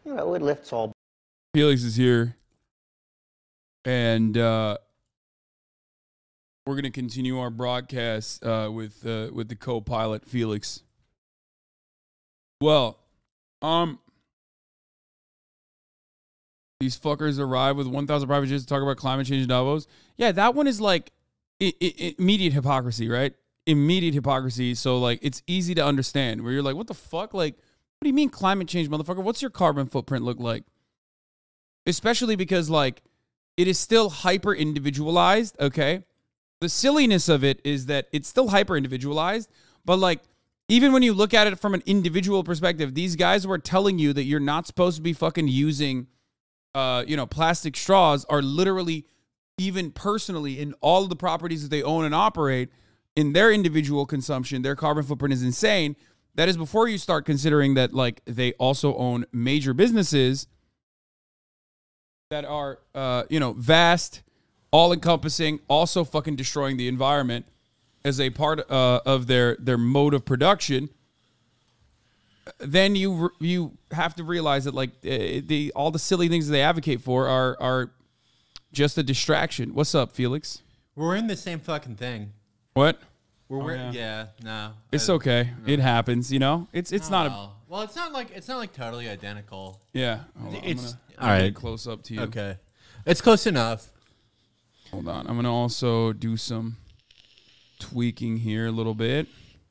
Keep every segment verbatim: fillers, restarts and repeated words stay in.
you know, it lifts all. Felix is here, and uh, we're gonna continue our broadcast uh, with uh, with the co-pilot Felix. Well, um, these fuckers arrive with one thousand private jets to talk about climate change in Davos. Yeah, that one is like I- I- immediate hypocrisy, right? Immediate hypocrisy. So like, it's easy to understand. Where you're like, what the fuck? Like, what do you mean climate change, motherfucker? What's your carbon footprint look like? Especially because like, it is still hyper individualized. Okay, the silliness of it is that it's still hyper individualized, but like, even when you look at it from an individual perspective, these guys were telling you that you're not supposed to be fucking using, uh, you know, plastic straws are literally, even personally, in all of the properties that they own and operate, in their individual consumption, their carbon footprint is insane. That is before you start considering that, like, they also own major businesses that are, uh, you know, vast, all-encompassing, also fucking destroying the environment as a part uh, of their their mode of production. Then you you have to realize that like uh, the all the silly things that they advocate for are are just a distraction. What's up, Felix? We're in the same fucking thing. What? We're, Oh, we're yeah. yeah. no. It's I- okay. It happens. You know. It's it's oh, not a well. Well, it's not like it's not like totally identical. yeah. Hold on, I'm It's- gonna, all I'm gonna right. get close up to you. Okay, it's close enough. Hold on. I'm gonna also do some tweaking here a little bit.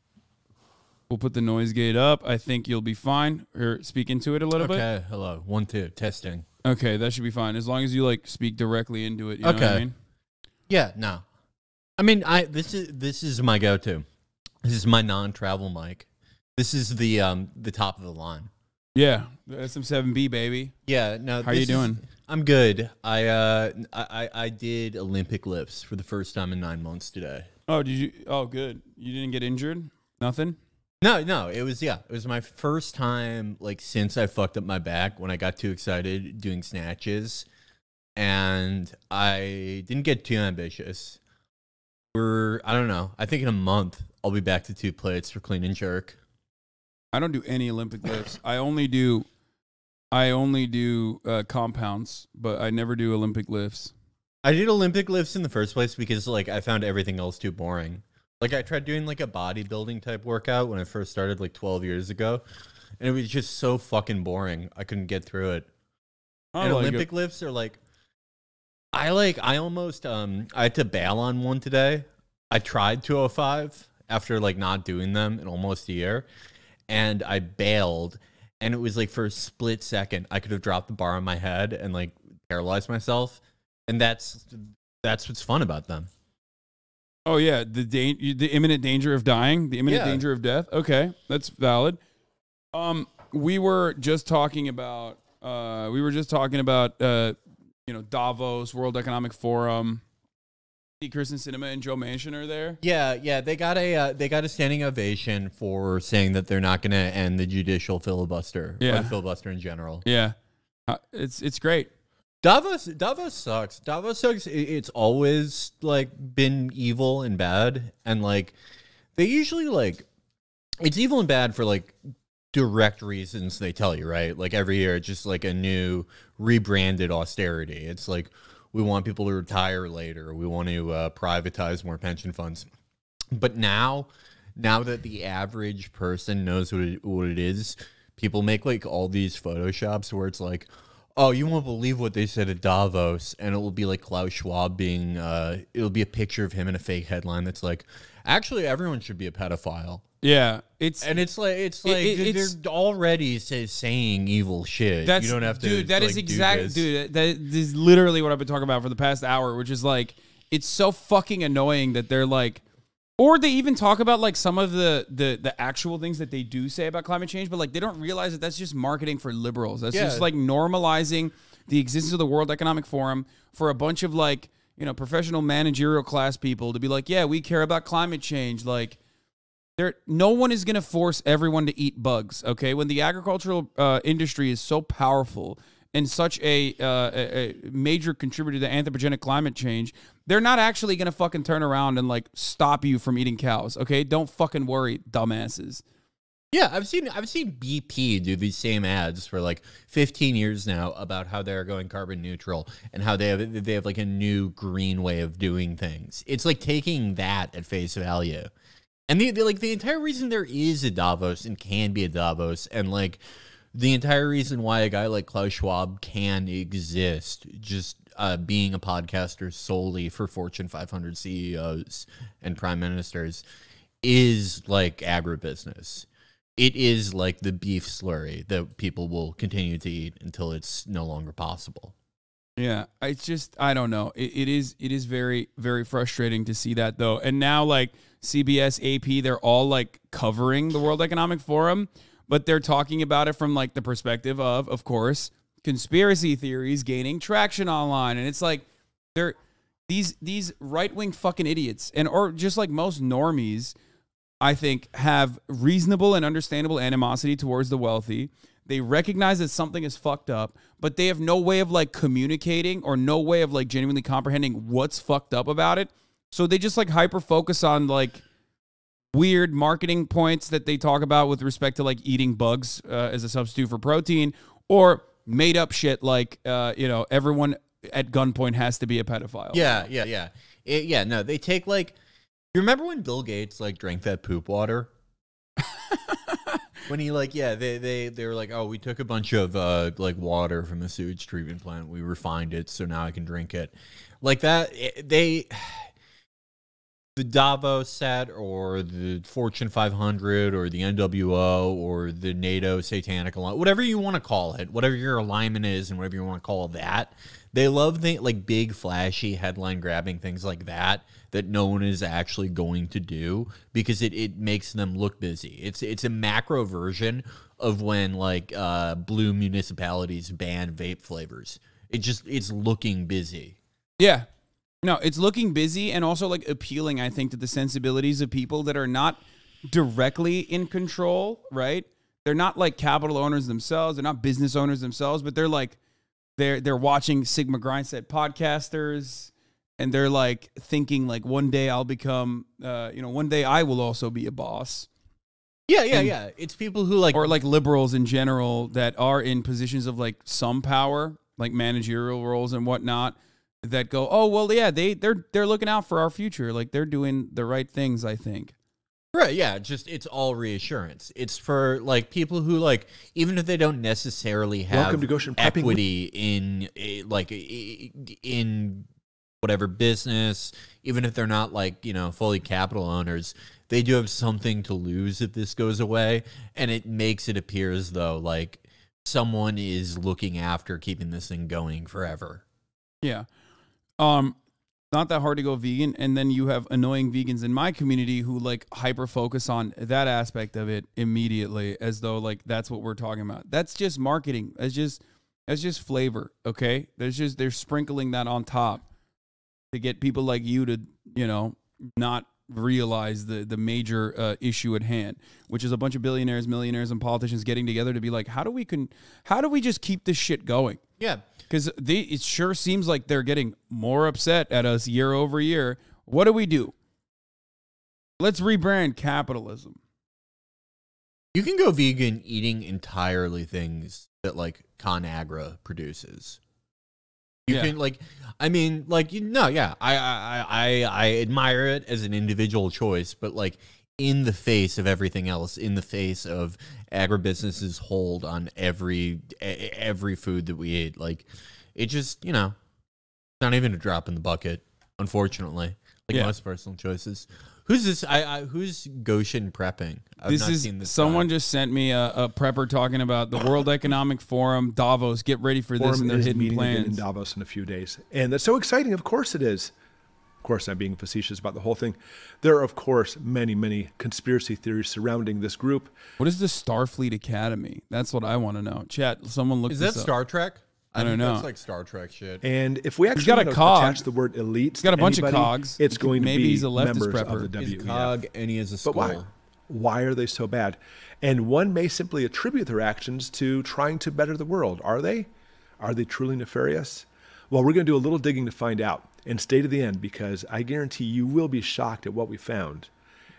We'll put the noise gate up. I think you'll be fine. Or speak into it a little bit. Okay, hello, one, two, testing. Okay, that should be fine as long as you like speak directly into it. You know what I Okay. mean? Yeah, no. I mean, I this is this is my go-to. This is my non-travel mic. This is the um the top of the line. Yeah, the S M seven B baby. Yeah, no. How this you is- doing? I'm good. I uh I I I did Olympic lifts for the first time in nine months today. Oh, did you? Oh, good. You didn't get injured? Nothing? No, no, it was yeah, it was my first time like since I fucked up my back when I got too excited doing snatches, and I didn't get too ambitious. We're I don't know. I think in a month I'll be back to two plates for clean and jerk. I don't do any Olympic lifts. I only do, I only do uh, compounds, but I never do Olympic lifts. I did Olympic lifts in the first place because like I found everything else too boring. Like I tried doing like a bodybuilding type workout when I first started like twelve years ago, and it was just so fucking boring. I couldn't get through it. I And like Olympic it. lifts are like, I like, I almost, um, I had to bail on one today. I tried two oh five after like not doing them in almost a year, and I bailed, and it was like for a split second, I could have dropped the bar on my head and like paralyzed myself, and that's, that's what's fun about them. Oh yeah, the da- the imminent danger of dying, the imminent Yeah. danger of death. Okay, that's valid. Um, we were just talking about, uh, we were just talking about, uh, you know, Davos, World Economic Forum. See, Kristen Sinema and Joe Manchin are there. Yeah, yeah, they got a uh, they got a standing ovation for saying that they're not going to end the judicial filibuster, Yeah. or the filibuster in general. Yeah, uh, it's it's great. Davos, Davos sucks. Davos sucks. It- It's always like been evil and bad, and like they usually like it's evil and bad for like direct reasons they tell you, right? Like every year, it's just like a new rebranded austerity. It's like we want people to retire later. We want to uh, privatize more pension funds. But now, now that the average person knows what it, what it is, people make like all these photoshops where it's like, oh, you won't believe what they said at Davos, and it will be like Klaus Schwab being, uh, it'll be a picture of him in a fake headline that's like, actually, everyone should be a pedophile. Yeah, it's And it's like, it's It- like, it- they're it's- they're already say, saying evil shit. That's, you don't have to, dude. That is like, do exactly, this. dude. That that is literally what I've been talking about for the past hour, which is like, it's so fucking annoying that they're like, or they even talk about like some of the the the actual things that they do say about climate change, but like they don't realize that that's just marketing for liberals. That's Yeah. just like normalizing the existence of the World Economic Forum for a bunch of like, you know, professional managerial class people to be like, yeah, we care about climate change, like. There, no one is going to force everyone to eat bugs, okay? When the agricultural uh, industry is so powerful and such a, uh, a, a major contributor to anthropogenic climate change, they're not actually going to fucking turn around and, like, stop you from eating cows, okay? Don't fucking worry, dumbasses. Yeah, I've seen I've seen B P do these same ads for like fifteen years now about how they're going carbon neutral and how they have they have like a new green way of doing things. It's like taking that at face value. And the, the like the entire reason there is a Davos and can be a Davos, and like the entire reason why a guy like Klaus Schwab can exist, just uh, being a podcaster solely for Fortune five hundred C E Os and prime ministers, is like agribusiness. It is like the beef slurry that people will continue to eat until it's no longer possible. Yeah, it's just, I don't know. It, it is it is very, very frustrating to see that, though. And now, like, C B S, A P, they're all, like, covering the World Economic Forum, but they're talking about it from, like, the perspective of, of course, conspiracy theories gaining traction online. And it's like, they're these these right-wing fucking idiots, and or just like most normies, I think, have reasonable and understandable animosity towards the wealthy. They recognize that something is fucked up, but they have no way of like communicating or no way of like genuinely comprehending what's fucked up about it. So they just like hyper focus on like weird marketing points that they talk about with respect to like eating bugs uh, as a substitute for protein, or made up shit like, uh, you know, everyone at gunpoint has to be a pedophile. Yeah, yeah, yeah. It, yeah, no, they take like, you remember when Bill Gates like drank that poop water? When he like, yeah, they, they, they were like, oh, we took a bunch of uh, like water from a sewage treatment plant. We refined it, so now I can drink it. Like that, it, they, the Davos set or the Fortune five hundred or the N W O or the NATO Satanic Alliance, whatever you want to call it, whatever your alignment is and whatever you want to call that, they love the, like big, flashy, headline-grabbing things like that that no one is actually going to do because it, it makes them look busy. It's it's a macro version of when like uh, blue municipalities ban vape flavors. It just it's looking busy. Yeah. No, it's looking busy and also like appealing, I think, to the sensibilities of people that are not directly in control, right? They're not like capital owners themselves. They're not business owners themselves, but they're like they're they're watching Sigma Grindset podcasters. And they're like thinking like one day I'll become, uh, you know, one day I will also be a boss. Yeah, yeah, and, yeah. It's people who like, or like liberals in general that are in positions of like some power, like managerial roles and whatnot, that go, oh well, yeah, they they're they're looking out for our future, like they're doing the right things, I think. Right, yeah, just it's all reassurance. It's for like people who like, even if they don't necessarily have Welcome to Goshen equity in eh, like eh, in whatever business, even if they're not like, you know, fully capital owners, they do have something to lose if this goes away. And it makes it appear as though like someone is looking after keeping this thing going forever. Yeah. Um, not that hard to go vegan. And then you have annoying vegans in my community who like hyper focus on that aspect of it immediately as though like that's what we're talking about. That's just marketing. That's just, that's just flavor. Okay. There's just, they're sprinkling that on top to get people like you to, you know, not realize the the major uh, issue at hand, which is a bunch of billionaires, millionaires, and politicians getting together to be like, how do we can, how do we just keep this shit going? Yeah, because they it sure seems like they're getting more upset at us year over year. What do we do? Let's rebrand capitalism. You can go vegan eating entirely things that like ConAgra produces. You Yeah. can like, I mean, like, you no, yeah, I, I, I, I admire it as an individual choice, but like in the face of everything else, in the face of agribusiness's hold on every, e- every food that we eat, like it just, you know, it's not even a drop in the bucket, unfortunately, like Yeah. most personal choices. Who's this? I, I who's Goshen prepping? I've This not is seen this someone guy. just sent me a, a prepper talking about the World Economic Forum, Davos. Get ready for this Forum and their is hidden meeting again in plans. Davos in a few days. And that's so exciting. Of course it is. Of course, I'm being facetious about the whole thing. There are, of course, many, many conspiracy theories surrounding this group. What is the Starfleet Academy? That's what I want to know. Chat, someone look Is this that up. Star Trek? I don't think know. That's like Star Trek shit. And if we actually got a want to cog. attach the word elite, He's got a to bunch of anybody, cogs. It's going to Maybe be he's a leftist members prepper. of the W E F. He's a cog and he is a skull. But why? Why are they so bad? And one may simply attribute their actions to trying to better the world. Are they? Are they truly nefarious? Well, we're going to do a little digging to find out. And stay to the end because I guarantee you will be shocked at what we found.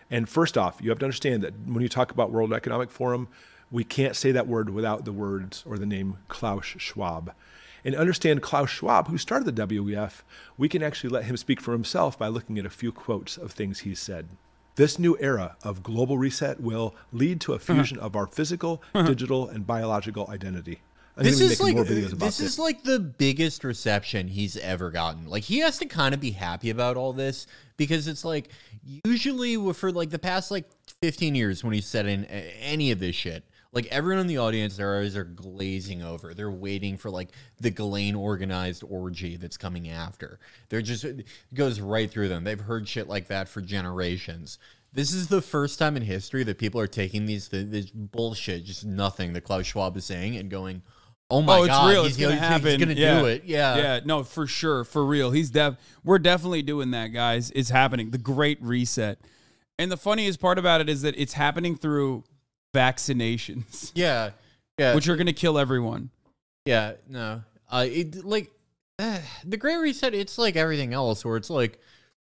And first off, you have to understand that when you talk about World Economic Forum, we can't say that word without the words or the name Klaus Schwab. And understand Klaus Schwab, who started the W E F, we can actually let him speak for himself by looking at a few quotes of things he's said. This new era of global reset will lead to a fusion of our physical, digital, and biological identity. I'm This gonna be is making like more videos about this is like the biggest reception he's ever gotten. Like he has to kind of be happy about all this because it's like usually for like the past like fifteen years when he's said in any of this shit, like everyone in the audience, their eyes are glazing over. They're waiting for like the Ghislaine organized orgy that's coming after. They're just it goes right through them. They've heard shit like that for generations. This is the first time in history that people are taking these this bullshit, just nothing that Klaus Schwab is saying, and going, "Oh my oh, it's god, real. he's It's gonna he's happen. gonna yeah. do it." Yeah, yeah. No, for sure, for real. He's def. We're definitely doing that, guys. It's happening. The Great Reset. And the funniest part about it is that it's happening through vaccinations, yeah, yeah. which are going to kill everyone. Yeah, no. Uh, it like uh, the Great Reset. It's like everything else, where it's like,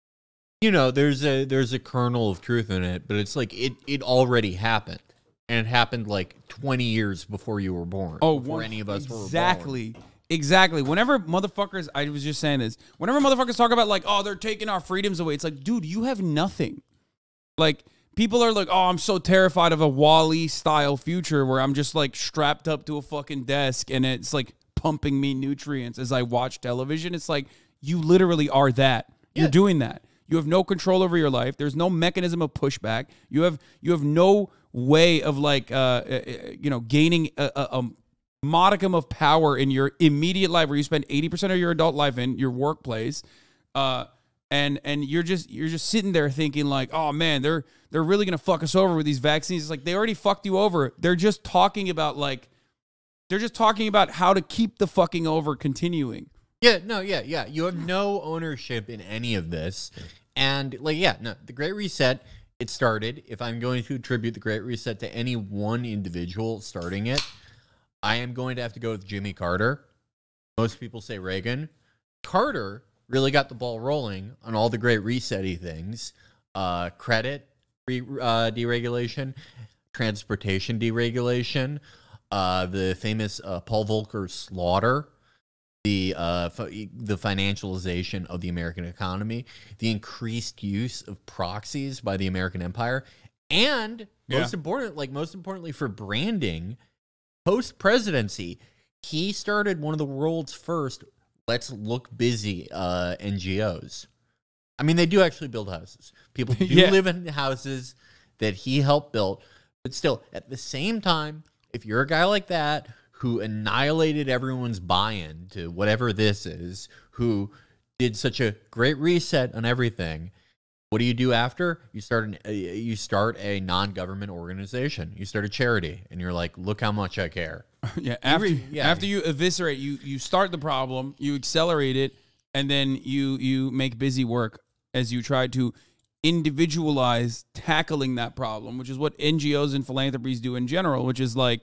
you know, there's a there's a kernel of truth in it, but it's like it it already happened, and it happened like twenty years before you were born. Oh, before one- any of us were born. exactly. Exactly. Whenever motherfuckers, I was just saying this. Whenever motherfuckers talk about like, oh, they're taking our freedoms away. It's like, dude, you have nothing. Like, people are like, oh, I'm so terrified of a Wall-E style future where I'm just like strapped up to a fucking desk and it's like pumping me nutrients as I watch television. It's like, you literally are that. Yeah. You're doing that. You have no control over your life. There's no mechanism of pushback. You have you have no way of like, uh, uh, you know, gaining a, a, a modicum of power in your immediate life where you spend eighty percent of your adult life in your workplace. Uh, and and you're just you're just sitting there thinking like, oh man, they're they're really gonna fuck us over with these vaccines. It's like they already fucked you over. They're just talking about like they're just talking about how to keep the fucking over continuing. Yeah, no, yeah, yeah. You have no ownership in any of this. And, like, yeah, no, the Great Reset, it started. If I'm going to attribute the Great Reset to any one individual starting it, I am going to have to go with Jimmy Carter. Most people say Reagan. Carter really got the ball rolling on all the Great Reset-y things. Uh, credit re- uh, deregulation, transportation deregulation, uh, the famous uh, Paul Volcker slaughter, the uh, fi- the financialization of the American economy, the increased use of proxies by the American empire, and most Yeah. important, like most importantly for branding, post presidency, he started one of the world's first "Let's Look Busy" uh, N G Os. I mean, they do actually build houses. People do Yeah. live in houses that he helped build, but still, at the same time, if you're a guy like that who annihilated everyone's buy-in to whatever this is, who did such a great reset on everything, what do you do after? You start an, uh, you start a non-government organization. You start a charity, and you're like, look how much I care. Yeah, after re- yeah. after you eviscerate, you you start the problem, you accelerate it, and then you you make busy work as you try to individualize tackling that problem, which is what N G Os and philanthropies do in general, which is like,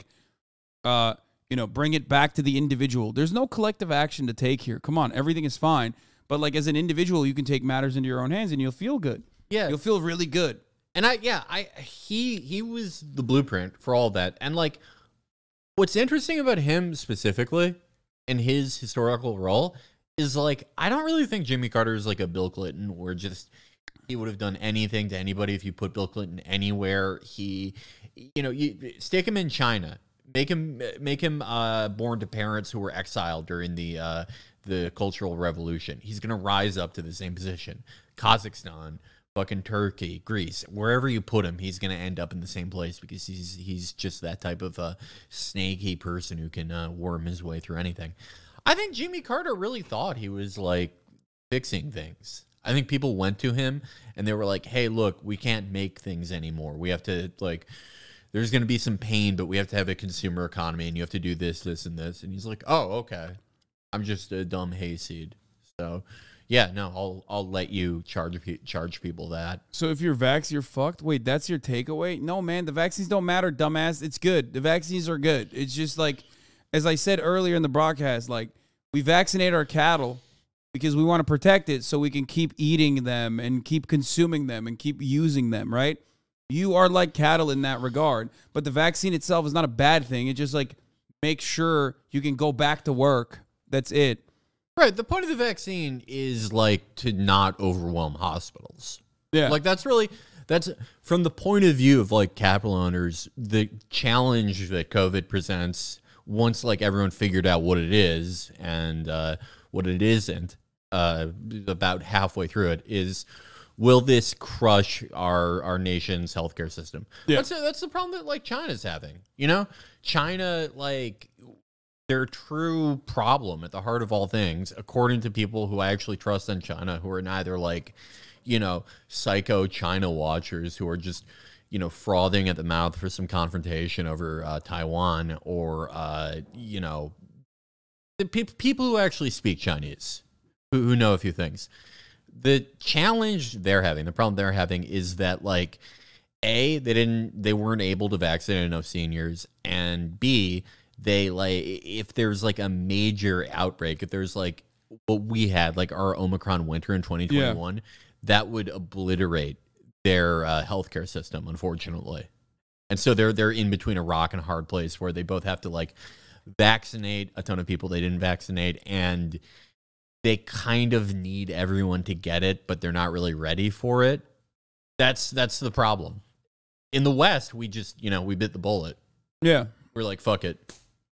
uh, you know, bring it back to the individual. There's no collective action to take here. Come on, everything is fine. But like as an individual, you can take matters into your own hands and you'll feel good. Yeah. You'll feel really good. And I, yeah, I, he, he was the blueprint for all that. And like, what's interesting about him specifically and his historical role is like, I don't really think Jimmy Carter is like a Bill Clinton or just, he would have done anything to anybody if you put Bill Clinton anywhere. He, you know, you stick him in China, make him, make him uh, born to parents who were exiled during the, uh, the Cultural Revolution. He's going to rise up to the same position. Kazakhstan, fucking Turkey, Greece, wherever you put him, he's going to end up in the same place because he's he's just that type of uh, snaky person who can uh, worm his way through anything. I think Jimmy Carter really thought he was like fixing things. I think people went to him and they were like, hey, look, we can't make things anymore. We have to like, there's going to be some pain, but we have to have a consumer economy and you have to do this, this, and this. And he's like, oh, okay. I'm just a dumb hayseed. So, yeah, no, I'll I'll let you charge charge people that. So if you're vax, you're fucked? Wait, that's your takeaway? No, man, the vaccines don't matter, dumbass. It's good. The vaccines are good. It's just like, as I said earlier in the broadcast, like, we vaccinate our cattle because we want to protect it so we can keep eating them and keep consuming them and keep using them, right? You are like cattle in that regard. But the vaccine itself is not a bad thing. It just like makes sure you can go back to work. That's it. Right. The point of the vaccine is like to not overwhelm hospitals. Yeah. Like that's really, that's from the point of view of like capital owners, the challenge that COVID presents once like everyone figured out what it is and uh, what it isn't, uh, about halfway through it, is will this crush our our nation's healthcare system? Yeah. That's, that's the problem that like China's having. You know, China, like their true problem at the heart of all things, according to people who I actually trust in China, who are neither like, you know, psycho China watchers who are just, you know, frothing at the mouth for some confrontation over uh, Taiwan, or, uh, you know, the pe- people who actually speak Chinese, who, who know a few things. The challenge they're having, the problem they're having is that, like, A, they didn't, they weren't able to vaccinate enough seniors, and B, they, like, if there's, like, a major outbreak, if there's, like, what we had, like, our Omicron winter in twenty twenty-one, yeah. that would obliterate their uh, healthcare system, unfortunately. And so they're they're in between a rock and a hard place where they both have to, like, vaccinate a ton of people they didn't vaccinate, and they kind of need everyone to get it, but they're not really ready for it. That's that's the problem. In the West, we just, you know, we bit the bullet. Yeah. We're like, fuck it.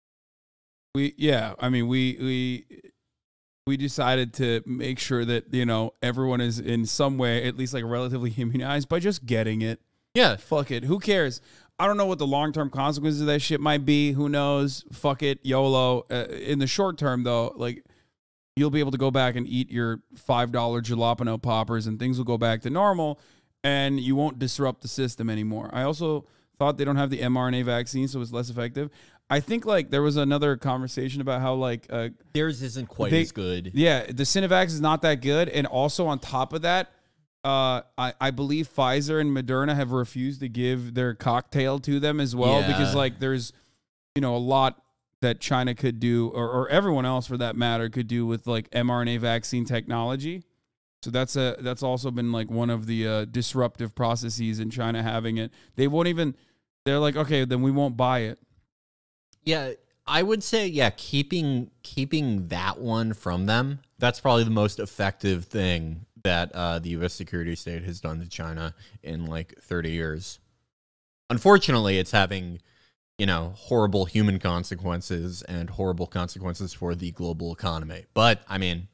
We yeah, I mean, we we we decided to make sure that, you know, everyone is in some way at least like relatively immunized by just getting it. Yeah. Fuck it. Who cares? I don't know what the long-term consequences of that shit might be. Who knows? Fuck it. YOLO. Uh, in the short term, though, like, you'll be able to go back and eat your five dollar jalapeno poppers and things will go back to normal and you won't disrupt the system anymore. I also thought they don't have the mRNA vaccine, so it's less effective. I think, like, there was another conversation about how, like... Uh, Theirs isn't quite they, as good. Yeah, the Sinovac is not that good. And also on top of that, uh, I, I believe Pfizer and Moderna have refused to give their cocktail to them as well. Yeah. Because, like, there's, you know, a lot that China could do, or, or everyone else for that matter, could do with, like, mRNA vaccine technology. So that's a that's also been, like, one of the uh, disruptive processes in China having it. They won't even... They're like, okay, then we won't buy it. Yeah, I would say, yeah, keeping keeping that one from them, that's probably the most effective thing that uh, the U S security state has done to China in like thirty years. Unfortunately, it's having, you know, horrible human consequences and horrible consequences for the global economy. But, I mean,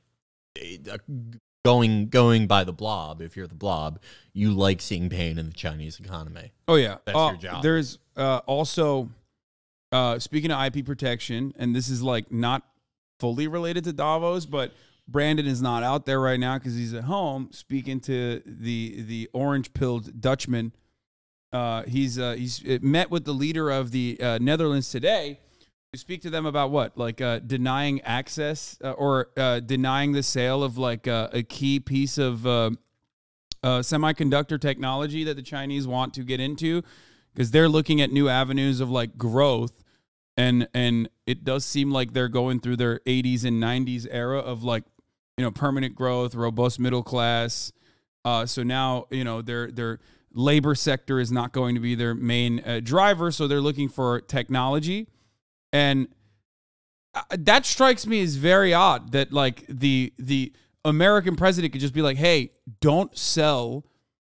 going going by the blob, if you're the blob, you like seeing pain in the Chinese economy. Oh, yeah. That's uh, your job. There's uh, also... Uh, speaking of I P protection, and this is like not fully related to Davos, but Brandon is not out there right now because he's at home speaking to the the orange-pilled Dutchman. Uh, he's uh, he's met with the leader of the uh, Netherlands today to speak to them about what, like uh, denying access uh, or uh, denying the sale of like uh, a key piece of uh, uh, semiconductor technology that the Chinese want to get into, because they're looking at new avenues of like growth. And and it does seem like they're going through their eighties and nineties era of, like, you know, permanent growth, robust middle class. Uh, so now, you know, their their labor sector is not going to be their main uh, driver. So they're looking for technology. And uh, that strikes me as very odd that, like, the the American president could just be like, hey, don't sell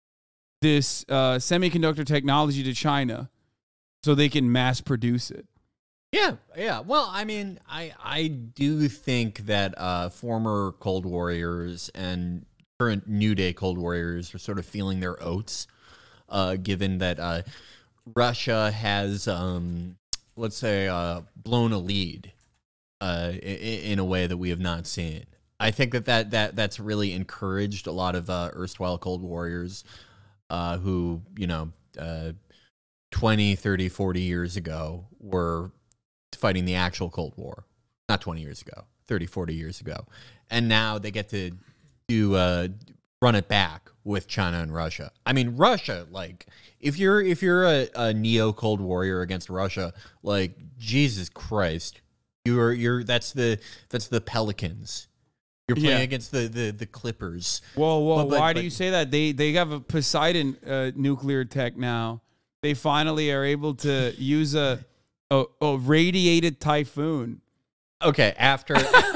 this uh, semiconductor technology to China so they can mass produce it. Yeah, yeah. Well, I mean, I I do think that uh, former Cold Warriors and current New Day Cold Warriors are sort of feeling their oats, uh, given that uh, Russia has, um, let's say, uh, blown a lead uh, in, in a way that we have not seen. I think that, that, that that's really encouraged a lot of uh, erstwhile Cold Warriors uh, who, you know, uh, twenty, thirty, forty years ago were fighting the actual Cold War, not twenty years ago, thirty, forty years ago. And now they get to do uh, run it back with China and Russia. I mean, Russia, like, if you're if you're a, a neo Cold Warrior against Russia, like, Jesus Christ, you're you're that's the that's the Pelicans. You're playing Yeah. against the, the, the Clippers. Whoa, whoa! But- but- why do but- you say that? They they have a Poseidon uh, nuclear tech now. They finally are able to use a a, a radiated typhoon. Okay, after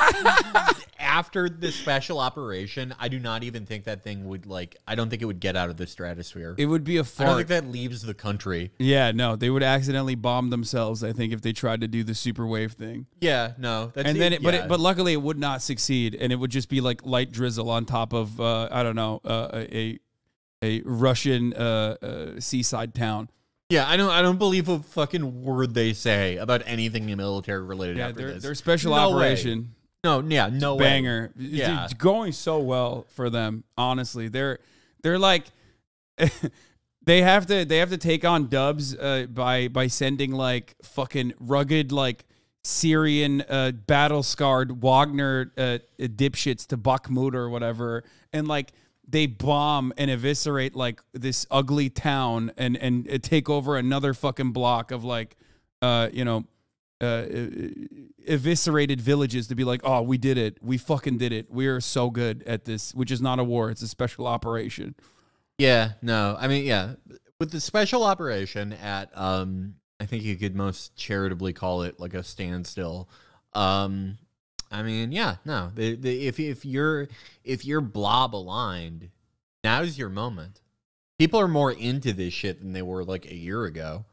after the special operation, I do not even think that thing would like. I don't think it would get out of the stratosphere. It would be a I don't fart. think that leaves the country. Yeah, no, they would accidentally bomb themselves. I think if they tried to do the super wave thing, Yeah, no. That's and then it, but yeah. it, but luckily it would not succeed, and it would just be like light drizzle on top of uh, I don't know uh, a a Russian uh, uh, seaside town. yeah, I don't. I don't believe a fucking word they say about anything military related. Yeah, after their this. their special No way. operation. No, yeah, no way. Banger. Yeah. It's going so well for them, honestly. They're they're like they have to they have to take on dubs uh, by by sending like fucking rugged like Syrian uh, battle scarred Wagner uh, dipshits to Bakhmut or whatever, and like they bomb and eviscerate like this ugly town and and uh, take over another fucking block of like uh you know uh, eviscerated villages to be like, oh, we did it. We fucking did it. We are so good at this, which is not a war. It's a special operation. Yeah, no. I mean, yeah. With the special operation at, um, I think you could most charitably call it like a standstill. Um, I mean, yeah, no. The, the, if if you're if you're blob aligned, now's your moment. People are more into this shit than they were like a year ago.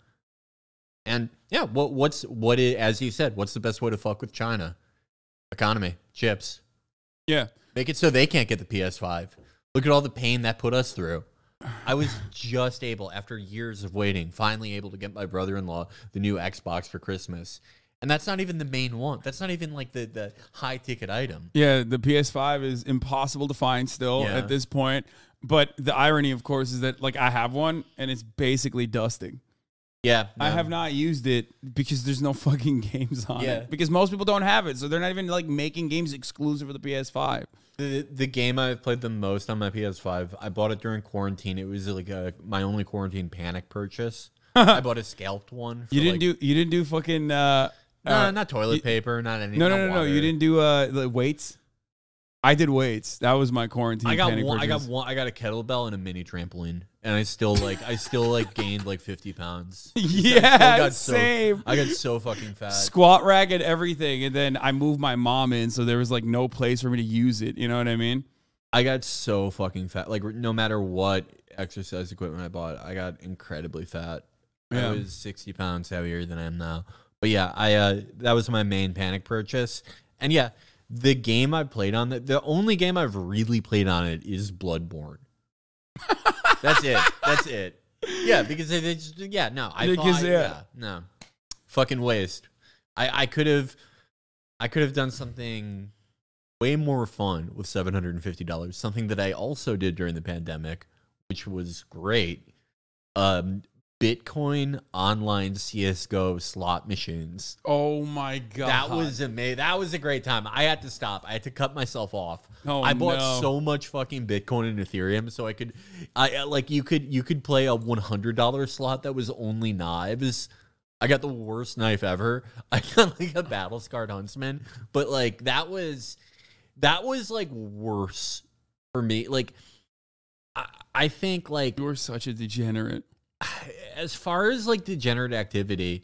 And yeah, what what's what is, as you said, what's the best way to fuck with China? Economy, chips. Yeah. Make it so they can't get the P S five. Look at all the pain that put us through. I was just able, after years of waiting, finally able to get my brother-in-law the new Xbox for Christmas. And that's not even the main one. That's not even like the, the high-ticket item. Yeah, the P S five is impossible to find still Yeah. at this point. But the irony, of course, is that like I have one and it's basically dusting. Yeah. I no. have not used it because there's no fucking games on Yeah. it. Because most people don't have it, so they're not even like making games exclusive for the P S five. The, the game I've played the most on my P S five, I bought it during quarantine. It was like a, my only quarantine panic purchase. I bought a scalped one. For You didn't like, do you didn't do fucking uh, No, uh not toilet you- paper, not any. no no not no no water. you didn't do uh the weights. I did weights. That was my quarantine. I got panic one. I got purchase. one. I got a kettlebell and a mini trampoline, and I still like. I still like gained like fifty pounds. I still Yeah, got so- same. I got so fucking fat. Squat rack and everything, and then I moved my mom in, so there was like no place for me to use it. You know what I mean? I got so fucking fat. Like no matter what exercise equipment I bought, I got incredibly fat. Yeah. I was sixty pounds heavier than I am now. But yeah, I uh, that was my main panic purchase. And yeah, the game I played on it, the only game I've really played on it is Bloodborne. That's it. That's it. Yeah, because it, it's yeah, no, I Because, thought yeah. yeah, no, fucking waste. I I could have, I could have done something way more fun with seven hundred and fifty dollars. Something that I also did during the pandemic, which was great. Um, Bitcoin online C S G O slot machines. Oh my god, That was amazing. That was a great time. I had to stop. I had to cut myself off. Oh, I bought no. so much fucking Bitcoin and Ethereum so I could, I I- like you could you could play a one hundred dollar slot that was only knives. I got the worst knife ever. I got like a battle scarred huntsman, but like that was that was like worse for me. Like I I think like You were such a degenerate. as far as like degenerate activity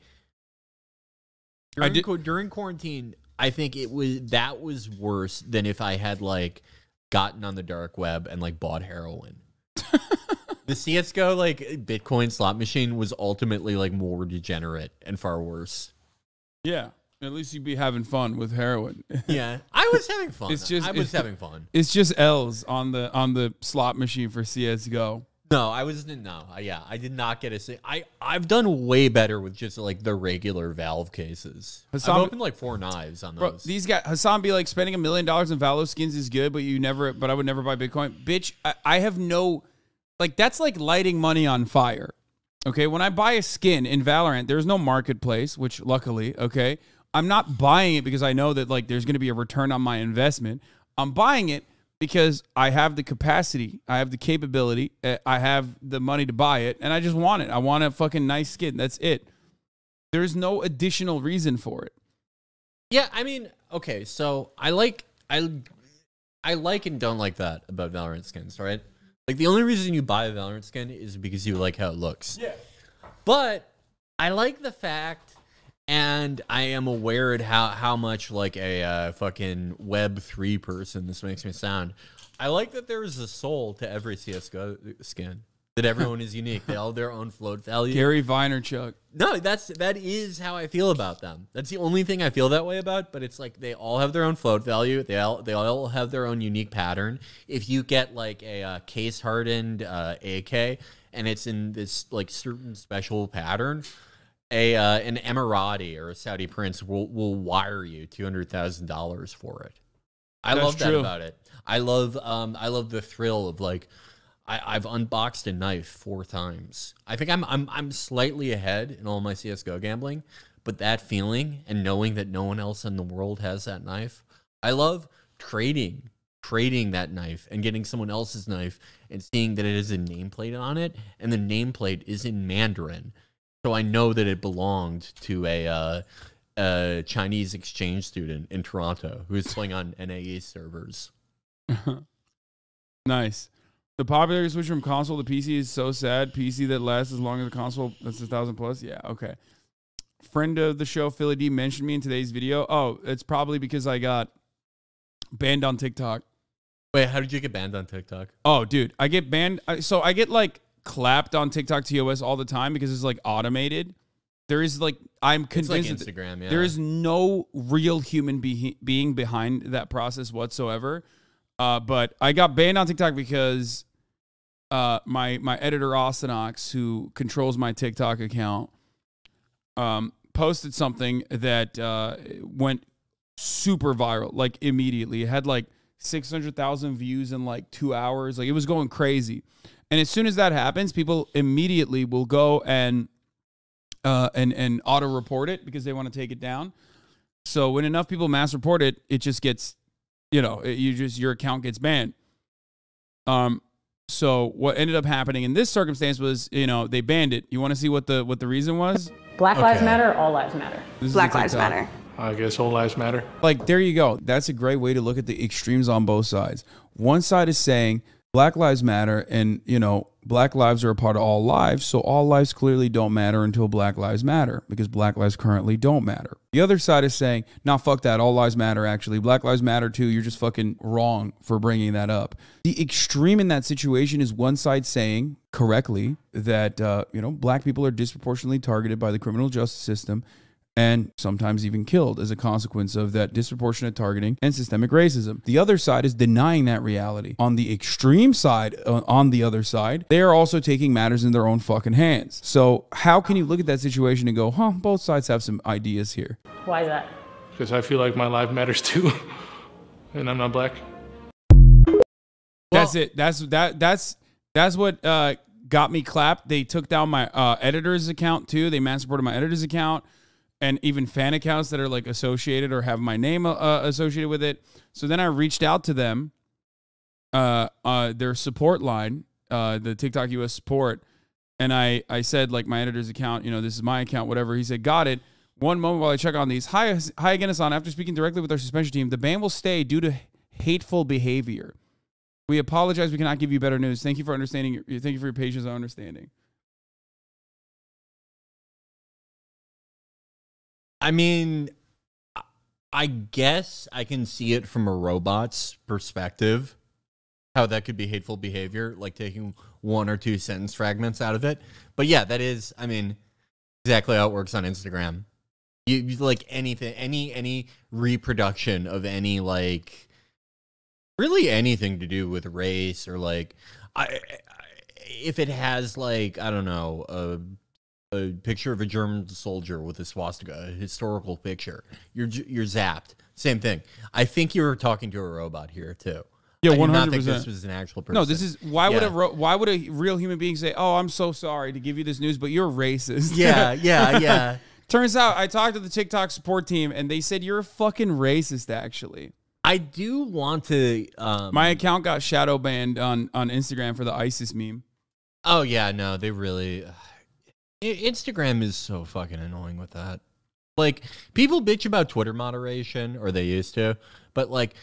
during, did- qu- during quarantine, I think it was that was worse than if I had like gotten on the dark web and like bought heroin. The C S G O like Bitcoin slot machine was ultimately like more degenerate and far worse. Yeah, at least you'd be having fun with heroin. Yeah, I was having fun. It's just- I was it's- having fun. It's just L's on the on the slot machine for C S G O. No, I was no. I- Yeah, I did not get a. si- I I've done way better with just like the regular Valve cases. Hassan- I've opened like four knives on Bro, those. these guys, Hassan be like spending a million dollars in Valo skins is good, but you never, but I would never buy Bitcoin. Bitch, I, I have no, like, that's like lighting money on fire. Okay. When I buy a skin in Valorant, there's no marketplace, which luckily, okay, I'm not buying it because I know that like there's going to be a return on my investment. I'm buying it because I have the capacity, I have the capability, uh, I have the money to buy it, and I just want it. I want a fucking nice skin. That's it. There's no additional reason for it. Yeah, I mean, okay, so I like I I like and don't like that about Valorant skins, right? Like, the only reason you buy a Valorant skin is because you like how it looks. Yeah. But I like the fact, and I am aware of how, how much like a uh, fucking Web three person this makes me sound. I like that there is a soul to every C S G O skin. That everyone is unique. They all have their own float value. Gary Vaynerchuk. No, that's that is how I feel about them. That's the only thing I feel that way about. But it's like they all have their own float value. They all they all have their own unique pattern. If you get like a uh, case hardened uh, A K and it's in this like certain special pattern, a uh, an Emirati or a Saudi prince will will wire you two hundred thousand dollars for it. I That's love that true. about it. I love um I love the thrill of like. I, I've unboxed a knife four times. I think I'm I'm I'm slightly ahead in all my C S G O gambling, but that feeling and knowing that no one else in the world has that knife, I love trading, trading that knife and getting someone else's knife and seeing that it has a nameplate on it, and the nameplate is in Mandarin, so I know that it belonged to a uh, a Chinese exchange student in Toronto who is playing on N A E servers. Nice. The popular switch from console to P C is so sad. P C that lasts as long as the console that's a thousand plus. Yeah, okay. Friend of the show, Philly D, mentioned me in today's video. Oh, it's probably because I got banned on TikTok. Wait, how did you get banned on TikTok? Oh, dude, I get banned. I- So I get like clapped on TikTok T O S all the time because it's like automated. There is like, I'm It's like convinced that Instagram, yeah. there is no real human be- being behind that process whatsoever. Uh, but I got banned on TikTok because uh, my my editor Austinox, who controls my TikTok account, um, posted something that uh, went super viral, like immediately. It had like six hundred thousand views in like two hours. Like, it was going crazy. And as soon as that happens, people immediately will go and uh, and and auto report it because they want to take it down. So when enough people mass report it, it just gets, you know, it, you just your account gets banned. Um. So what ended up happening in this circumstance was, you know, they banned it. You want to see what the what the reason was? Black Lives Okay. Matter, all lives matter. This is Black a Lives TikTok. Matter. I guess all lives matter. Like, there you go. That's a great way to look at the extremes on both sides. One side is saying Black Lives Matter, and, you know, Black lives are a part of all lives, so all lives clearly don't matter until Black Lives Matter, because Black lives currently don't matter. The other side is saying, nah, fuck that, all lives matter, actually. Black Lives Matter too, you're just fucking wrong for bringing that up. The extreme in that situation is one side saying, correctly, that, uh, you know, black people are disproportionately targeted by the criminal justice system, and sometimes even killed as a consequence of that disproportionate targeting and systemic racism. The other side is denying that reality. On the extreme side, uh, on the other side, they are also taking matters in their own fucking hands. So how can you look at that situation and go, huh, both sides have some ideas here? Why is that? Because I feel like my life matters too. And I'm not black. That's it. That's that. That's that's what uh, got me clapped. They took down my uh, editor's account too. They mass reported my editor's account, and even fan accounts that are like associated or have my name uh, associated with it. So then I reached out to them, uh, uh, their support line, uh, the TikTok U S support, and I I said, like, my editor's account, you know, this is my account, whatever. He said, got it. One moment while I check on these. Hi, hi again, Hassan. After speaking directly with our suspension team, the ban will stay due to hateful behavior. We apologize. We cannot give you better news. Thank you for understanding. Thank you for your patience and understanding. I mean, I- I guess I can see it from a robot's perspective, how that could be hateful behavior, like taking one or two sentence fragments out of it. But yeah, that is, I mean, exactly how it works on Instagram. You, you like anything, any any reproduction of any, like, really anything to do with race or like, I, I if it has, like, I don't know, a a picture of a German soldier with a swastika, a historical picture, you're you're zapped. Same thing. I think you were talking to a robot here too. Yeah, I did one not hundred think percent. this was an actual person. No, this is why would Yeah. a ro- why would a real human being say, "Oh, I'm so sorry to give you this news, but you're racist." Yeah, yeah, yeah. Turns out I talked to the TikTok support team and they said you're a fucking racist. Actually, I do want to. Um, my account got shadow banned on on Instagram for the ISIS meme. Oh yeah, no, they really. I- Instagram is so fucking annoying with that. Like, people bitch about Twitter moderation, or they used to, but like,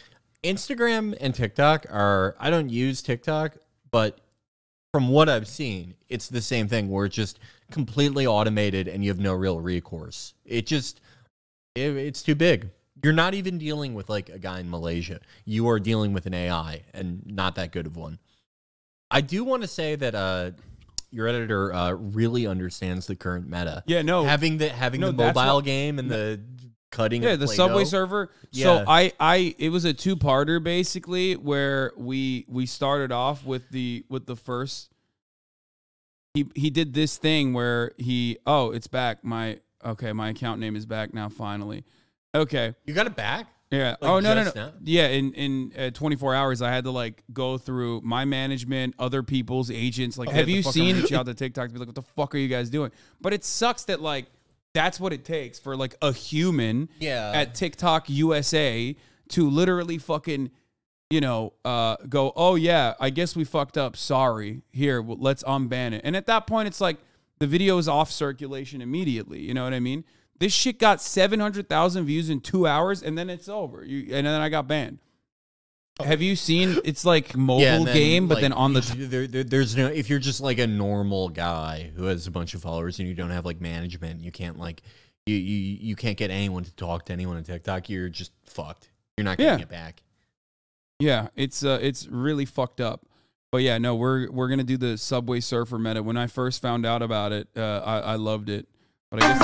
Instagram and TikTok are, I don't use TikTok, but from what I've seen, it's the same thing where it's just completely automated and you have no real recourse. It just, it, it's too big. You're not even dealing with like a guy in Malaysia. You are dealing with an A I and not that good of one. I do want to say that uh, your editor uh, really understands the current meta. Yeah, no. Having the, having no, the mobile what, game and the... Cutting yeah, the Subway server. Yeah. So I, I, it was a two-parter basically, where we we started off with the with the first. He he did this thing where he oh it's back my okay my account name is back now finally, okay you got it back yeah like oh no no no now? yeah in in uh, twenty-four hours I had to like go through my management, other people's agents, like Oh, have get the you fuck seen out. reach out to TikTok to be like what the fuck are you guys doing? But it sucks that like. That's what it takes for like a human Yeah. at TikTok U S A to literally fucking, you know, uh, go, oh yeah, I guess we fucked up. Sorry. Here, well, let's unban it. And at that point, it's like the video is off circulation immediately. You know what I mean? This shit got seven hundred thousand views in two hours and then it's over. You, and then I got banned. Have you seen? It's like mobile Yeah, and then, game, but like, then on the t- there, there, there's no, if you're just like a normal guy who has a bunch of followers and you don't have like management, you can't like you you, you can't get anyone to talk to anyone on TikTok. You're just fucked. You're not getting Yeah. it back. yeah, it's uh, it's really fucked up. But yeah, no, we're we're gonna do the Subway Surfer meta. When I first found out about it, uh, I, I loved it. But I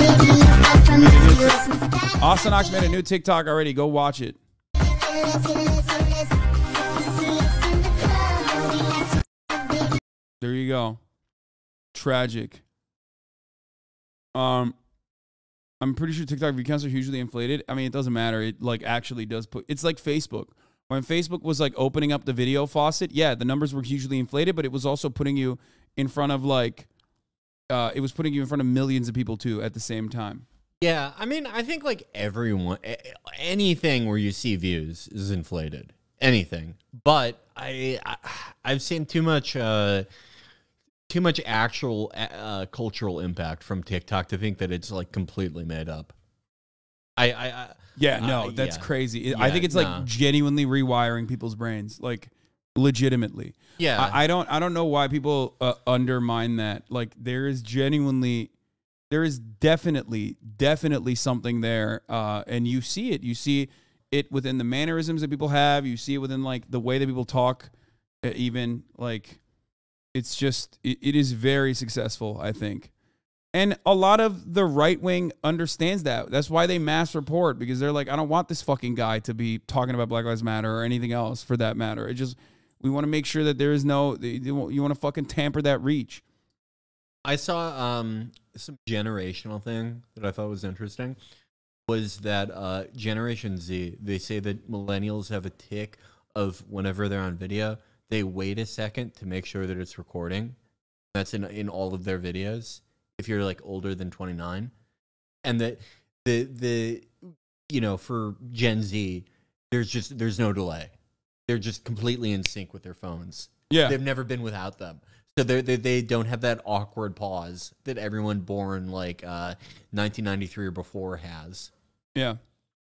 guess Austin Ox made a new TikTok already. Go watch it. There you go. Tragic. Um, I'm pretty sure TikTok view counts are hugely inflated. I mean, it doesn't matter. It like actually does put. It's like Facebook. When Facebook was like opening up the video faucet, yeah, the numbers were hugely inflated, but it was also putting you in front of like, uh, it was putting you in front of millions of people too at the same time. Yeah, I mean, I think like everyone, anything where you see views is inflated. Anything, but I, I I've seen too much. Uh, Too much actual uh, cultural impact from TikTok to think that it's like completely made up. I, I, I Yeah, no, uh, that's yeah. crazy. I Yeah, think it's nah. like genuinely rewiring people's brains, like legitimately. Yeah, I, I don't, I don't know why people uh, undermine that. Like, there is genuinely, there is definitely, definitely something there, uh, and you see it. You see it within the mannerisms that people have. You see it within like the way that people talk, uh, even like. It's just, it, it is very successful, I think. And a lot of the right wing understands that. That's why they mass report, because they're like, I don't want this fucking guy to be talking about Black Lives Matter or anything else for that matter. It just, we want to make sure that there is no, you want to fucking tamper that reach. I saw um, some generational thing that I thought was interesting. Was that uh, Generation Z, they say that millennials have a tick of whenever they're on video, they wait a second to make sure that it's recording. That's in in all of their videos. If you're like older than twenty-nine, and that the the you know for Gen Z, there's just there's no delay. They're just completely in sync with their phones. Yeah, they've never been without them, so they they they don't have that awkward pause that everyone born like uh, nineteen ninety-three or before has. Yeah.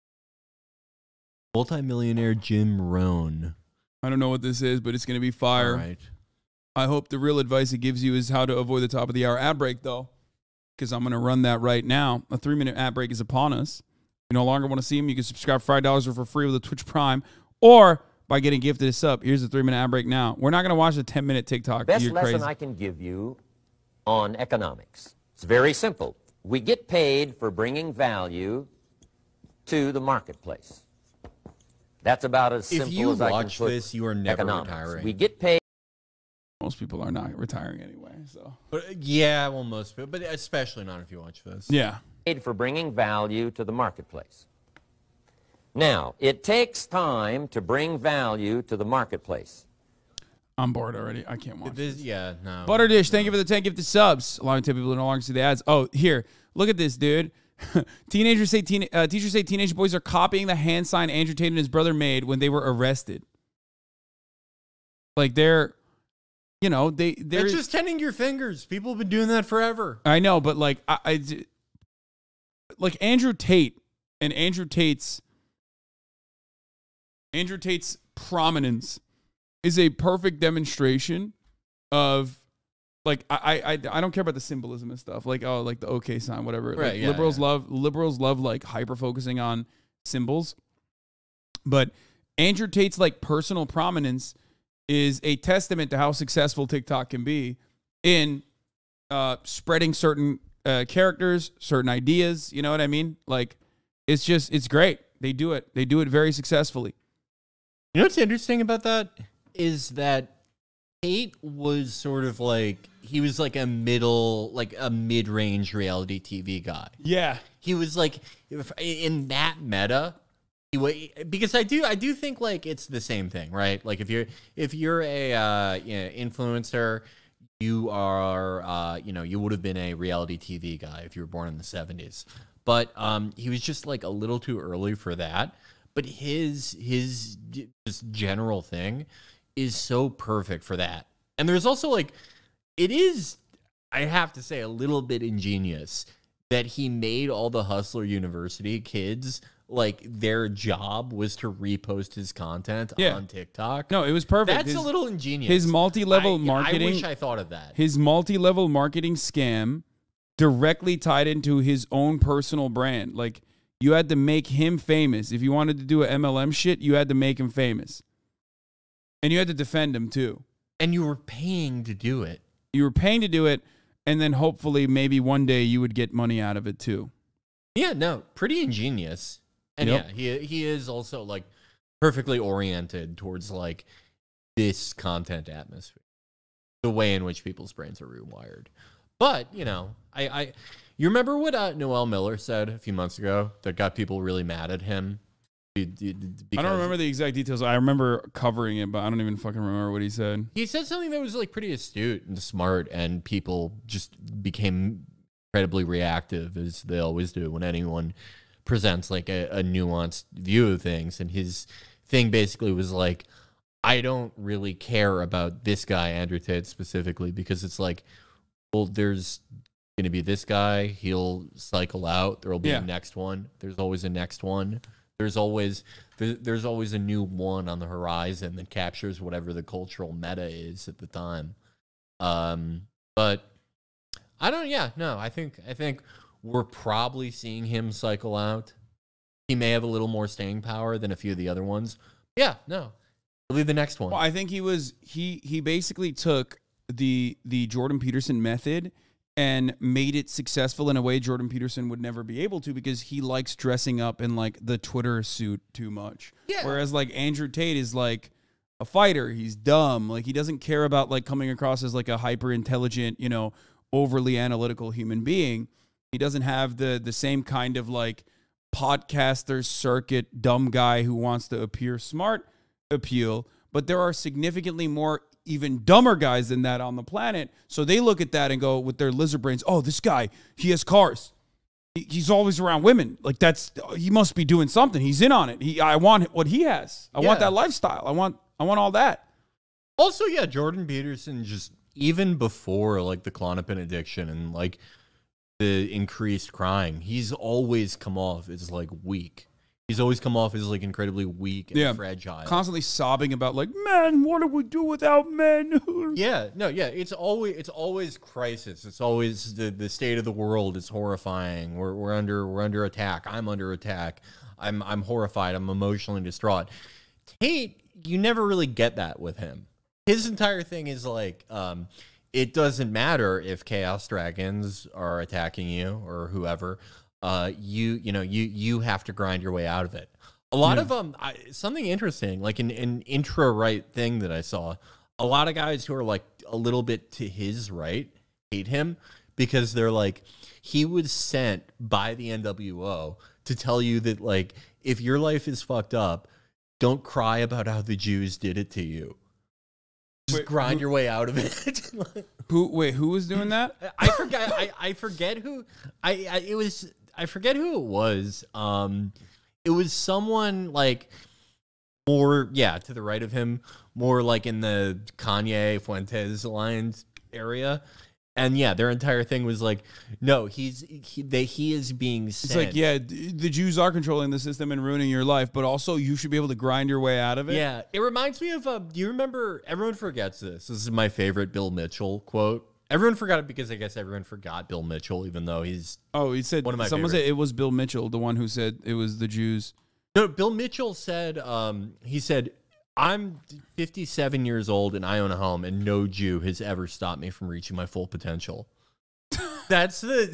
Multimillionaire Jim Rohn. I don't know what this is, but it's going to be fire. All right. I hope the real advice it gives you is how to avoid the top of the hour ad break, though, because I'm going to run that right now. A three-minute ad break is upon us. If you no longer want to see them, you can subscribe for five dollars or for free with a Twitch Prime, or by getting gifted a sub. Here's the three-minute ad break now. We're not going to watch a ten-minute TikTok. Best You're lesson crazy. I can give you on economics. It's very simple. We get paid for bringing value to the marketplace. That's about as If simple you as I can watch put this, you are never economics. retiring. We get paid. Most people are not retiring anyway, so. But, uh, yeah, well, most people, but especially not if you watch this. Yeah. for bringing value to the marketplace. Now, it takes time to bring value to the marketplace. I'm bored already. I can't watch This, this. yeah, no. Butter Dish, thank you for the ten gifted subs. Allowing ten people to no longer see the ads. Oh, here. Look at this, dude. Teenagers say teen, uh, teachers say teenage boys are copying the hand sign Andrew Tate and his brother made when they were arrested. Like they're, you know, they they're It's just tending your fingers. People have been doing that forever. I know, but like I, I like Andrew Tate and Andrew Tate's Andrew Tate's prominence is a perfect demonstration of, like, I I I don't care about the symbolism and stuff, like, oh, like the OK sign, whatever. Right, Like, yeah, liberals yeah. love liberals love like hyper focusing on symbols, but Andrew Tate's like personal prominence is a testament to how successful TikTok can be in uh, spreading certain uh, characters, certain ideas. You know what I mean? Like, it's just, it's great. They do it. They do it very successfully. You know what's interesting about that is that Tate was sort of like, he was like a middle, like a mid-range reality T V guy. Yeah. He was like, if- in that meta, he wa- because I do, I do think like it's the same thing, right? Like if you're, if you're a uh, you know, influencer, you are, uh, you know, you would have been a reality T V guy if you were born in the seventies. But um, he was just like a little too early for that. But his his just general thing is so perfect for that. And there's also like, it is, I have to say, a little bit ingenious that he made all the Hustler University kids, like, their job was to repost his content Yeah. on TikTok. No, it was perfect. That's His- a little ingenious. His multi-level I- marketing. I wish I thought of that. His multi-level marketing scam directly tied into his own personal brand. Like, you had to make him famous. If you wanted to do a M L M shit, you had to make him famous. And you had to defend him too. And you were paying to do it. You were paying to do it, and then hopefully maybe one day you would get money out of it too. Yeah, no, pretty ingenious. And Yep. yeah, he he is also like perfectly oriented towards like this content atmosphere, the way in which people's brains are rewired. But you know, I, I you remember what uh, Noel Miller said a few months ago that got people really mad at him. Be- be- I because don't remember the exact details. I remember covering it, but I don't even fucking remember what he said. He said something that was like pretty astute and smart, and people just became incredibly reactive, as they always do when anyone presents like a, a nuanced view of things. And his thing basically was like, I don't really care about this guy, Andrew Tate specifically, because it's like, well, there's going to be this guy, he'll cycle out, there'll be Yeah. a next one, there's always a next one. There's always there, there's always a new one on the horizon that captures whatever the cultural meta is at the time. Um, but I don't. Yeah, no. I think I think we're probably seeing him cycle out. He may have a little more staying power than a few of the other ones. Yeah, no. He'll be the next one. Well, I think he was he he basically took the the Jordan Peterson method and made it successful in a way Jordan Peterson would never be able to, because he likes dressing up in like the Twitter suit too much. Yeah. Whereas like Andrew Tate is like a fighter. He's dumb. Like, he doesn't care about like coming across as like a hyper intelligent, you know, overly analytical human being. He doesn't have the the same kind of like podcaster circuit dumb guy who wants to appear smart appeal. But there are significantly more even dumber guys than that on the planet. So they look at that and go with their lizard brains, oh, this guy, he has cars. He, he's always around women. Like, that's, he must be doing something. He's in on it. He, I want what he has. I want Yeah. that lifestyle. I want, I want all that. Also, yeah, Jordan Peterson, just even before like the Klonopin addiction and like the increased crying, he's always come off as like weak. He's always come off as like incredibly weak and Yeah. fragile. Constantly sobbing about like, man, what do we do without men? Yeah, no, yeah, it's always it's always crisis. It's always the, the state of the world is horrifying. We're we're under we're under attack. I'm under attack. I'm I'm horrified. I'm emotionally distraught. Tate, you never really get that with him. His entire thing is like, um, it doesn't matter if Chaos Dragons are attacking you or whoever. Uh, you you know you you have to grind your way out of it. A lot Yeah. of um, I, something interesting, like an an intra right thing that I saw. A lot of guys who are like a little bit to his right hate him because they're like, he was sent by the N W O to tell you that like, if your life is fucked up, don't cry about how the Jews did it to you. Just Wait, grind who- your way out of it. Who, wait, who was doing that? I forget. I, I forget who. I, I it was. I forget who it was. Um, it was someone like more, yeah, to the right of him, more like in the Kanye Fuentes aligned area, And yeah, their entire thing was like, no, he's he, they, he is being sent. It's like, yeah, d- the Jews are controlling the system and ruining your life, but also you should be able to grind your way out of it. Yeah, it reminds me of, uh, do you remember, everyone forgets this. This is my favorite Bill Mitchell quote. Everyone forgot it because I guess everyone forgot Bill Mitchell, even though he's... Oh, he said, one of my someone favorites. said it was Bill Mitchell, the one who said it was the Jews. No, Bill Mitchell said, um, he said, I'm fifty-seven years old and I own a home and no Jew has ever stopped me from reaching my full potential. That's the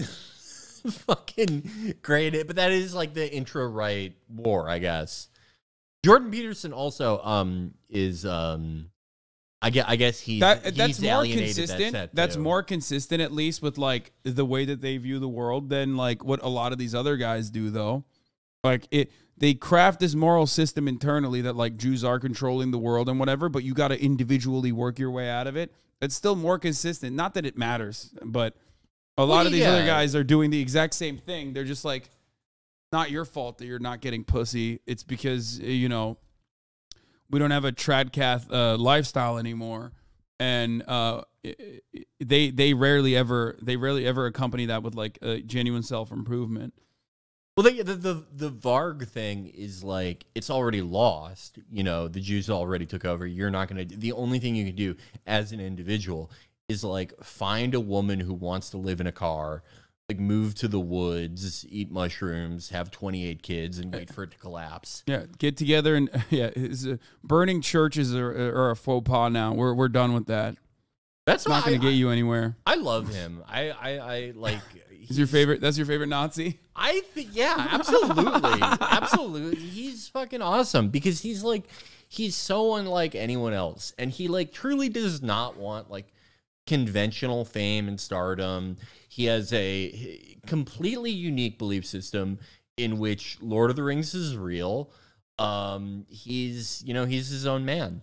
fucking great, but that is like the intro-right war, I guess. Jordan Peterson also um, is, um, I guess, I guess he's, That, he's that's more alienated consistent. That set that's too. more consistent, at least, with like the way that they view the world than like what a lot of these other guys do, though. Like it, they craft this moral system internally that like Jews are controlling the world and whatever, but you got to individually work your way out of it. It's still more consistent. Not that it matters, but a lot Well, of these yeah. other guys are doing the exact same thing. They're just like, not your fault that you're not getting pussy. It's because, you know, we don't have a tradcath uh, lifestyle anymore. And uh, they they rarely ever they rarely ever accompany that with like a genuine self-improvement. Well, the, the the the Varg thing is like it's already lost. You know, the Jews already took over. You're not gonna. The only thing you can do as an individual is like find a woman who wants to live in a car, like move to the woods, eat mushrooms, have twenty-eight kids, and wait for it to collapse. Yeah, get together and yeah, is uh, burning churches are, are a faux pas now. We're we're done with that. That's It's not why going to I, get you anywhere. I love him. I I, I like. Is your favorite? That's your favorite Nazi? I think, yeah, absolutely. Absolutely. He's fucking awesome because he's like, he's so unlike anyone else. And he like truly does not want like conventional fame and stardom. He has a completely unique belief system in which Lord of the Rings is real. Um, he's, you know, he's his own man.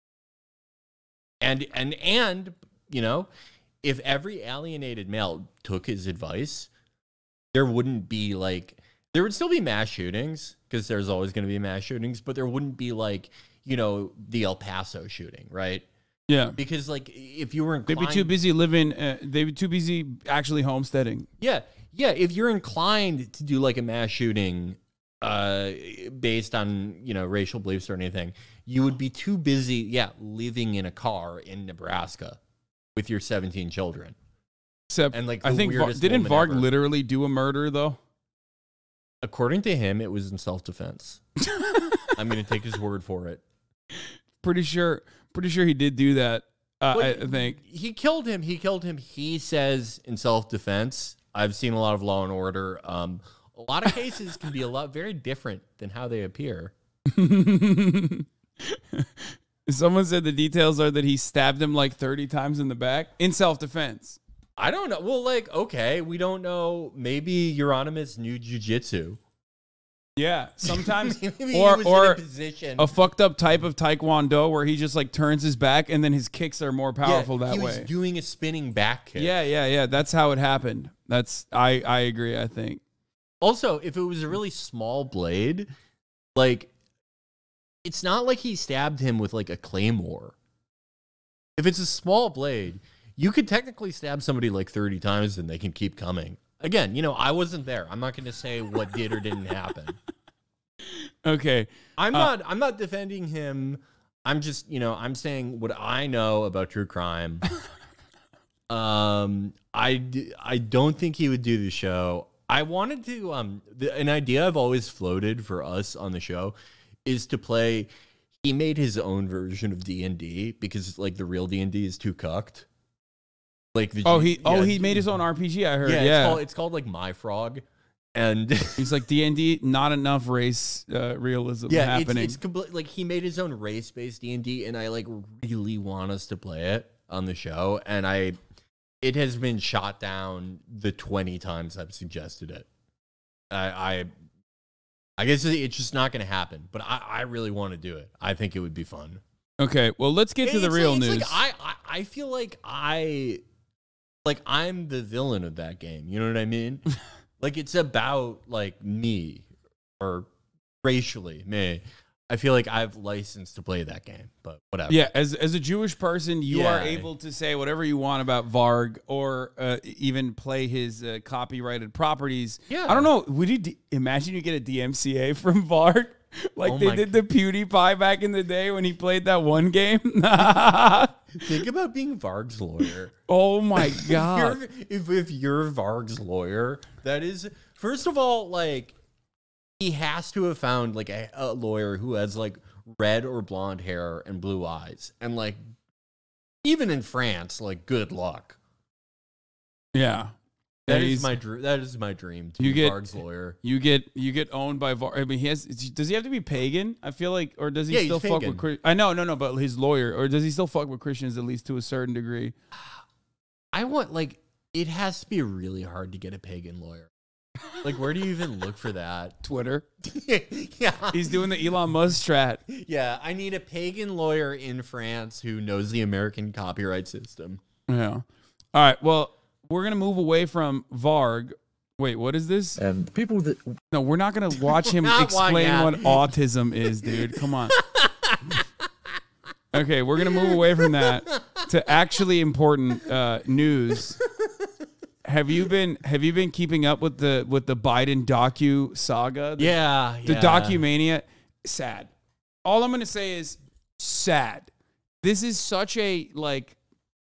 And, and, and, you know, if every alienated male took his advice, there wouldn't be like, there would still be mass shootings because there's always going to be mass shootings, but there wouldn't be like, you know, the El Paso shooting, right? Yeah. Because like if you were They'd inclined, be too busy living, uh, they'd be too busy actually homesteading. yeah, yeah. If you're inclined to do like a mass shooting uh, based on, you know, racial beliefs or anything, you would be too busy, yeah, living in a car in Nebraska with your seventeen children. Except, And, like, I the think, Var- weirdest didn't woman Varg ever. literally do a murder, though? According to him, it was in self-defense. I'm going to take his word for it. Pretty sure, pretty sure he did do that, uh, Well, I I think. He killed him. He killed him. He says in self-defense. I've seen a lot of Law and Order. Um, a lot of cases can be a lot very different than how they appear. Someone said the details are that he stabbed him like thirty times in the back in self-defense. I don't know. Well, like, okay, we don't know. Maybe Euronymous knew jujitsu. Yeah, sometimes, Maybe or he was or in a position. a fucked up type of taekwondo where he just like turns his back and then his kicks are more powerful yeah, that he way. was doing a spinning back kick. Yeah, yeah, yeah. That's how it happened. That's I I agree. I think. Also, if it was a really small blade, like, it's not like he stabbed him with like a claymore. If it's a small blade, you could technically stab somebody like thirty times and they can keep coming. Again, you know, I wasn't there. I'm not going to say what did or didn't happen. Okay. I'm Uh, not I'm not defending him. I'm just, you know, I'm saying what I know about true crime. um I d- I don't think he would do the show. I wanted to um the, an idea I've always floated for us on the show is to play. He made his own version of D and D because like the real D and D is too cucked. Like the Oh, G- he oh yeah, he made his own R P G. I heard. Yeah, Yeah. It's, called, it's called like My Frog, and He's like D and D, not enough race uh, realism yeah, happening. it's, it's complete, like he made his own race based D and D, and I like really want us to play it on the show, and I it has been shot down the twenty times I've suggested it. I I, I guess it's just not going to happen, but I, I really want to do it. I think it would be fun. Okay, well, let's get to the It's real like, it's news. Like I, I I feel like I like I'm the villain of that game. You know what I mean? Like it's about like me or racially me. I feel like I have license to play that game, but whatever. Yeah, as as a Jewish person, you Yeah. are able to say whatever you want about Varg or uh, even play his uh, copyrighted properties. Yeah. I don't know. Would you d- imagine you get a D M C A from Varg? Like Oh they my did the PewDiePie back in the day when he played that one game? Think about being Varg's lawyer. Oh my God. You're- if, if you're Varg's lawyer, that is, first of all, like, he has to have found, like, a, a lawyer who has, like, red or blonde hair and blue eyes. And, like, even in France, like, good luck. Yeah. That Yeah, is he's- my dream. That is my dream to You be get- Varg's lawyer. You get you get owned by Var. I mean, he has. Does he have to be pagan? I feel like, or does he Yeah, he's still fuck pagan. with? Chris- I know, no, no, but his lawyer, or does he still fuck with Christians at least to a certain degree? I want, like, it has to be really hard to get a pagan lawyer. Like, where do you even look for that? Twitter. Yeah. He's doing the Elon Musk strat. Yeah, I need a pagan lawyer in France who knows the American copyright system. Yeah. All right. Well, we're gonna move away from Varg. Wait, what is this? And the people that No, we're not gonna watch him Not explain why what autism is, dude. Come on. Okay, we're gonna move away from that to actually important uh, news. Have you been Have you been keeping up with the with the Biden docu saga? The, Yeah, the yeah. documania. Sad. All I'm gonna say is sad. This is such a like.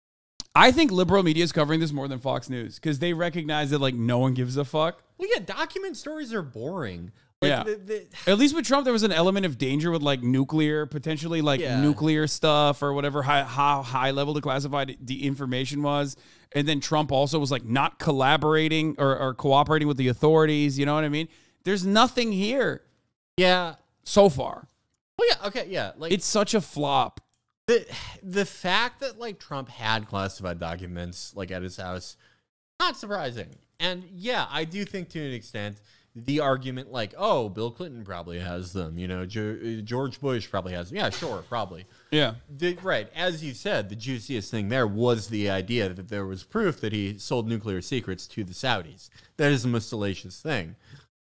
I think liberal media is covering this more than Fox News because they recognize that like no one gives a fuck. Well, yeah, document stories are boring. Like, Yeah. the- the- At least with Trump, there was an element of danger with like nuclear, potentially like Yeah. nuclear stuff or whatever, high, how high level the classified the information was. And then Trump also was like not collaborating or, or cooperating with the authorities. You know what I mean? There's nothing here yeah. so far. Well, yeah. Okay. Yeah. Like It's such a flop. the the fact that like Trump had classified documents like at his house, not surprising. And yeah, I do think to an extent the argument like, oh, Bill Clinton probably has them. You know, jo- George Bush probably has them. Yeah, sure, probably. Yeah. The, right. As you said, the juiciest thing there was the idea that there was proof that he sold nuclear secrets to the Saudis. That is the most salacious thing.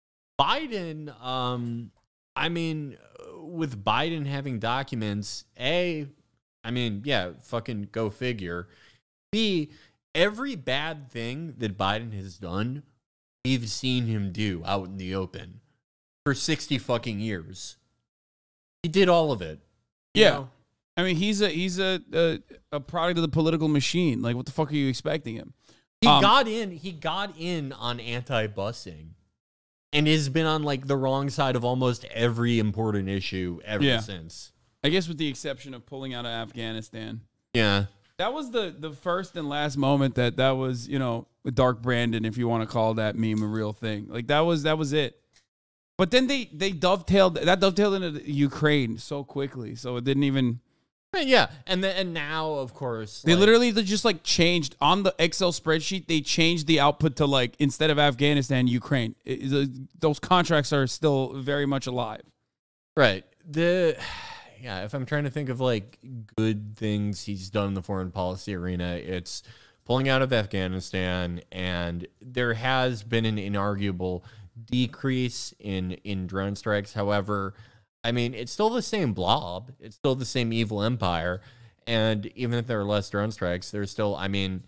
Biden, um, I mean, with Biden having documents, A, I mean, yeah, fucking go figure. B, every bad thing that Biden has done, we've seen him do out in the open for sixty fucking years. He did all of it. you Yeah. know? I mean, he's a he's a, a a product of the political machine. Like, what the fuck are you expecting him? He Um, got in. He got in on anti-busing, and has been on like the wrong side of almost every important issue ever Yeah. since. I guess with the exception of pulling out of Afghanistan. Yeah, That was the the first and last moment that that was, you know, Dark Brandon, if you want to call that meme a real thing. Like that was that was it. But then they they dovetailed that dovetailed into Ukraine so quickly, so it didn't even. Right, yeah, and then and now of course They like- literally just like changed on the Excel spreadsheet. They changed the output to like instead of Afghanistan, Ukraine. It- the- those contracts are still very much alive. right the yeah. If I'm trying to think of like good things he's done in the foreign policy arena, it's pulling out of Afghanistan, and there has been an inarguable decrease in in drone strikes. However, I mean, it's still the same blob. It's still the same evil empire. And even if there are less drone strikes, there's still, I mean,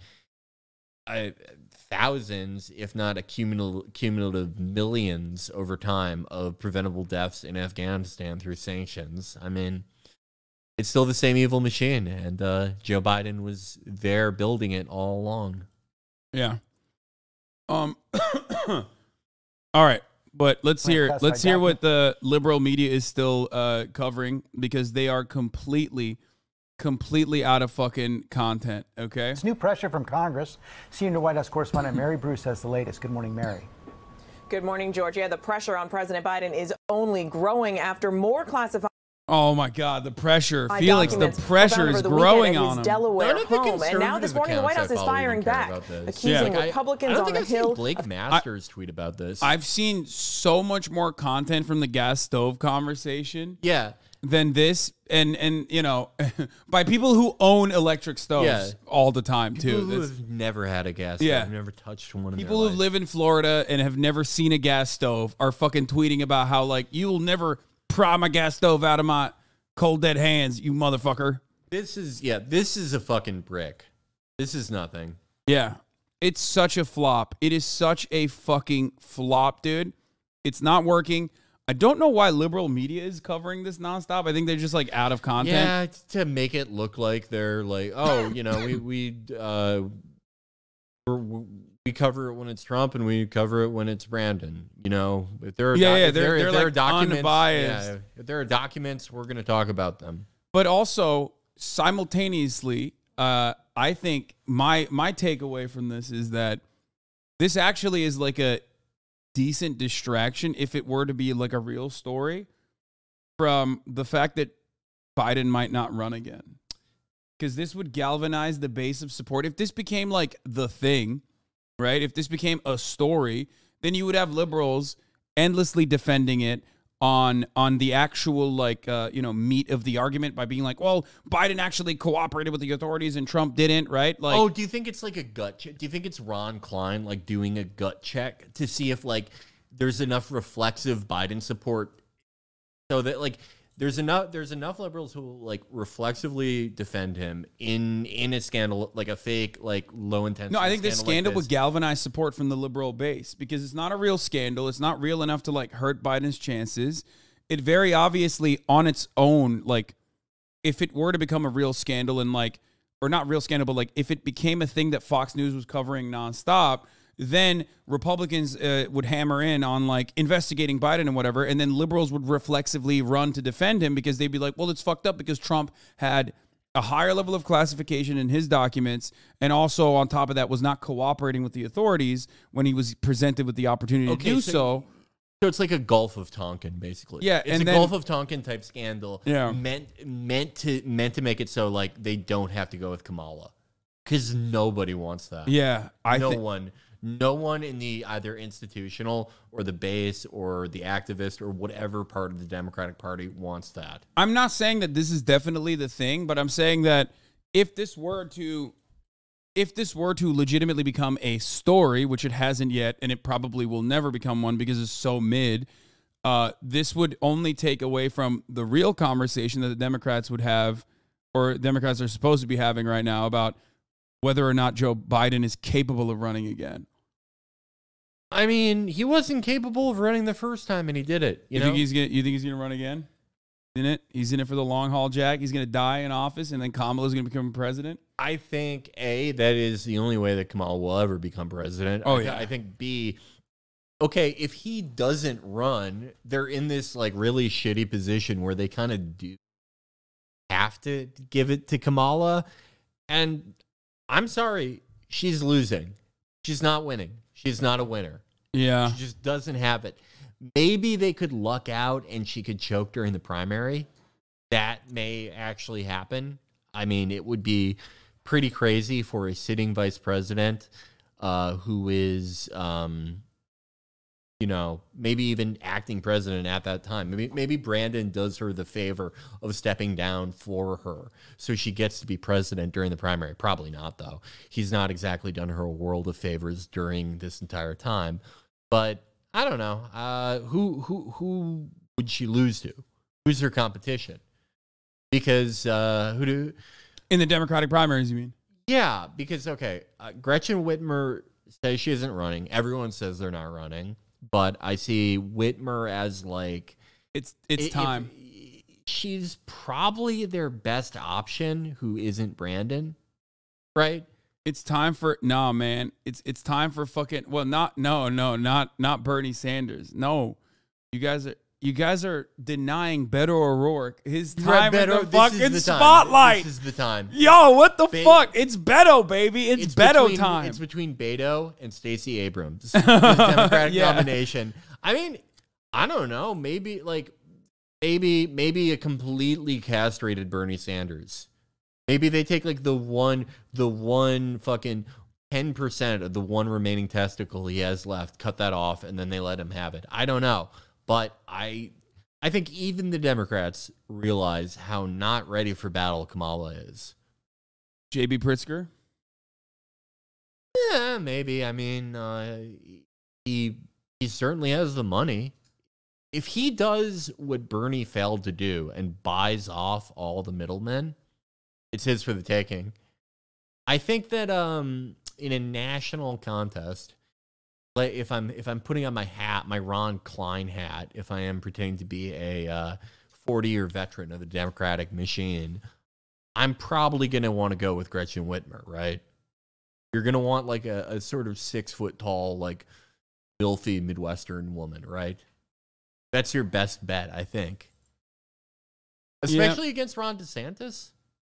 I, thousands, if not a cumulative, cumulative millions over time of preventable deaths in Afghanistan through sanctions. I mean, it's still the same evil machine. And uh, Joe Biden was there building it all along. Yeah. Um. All right, but let's hear classified let's hear what the liberal media is still uh, covering because they are completely, completely out of fucking content. Okay. It's new pressure from Congress. Senior White House correspondent Mary Bruce has the latest. Good morning, Mary. Good morning, Georgia. The pressure on President Biden is only growing after more classified Oh my God, the pressure, Felix, the documents were pressure found is over the growing weekend at on his him. Delaware None of the home, and now this conservative morning the White accounts House I is follow firing even care back, about this. accusing Yeah. I- Republicans I don't on think the I've seen Hill. Blake Masters tweet about this. I've seen so much more content from the gas stove conversation yeah. than this, and and you know, by people who own electric stoves Yeah. all the time People too. who That's- have never had a gas Yeah. stove, never touched one in People their who life. live in Florida and have never seen a gas stove are fucking tweeting about how like you'll never pry my gas stove out of my cold dead hands, you motherfucker. This is, yeah, this is a fucking brick. This is nothing. Yeah. It's such a flop. It is such a fucking flop, dude. It's not working. I don't know why liberal media is covering this nonstop. I think they're just like out of content. Yeah, to make it look like they're like, oh, you know, we we uh, we're, we cover it when it's Trump and we cover it when it's Brandon. You know, if there are Yeah, doc- yeah, if there, they're- if they're, there are like, documents, unbiased. yeah, if there are documents, we're going to talk about them. But also simultaneously, uh, I think my my takeaway from this is that this actually is like a decent distraction if it were to be like a real story from the fact that Biden might not run again. Because this would galvanize the base of support. If this became like the thing, right? If this became a story, then you would have liberals endlessly defending it on on the actual like uh, you know meat of the argument by being like, well, Biden actually cooperated with the authorities and Trump didn't, right? Like, oh, do you think it's like a gut check? Do you think it's Ron Klein like doing a gut check to see if like there's enough reflexive Biden support so that like there's enough there's enough liberals who will like reflexively defend him in in a scandal, like a fake like low intensity. no, I think this scandal scandal like would this. galvanize support from the liberal base because it's not a real scandal. It's not real enough to like hurt Biden's chances. It very obviously on its own, like if it were to become a real scandal and like, or not real scandal, but like if it became a thing that Fox News was covering nonstop, then Republicans uh, would hammer in on like investigating Biden and whatever. And then liberals would reflexively run to defend him because they'd be like, well, it's fucked up because Trump had a higher level of classification in his documents. And also on top of that was not cooperating with the authorities when he was presented with the opportunity Okay, to do so- so. So it's like a Gulf of Tonkin, basically. Yeah, it's and a then- Gulf of Tonkin type scandal. Yeah. meant meant to meant to make it so like they don't have to go with Kamala, because nobody wants that. Yeah, I no think one, no one in the either institutional or the base or the activist or whatever part of the Democratic Party wants that. I'm not saying that this is definitely the thing, but I'm saying that if this were to if this were to legitimately become a story, which it hasn't yet, and it probably will never become one because it's so mid, uh, this would only take away from the real conversation that the Democrats would have, or Democrats are supposed to be having right now about whether or not Joe Biden is capable of running again. I mean, he wasn't capable of running the first time, and he did it. You, You, know, think he's gonna? You think he's gonna run again? In it, he's in it for the long haul, Jack. He's gonna die in office, and then Kamala's gonna become president. I think A, that is the only way that Kamala will ever become president. Oh, I th- yeah. I think B, okay, if he doesn't run, they're in this like really shitty position where they kind of do have to give it to Kamala. And I'm sorry, she's losing. She's not winning. She's not a winner. Yeah. She just doesn't have it. Maybe they could luck out and she could choke during the primary. That may actually happen. I mean, it would be pretty crazy for a sitting vice president uh, who is, um, you know, maybe even acting president at that time. Maybe, maybe Brandon does her the favor of stepping down for her so she gets to be president during the primary. Probably not, though. He's not exactly done her a world of favors during this entire time. But I don't know. Uh, who who who would she lose to? Who's her competition? Because uh, who do? In the Democratic primaries, you mean? Yeah, because okay, uh, Gretchen Whitmer says she isn't running. Everyone says they're not running, but I see Whitmer as like It's it's if- time. she's probably their best option. Who isn't Brandon, right? It's time for no man. It's it's time for fucking well not no no not not Bernie Sanders. No, you guys are you guys are denying Beto O'Rourke his time in the This is fucking the time. spotlight. This is the time. Yo, what the Be- fuck? It's Beto, baby. It's, Beto between, time. It's between Beto and Stacey Abrams. The Democratic Yeah. nomination. I mean, I don't know. Maybe like maybe maybe a completely castrated Bernie Sanders. Maybe they take like the one the one fucking ten percent of the one remaining testicle he has left, cut that off, and then they let him have it. I don't know. But I I think even the Democrats realize how not ready for battle Kamala is. J B Pritzker. Yeah, maybe. I mean, uh, he he certainly has the money. if he does what Bernie failed to do and buys off all the middlemen, it's his for the taking. I think that um, in a national contest, like if I'm if I'm putting on my hat, my Ron Klein hat, if I am pretending to be a uh, forty-year veteran of the Democratic machine, I'm probably going to want to go with Gretchen Whitmer, right? You're going to want like a, a sort of six-foot-tall, like, filthy Midwestern woman, right? That's your best bet, I think. Especially yeah. against Ron DeSantis.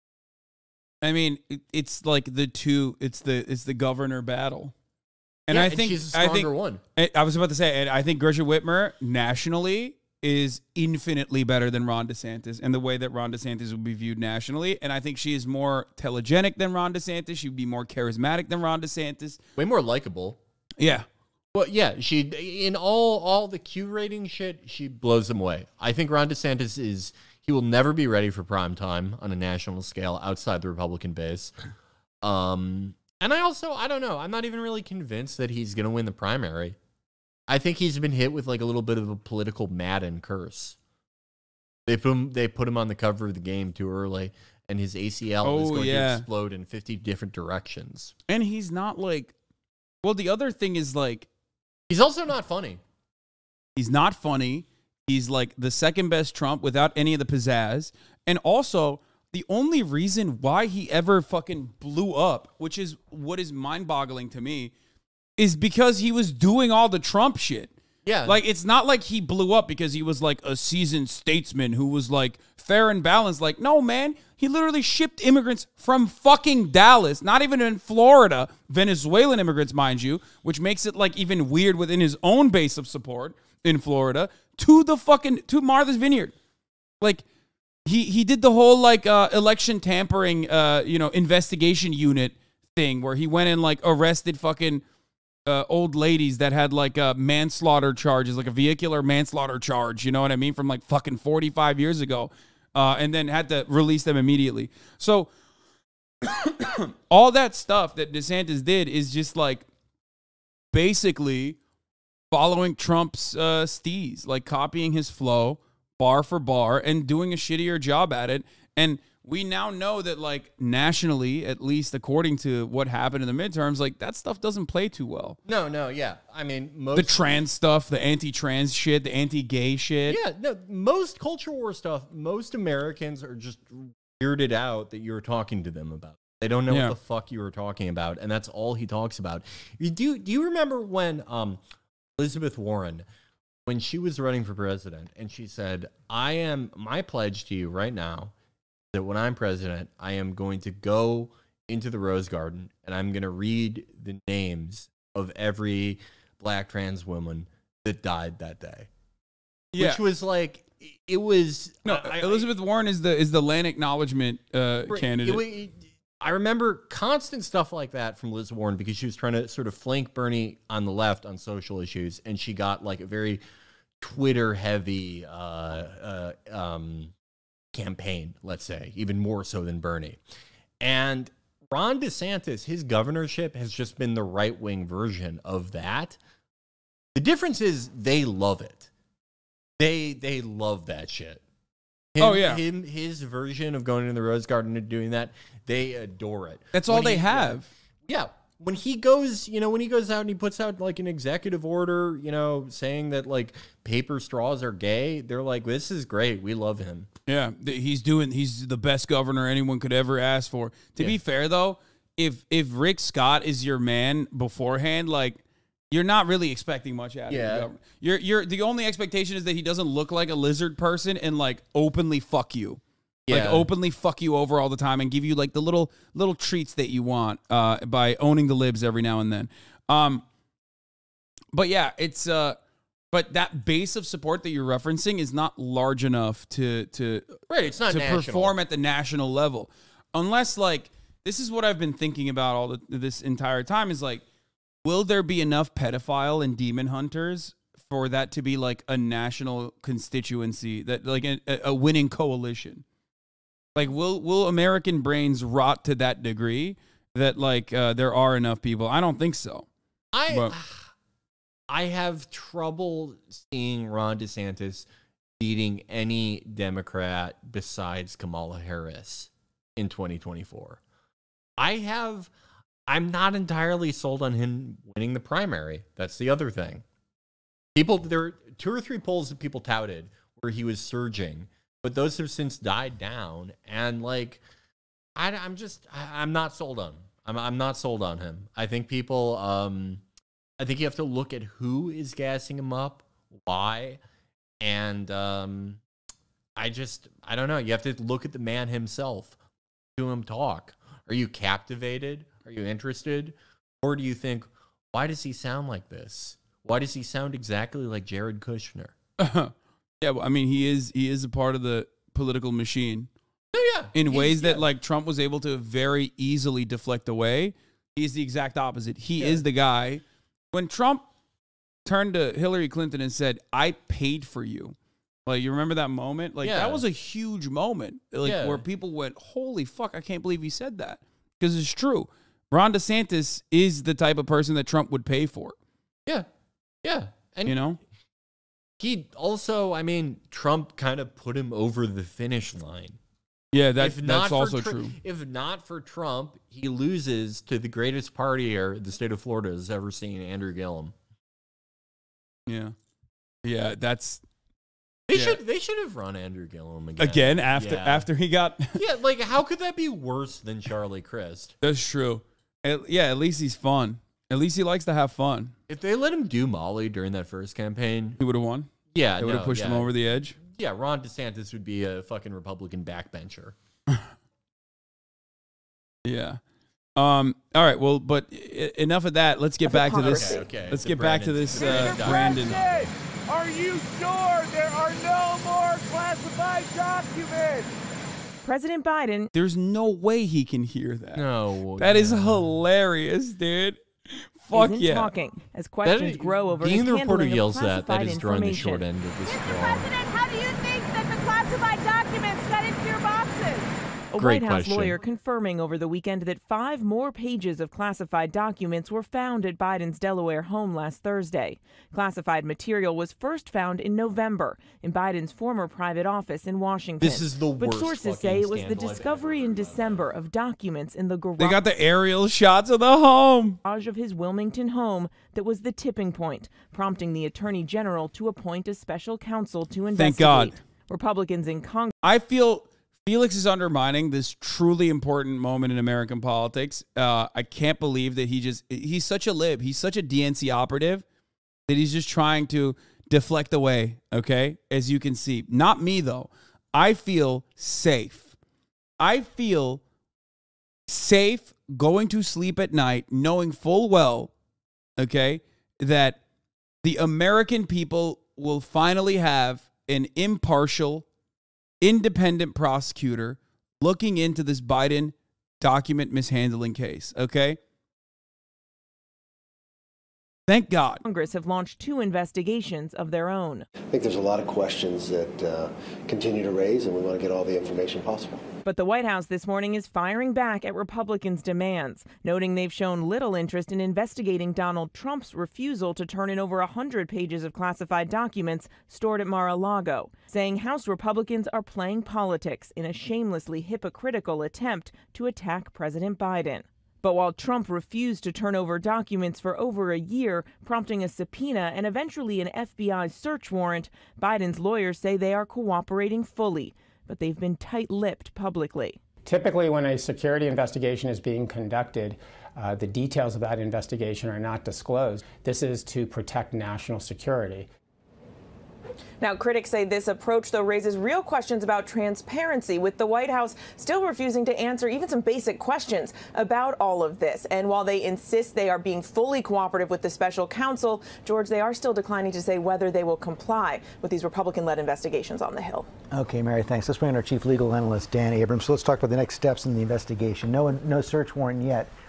I mean, it, it's like the two, it's the it's the governor battle. And yeah, I think and she's a stronger I think, one. I, I was about to say, and I think Gretchen Whitmer nationally is infinitely better than Ron DeSantis and the way that Ron DeSantis will be viewed nationally. And I think she is more telegenic than Ron DeSantis. She'd be more charismatic than Ron DeSantis. Way more likable. Yeah. Well, yeah, she in all all the Q rating shit, she blows them away. I think Ron DeSantis is he will never be ready for prime time on a national scale outside the Republican base. Um, and I also I don't know, I'm not even really convinced that he's going to win the primary. I think he's been hit with like a little bit of a political Madden curse. They put him they put him on the cover of the game too early, and his A C L oh, is going yeah. to explode in fifty different directions. And he's not like well, the other thing is like he's also not funny. He's not funny. He's like the second best Trump without any of the pizzazz. And also, the only reason why he ever fucking blew up, which is what is mind-boggling to me, is because he was doing all the Trump shit. Yeah. Like, it's not like he blew up because he was like a seasoned statesman who was like fair and balanced. Like, no, man, he literally shipped immigrants from fucking Dallas, not even in Florida, Venezuelan immigrants, mind you, which makes it like even weird within his own base of support in Florida, to the fucking, to Martha's Vineyard. Like, he, he did the whole like uh, election tampering, uh, you know, investigation unit thing where he went and like arrested fucking Uh, old ladies that had like uh, manslaughter charges, like a vehicular manslaughter charge, you know what I mean, from like fucking forty-five years ago, uh, and then had to release them immediately. So all that stuff that DeSantis did is just like basically following Trump's uh, steez, like copying his flow bar for bar and doing a shittier job at it. And we now know that, like, nationally, at least according to what happened in the midterms, like, that stuff doesn't play too well. No, no, yeah. I mean, most... The trans stuff, the anti-trans shit, the anti-gay shit. Yeah, no, most culture war stuff, most Americans are just weirded out that you're talking to them about. They don't know Yeah. what the fuck you were talking about, and that's all he talks about. You do, do you remember when um, Elizabeth Warren, when she was running for president, and she said, I am, my pledge to you right now, that when I'm president, I am going to go into the Rose Garden and I'm going to read the names of every black trans woman that died that day. Yeah. Which was like, it was... No, I, Elizabeth Warren is the is the land acknowledgement uh, I, candidate. It, it, I remember constant stuff like that from Liz Warren because she was trying to sort of flank Bernie on the left on social issues, and she got like a very Twitter-heavy... Uh, uh, um, campaign, let's say, even more so than Bernie. And Ron DeSantis, his governorship has just been the right-wing version of that. The difference is they love it. They they love that shit. Him, oh, yeah. Him, his version of going in the Rose Garden and doing that, they adore it. That's When all they he- have. Yeah. When he goes, you know, when he goes out and he puts out like an executive order, you know, saying that like paper straws are gay, they're like, this is great. We love him. Yeah, th- he's doing. He's the best governor anyone could ever ask for. To Yeah. be fair, though, if if Rick Scott is your man beforehand, like you're not really expecting much out of Yeah. the government. You're you're the only expectation is that he doesn't look like a lizard person and like openly fuck you, like Yeah. openly fuck you over all the time and give you like the little little treats that you want uh, by owning the libs every now and then. Um, but yeah, it's uh. But that base of support that you're referencing is not large enough to to Right, it's not to national. perform at the national level, unless like this is what I've been thinking about all the, this entire time is like, will there be enough pedophile and demon hunters for that to be like a national constituency that like a, a winning coalition? Like, will will American brains rot to that degree that like uh, there are enough people? I don't think so. I But- I have trouble seeing Ron DeSantis beating any Democrat besides Kamala Harris in twenty twenty-four. I have, I'm not entirely sold on him winning the primary. That's the other thing. People, there were two or three polls that people touted where he was surging, but those have since died down. And like, I, I'm just, I, I'm not sold on him. I'm, I'm not sold on him. I think people, um, I think you have to look at who is gassing him up, why, and um, I just, I don't know. You have to look at the man himself, to him talk. Are you captivated? Are you interested? Or do you think, why does he sound like this? Why does he sound exactly like Jared Kushner? yeah, well, I mean, he is he is a part of the political machine. Oh, yeah. In He's, ways that yeah. like Trump was able to very easily deflect away. He's the exact opposite. He Yeah. is the guy. When Trump turned to Hillary Clinton and said, I paid for you. Like, you remember that moment? Like, Yeah. that was a huge moment. Like, Yeah. where people went, holy fuck, I can't believe he said that. Because it's true. Ron DeSantis is the type of person that Trump would pay for. Yeah. Yeah. And You know? he also, I mean, Trump kind of put him over the finish line. Yeah, that, If not that's for also Tr- true. If not for Trump, he loses to the greatest partier the state of Florida has ever seen, Andrew Gillum. Yeah. Yeah, that's... They Yeah. should they should have run Andrew Gillum again. Again, after Yeah. after he got... Yeah, like how could that be worse than Charlie Crist? That's true. At, yeah, at least he's fun. At least he likes to have fun. If they let him do Molly during that first campaign, He would have won. yeah, They would have no, pushed yeah. him over the edge. Yeah, Ron DeSantis would be a fucking Republican backbencher. Yeah. Um. All right. Well, but I- enough of that. Let's get back to this. Okay, okay. Let's The get back to Brandon. this, uh, Brandon. Are you sure there are no more classified documents? President Biden There's no way he can hear that. No, That is yeah. hilarious, dude. Fuck isn't yeah. talking as That questions is- grow over being his the reporter handling of yells that. That classified is drawing the short information. end of the Mister straw. President, how do you think that the classified documents got into your boxes? A Great White House question. lawyer confirming over the weekend that five more pages of classified documents were found at Biden's Delaware home last Thursday. Classified material was first found in November in Biden's former private office in Washington. This is the But worst sources say it was the fucking scandal I've discovery ever in heard of. December of documents in the garage They got the aerial shots of the home. of his Wilmington home that was the tipping point, prompting the attorney general to appoint a special counsel to investigate. Thank God. Republicans in Congress I feel Felix is undermining this truly important moment in American politics. Uh, I can't believe that he just, he's such a lib. He's such a D N C operative that he's just trying to deflect away, okay? As you can see. Not me, though. I feel safe. I feel safe going to sleep at night knowing full well, okay, that the American people will finally have an impartial, independent prosecutor looking into this Biden document mishandling case, okay? Thank God. Congress have launched two investigations of their own. I think there's a lot of questions that uh, continue to raise, and we want to get all the information possible. But the White House this morning is firing back at Republicans' demands, noting they've shown little interest in investigating Donald Trump's refusal to turn in over one hundred pages of classified documents stored at Mar-a-Lago, saying House Republicans are playing politics in a shamelessly hypocritical attempt to attack President Biden. But while Trump refused to turn over documents for over a year, prompting a subpoena and eventually an F B I search warrant, Biden's lawyers say they are cooperating fully, but they've been tight-lipped publicly. Typically, when a security investigation is being conducted, uh, the details of that investigation are not disclosed. This is to protect national security. Now, critics say this approach, though, raises real questions about transparency, with the White House still refusing to answer even some basic questions about all of this. And while they insist they are being fully cooperative with the special counsel, George, they are still declining to say whether they will comply with these Republican-led investigations on the Hill. Okay, Mary, thanks. Let's bring in our chief legal analyst, Dan Abrams. So let's talk about the next steps in the investigation. No, no search warrant yet.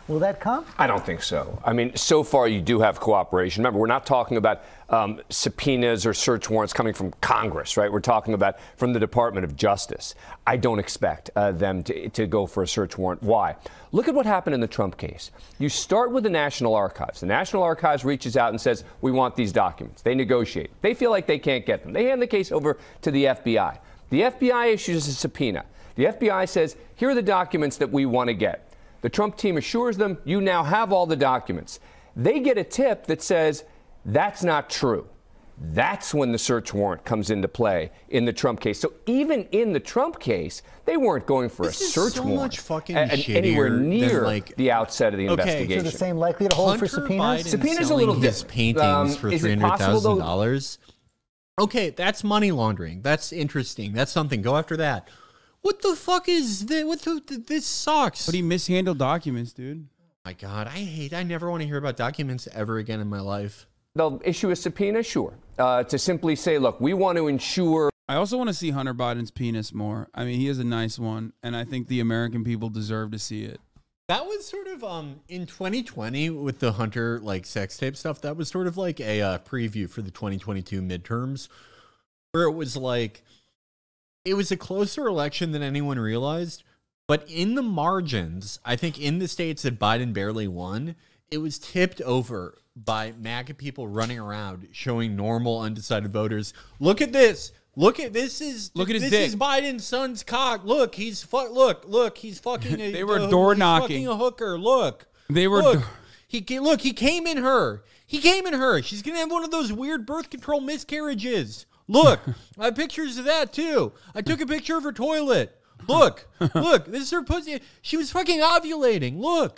Will that come? I don't think so. I mean, so far you do have cooperation. Remember, we're not talking about um, subpoenas or search warrants coming from Congress, right? We're talking about from the Department of Justice. I don't expect uh, them to, to go for a search warrant. Why? Look at what happened in the Trump case. You start with the National Archives. The National Archives reaches out and says, we want these documents. They negotiate. They feel like they can't get them. They hand the case over to the F B I. The F B I issues a subpoena. The F B I says, here are the documents that we want to get. The Trump team assures them, you now have all the documents. They get a tip that says, that's not true. That's when the search warrant comes into play in the Trump case. So even in the Trump case, they weren't going for this a is search so warrant much fucking a- shittier anywhere near than, like, the outset of the okay, investigation. So the same likelihood to hold Hunter for subpoenas? Biden Subpoenas a little selling his different. paintings Um, for is three it hundred possible, thousand though- dollars. Okay, that's money laundering. That's interesting. That's something. Go after that. What the fuck is this? What the, this sucks. But he mishandled documents, dude. My God, I hate. I never want to hear about documents ever again in my life. They'll issue a subpoena, sure, uh, to simply say, look, we want to ensure. I also want to see Hunter Biden's penis more. I mean, he has a nice one, and I think the American people deserve to see it. That was sort of um in twenty twenty with the Hunter like sex tape stuff. That was sort of like a uh, preview for the twenty twenty-two midterms, where it was like it was a closer election than anyone realized. But in the margins, I think in the states that Biden barely won, it was tipped over by MAGA people running around showing normal undecided voters. Look at this. Look at this is Look at his this dick. is Biden's son's cock. Look, he's fu- look, look, he's fucking a, They were a- door he's knocking. fucking a hooker. Look. They were Look. door- He ca- look, he came in her. He came in her. She's going to have one of those weird birth control miscarriages. Look, I have pictures of that too. I took a picture of her toilet. Look, look, this is her pussy. She was fucking ovulating. Look.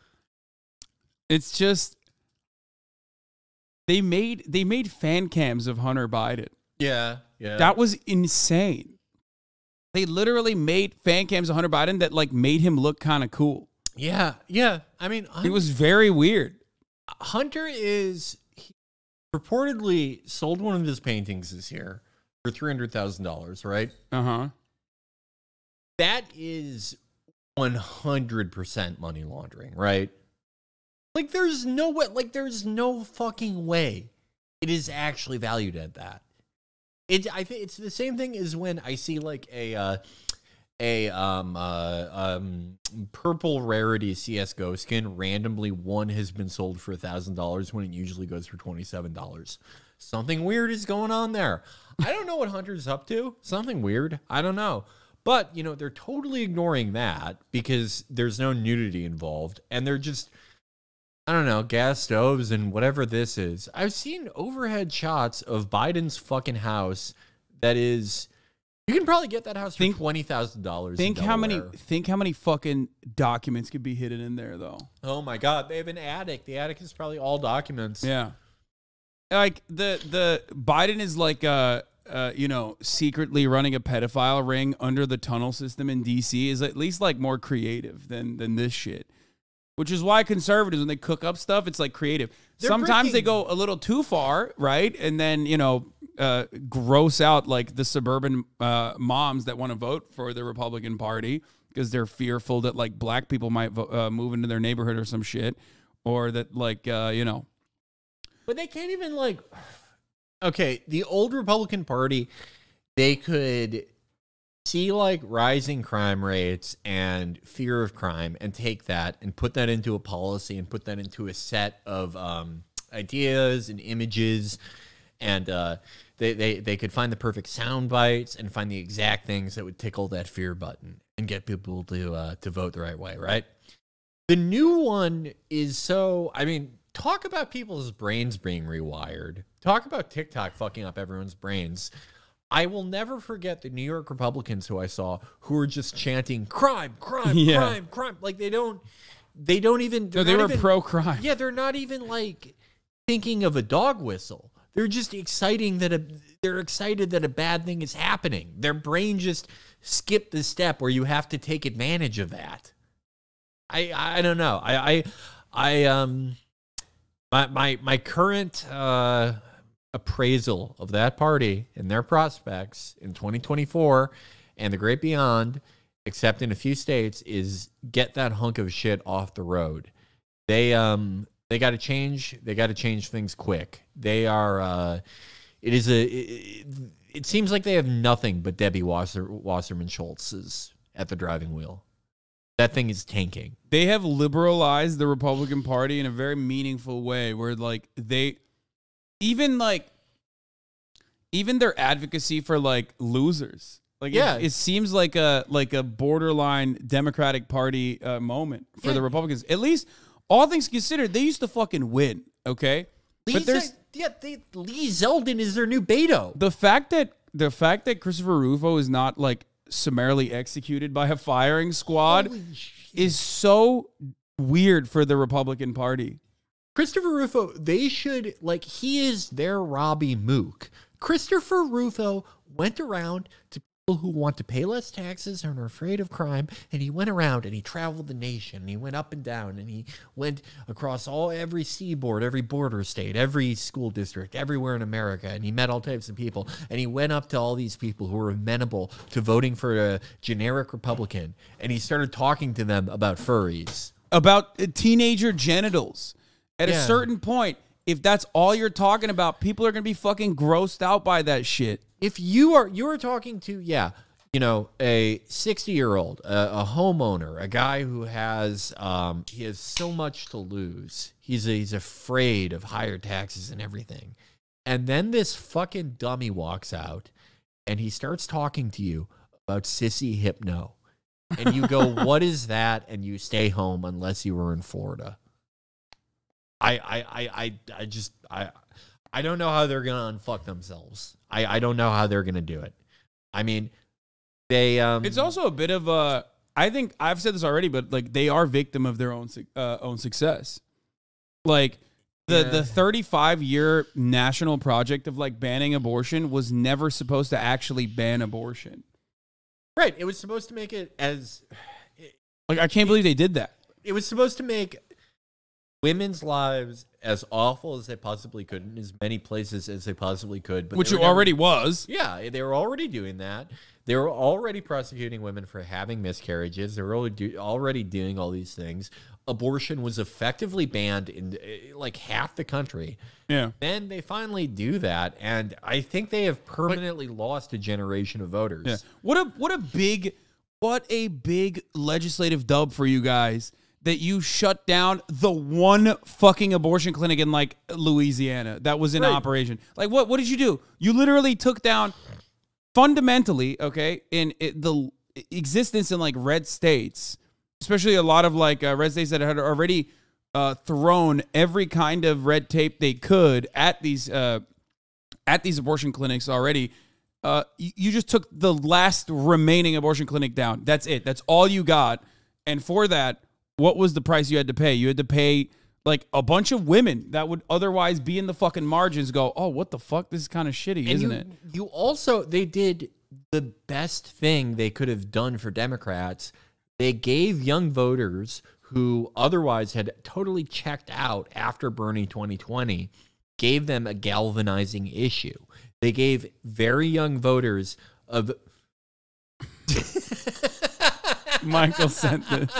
It's just they made they made fan cams of Hunter Biden. Yeah, yeah. That was insane. They literally made fan cams of Hunter Biden that like made him look kind of cool. Yeah, yeah. I mean, It was very weird. Hunter is he reportedly sold one of his paintings this year for three hundred thousand dollars, right? Uh-huh. That is one hundred percent money laundering, right? Like, there's no way, like, there's no fucking way it is actually valued at that. It, I think it's the same thing as when I see, like, a, uh, a, um, uh, um, purple rarity C S G O skin. Randomly, one has been sold for one thousand dollars when it usually goes for twenty-seven dollars. Something weird is going on there. I don't know what Hunter's up to. Something weird. I don't know. But, you know, they're totally ignoring that because there's no nudity involved. And they're just, I don't know, gas stoves and whatever this is. I've seen overhead shots of Biden's fucking house that is, you can probably get that house for Think- twenty thousand dollars. Think how many think how many fucking documents could be hidden in there though. Oh my God. They have an attic. The attic is probably all documents. Yeah. Like the the Biden is like uh uh you know secretly running a pedophile ring under the tunnel system in D C is at least like more creative than than this shit. Which is why conservatives, when they cook up stuff, it's like creative. They're Sometimes they breaking- go a little too far, right? And then, you know, uh, gross out like the suburban uh, moms that want to vote for the Republican Party because they're fearful that like black people might vo- uh, move into their neighborhood or some shit. Or that like, uh, you know. But they can't even like, okay, the old Republican Party, they could see like rising crime rates and fear of crime and take that and put that into a policy and put that into a set of um, ideas and images. And uh, they, they, they could find the perfect sound bites and find the exact things that would tickle that fear button and get people to uh, to vote the right way, right? The new one is so, I mean, talk about people's brains being rewired. Talk about TikTok fucking up everyone's brains. I will never forget the New York Republicans who I saw who were just chanting crime, crime, Yeah. crime, crime. Like they don't, they don't even. No, they're they not were even- pro-crime. Yeah, they're not even like thinking of a dog whistle. They're just exciting that a. They're excited that a bad thing is happening. Their brain just skipped the step where you have to take advantage of that. I I don't know. I I, I um my my my current uh, appraisal of that party and their prospects in twenty twenty-four and the great beyond, except in a few states, is get that hunk of shit off the road. They um they got to change. They got to change things quick. They are. Uh, it is a. It, it seems like they have nothing but Debbie Wasser, Wasserman Schultz's at the driving wheel. That thing is tanking. They have liberalized the Republican Party in a very meaningful way, where like they, even like, even their advocacy for like losers. Like yeah, it, it seems like a like a borderline Democratic Party uh, moment for yeah. the Republicans. At least, all things considered, they used to fucking win. Okay, Lee but there's Ze- yeah, they, Lee Zeldin is their new Beto. The fact that the fact that Christopher Rufo is not like summarily executed by a firing squad is so weird for the Republican Party. Christopher Rufo, they should like he is their Robbie Mook. Christopher Rufo went around to people who want to pay less taxes and are afraid of crime, and he went around and he traveled the nation, and he went up and down, and he went across all every seaboard, every border state, every school district, everywhere in America, and he met all types of people, and he went up to all these people who were amenable to voting for a generic Republican, and he started talking to them about furries. About teenager genitals. At Yeah. a certain point, if that's all you're talking about, people are going to be fucking grossed out by that shit. If you are you are talking to, yeah, you know, a sixty-year-old, a, a homeowner, a guy who has um, he has so much to lose. He's he's afraid of higher taxes and everything. And then this fucking dummy walks out and he starts talking to you about sissy hypno. And you go, what is that? And you stay home unless you were in Florida. I I I I, I just I I don't know how they're gonna unfuck themselves. I, I don't know how they're gonna do it. I mean, they. Um, It's also a bit of a. I think I've said this already, but like they are victim of their own su- uh, own success. Like the Yeah. the thirty-five year national project of like banning abortion was never supposed to actually ban abortion. right. It was supposed to make it as. Like I can't believe they did that. It was supposed to make women's lives as awful as they possibly could in as many places as they possibly could. But Which they it were never- already was. Yeah, they were already doing that. They were already prosecuting women for having miscarriages. They were already, do, already doing all these things. Abortion was effectively banned in uh, like half the country. Yeah. Then they finally do that, and I think they have permanently lost a generation of voters. Yeah. What a what a big what a big legislative dub for you guys that you shut down the one fucking abortion clinic in like Louisiana that was in Right. operation. Like what what did you do? You literally took down fundamentally, okay, in it, the existence in like red states, especially a lot of like uh, red states that had already uh, thrown every kind of red tape they could at these uh, at these abortion clinics already. Uh, you, you just took the last remaining abortion clinic down. That's it. That's all you got. And for that, what was the price you had to pay? You had to pay like a bunch of women that would otherwise be in the fucking margins go, oh, what the fuck? This is kind of shitty, And isn't you, it? You also, they did the best thing they could have done for Democrats. They gave young voters who otherwise had totally checked out after Bernie twenty twenty, gave them a galvanizing issue. They gave very young voters of... Michael sent this.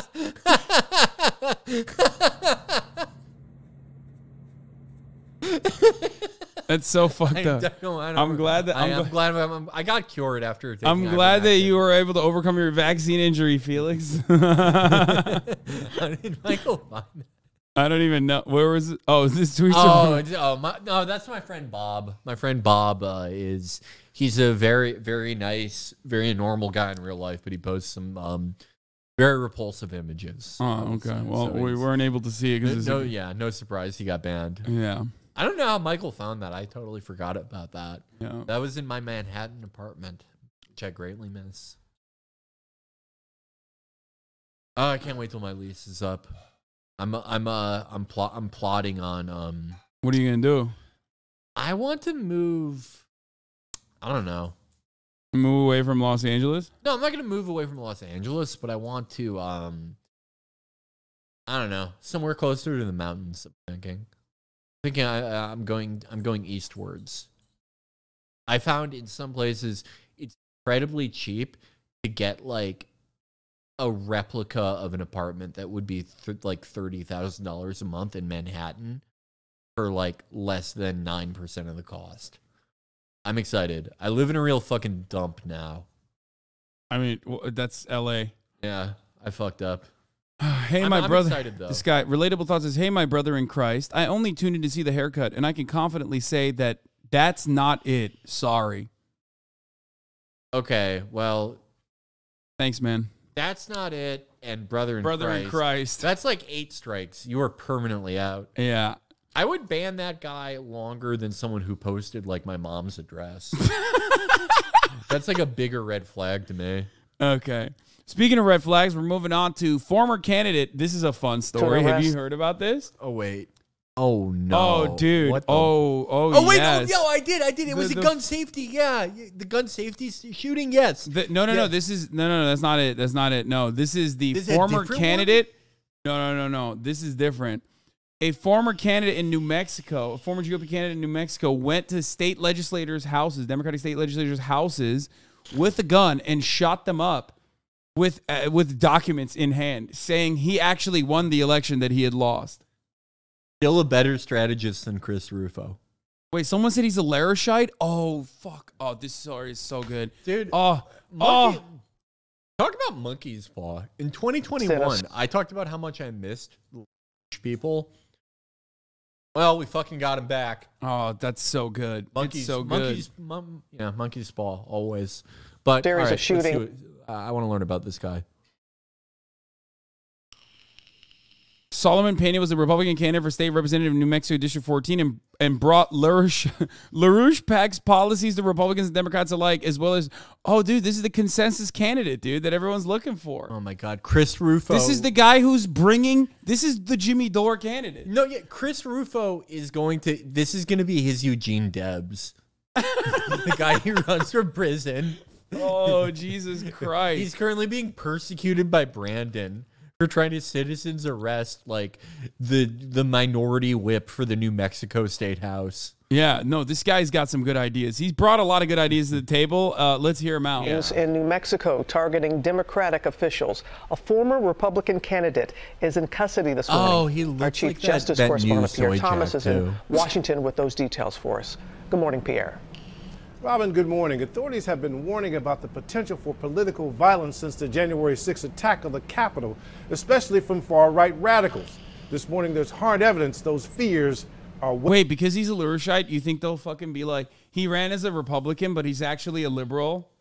That's so fucked I up. don't- I don't- I'm glad that I I'm, am gl- glad I'm, I got cured after. Taking I'm glad that ivermectin. you were able to overcome your vaccine injury, Felix. How did Michael find that? I don't even know where was it? Oh, is this tweet? Oh, it's- oh my, no, that's my friend Bob. My friend Bob uh, is he's a very very nice, very normal guy in real life, but he posts some um, very repulsive images. Oh, okay. So- Well, so we he's- weren't able to see it because no, yeah, no surprise he got banned. Yeah. I don't know how Michael found that. I totally forgot about that. Yeah. That was in my Manhattan apartment, which I greatly miss. Oh, I can't wait till my lease is up. I'm I'm uh I'm plot I'm plotting on um What are you gonna do? I want to move. I don't know. Move away from Los Angeles? No, I'm not going to move away from Los Angeles, but I want to um I don't know, somewhere closer to the mountains. I'm thinking. Thinking I, I'm going I'm going eastwards. I found in some places it's incredibly cheap to get like a replica of an apartment that would be th- like thirty thousand dollars a month in Manhattan for like less than nine percent of the cost. I'm excited. I live in a real fucking dump now. I mean, well, that's L A. Yeah, I fucked up. Hey, I'm, my I'm brother. excited, though. This guy, Relatable Thoughts, says, hey, my brother in Christ. I only tuned in to see the haircut, and I can confidently say that that's not it. Sorry. Okay, well. Thanks, man. That's not it. And brother in brother Christ. in Christ. That's like eight strikes. You are permanently out. Yeah. I would ban that guy longer than someone who posted like my mom's address. That's like a bigger red flag to me. Okay. Speaking of red flags, we're moving on to former candidate. This is a fun story. Have you heard about this? Oh, wait. Oh, no. Oh, dude. What the- oh, oh, Oh, wait. yes. No, yo, I did. I did. It The- was a the- gun safety. Yeah. The gun safety s- shooting. Yes. The, no, no, Yeah. no. This is no, no, no. That's not it. That's not it. No, this is the This is a former different candidate. No, no, no, no. This is different. A former candidate in New Mexico, a former G O P candidate in New Mexico, went to state legislators' houses, Democratic state legislators' houses, with a gun and shot them up with uh, with documents in hand, saying he actually won the election that he had lost. Still a better strategist than Chris Rufo. Wait, someone said he's a Laroshite? Oh, fuck. Oh, this story is so good. Dude. Oh, Monkey, oh. Talk about monkey's paw. In twenty twenty-one, I talked about how much I missed people. Well, we fucking got him back. Oh, that's so good. Monkey's it's so good. Monkey's, mon- yeah, monkey's paw, always. But There is all a right, let's shooting. do it. Uh, I want to learn about this guy. Solomon Pena was the Republican candidate for state representative of New Mexico District fourteen and, and brought LaRouche, LaRouche PAC's policies to Republicans and Democrats alike, as well as, oh, dude, this is the consensus candidate, dude, that everyone's looking for. Oh, my God. Chris Rufo. This is the guy who's bringing, this is the Jimmy Dore candidate. No, yeah, Chris Rufo is going to, this is going to be his Eugene Debs. The guy who runs for prison. Oh, Jesus Christ. He's currently being persecuted by Brandon for trying to citizens arrest like the the minority whip for the New Mexico State House. Yeah, no, this guy's got some good ideas. He's brought a lot of good ideas to the table. Uh, let's hear him out. News in New Mexico targeting Democratic officials. A former Republican candidate is in custody this morning. Oh, he looks Our Chief like that- Justice that correspondent new Pierre soy Thomas jack, is in too. Washington with those details for us. Good morning, Pierre. Robin, good morning. Authorities have been warning about the potential for political violence since the January sixth attack on the Capitol, especially from far-right radicals. This morning, there's hard evidence those fears are... Wait, because he's a Larouchite, you think they'll fucking be like, he ran as a Republican, but he's actually a liberal?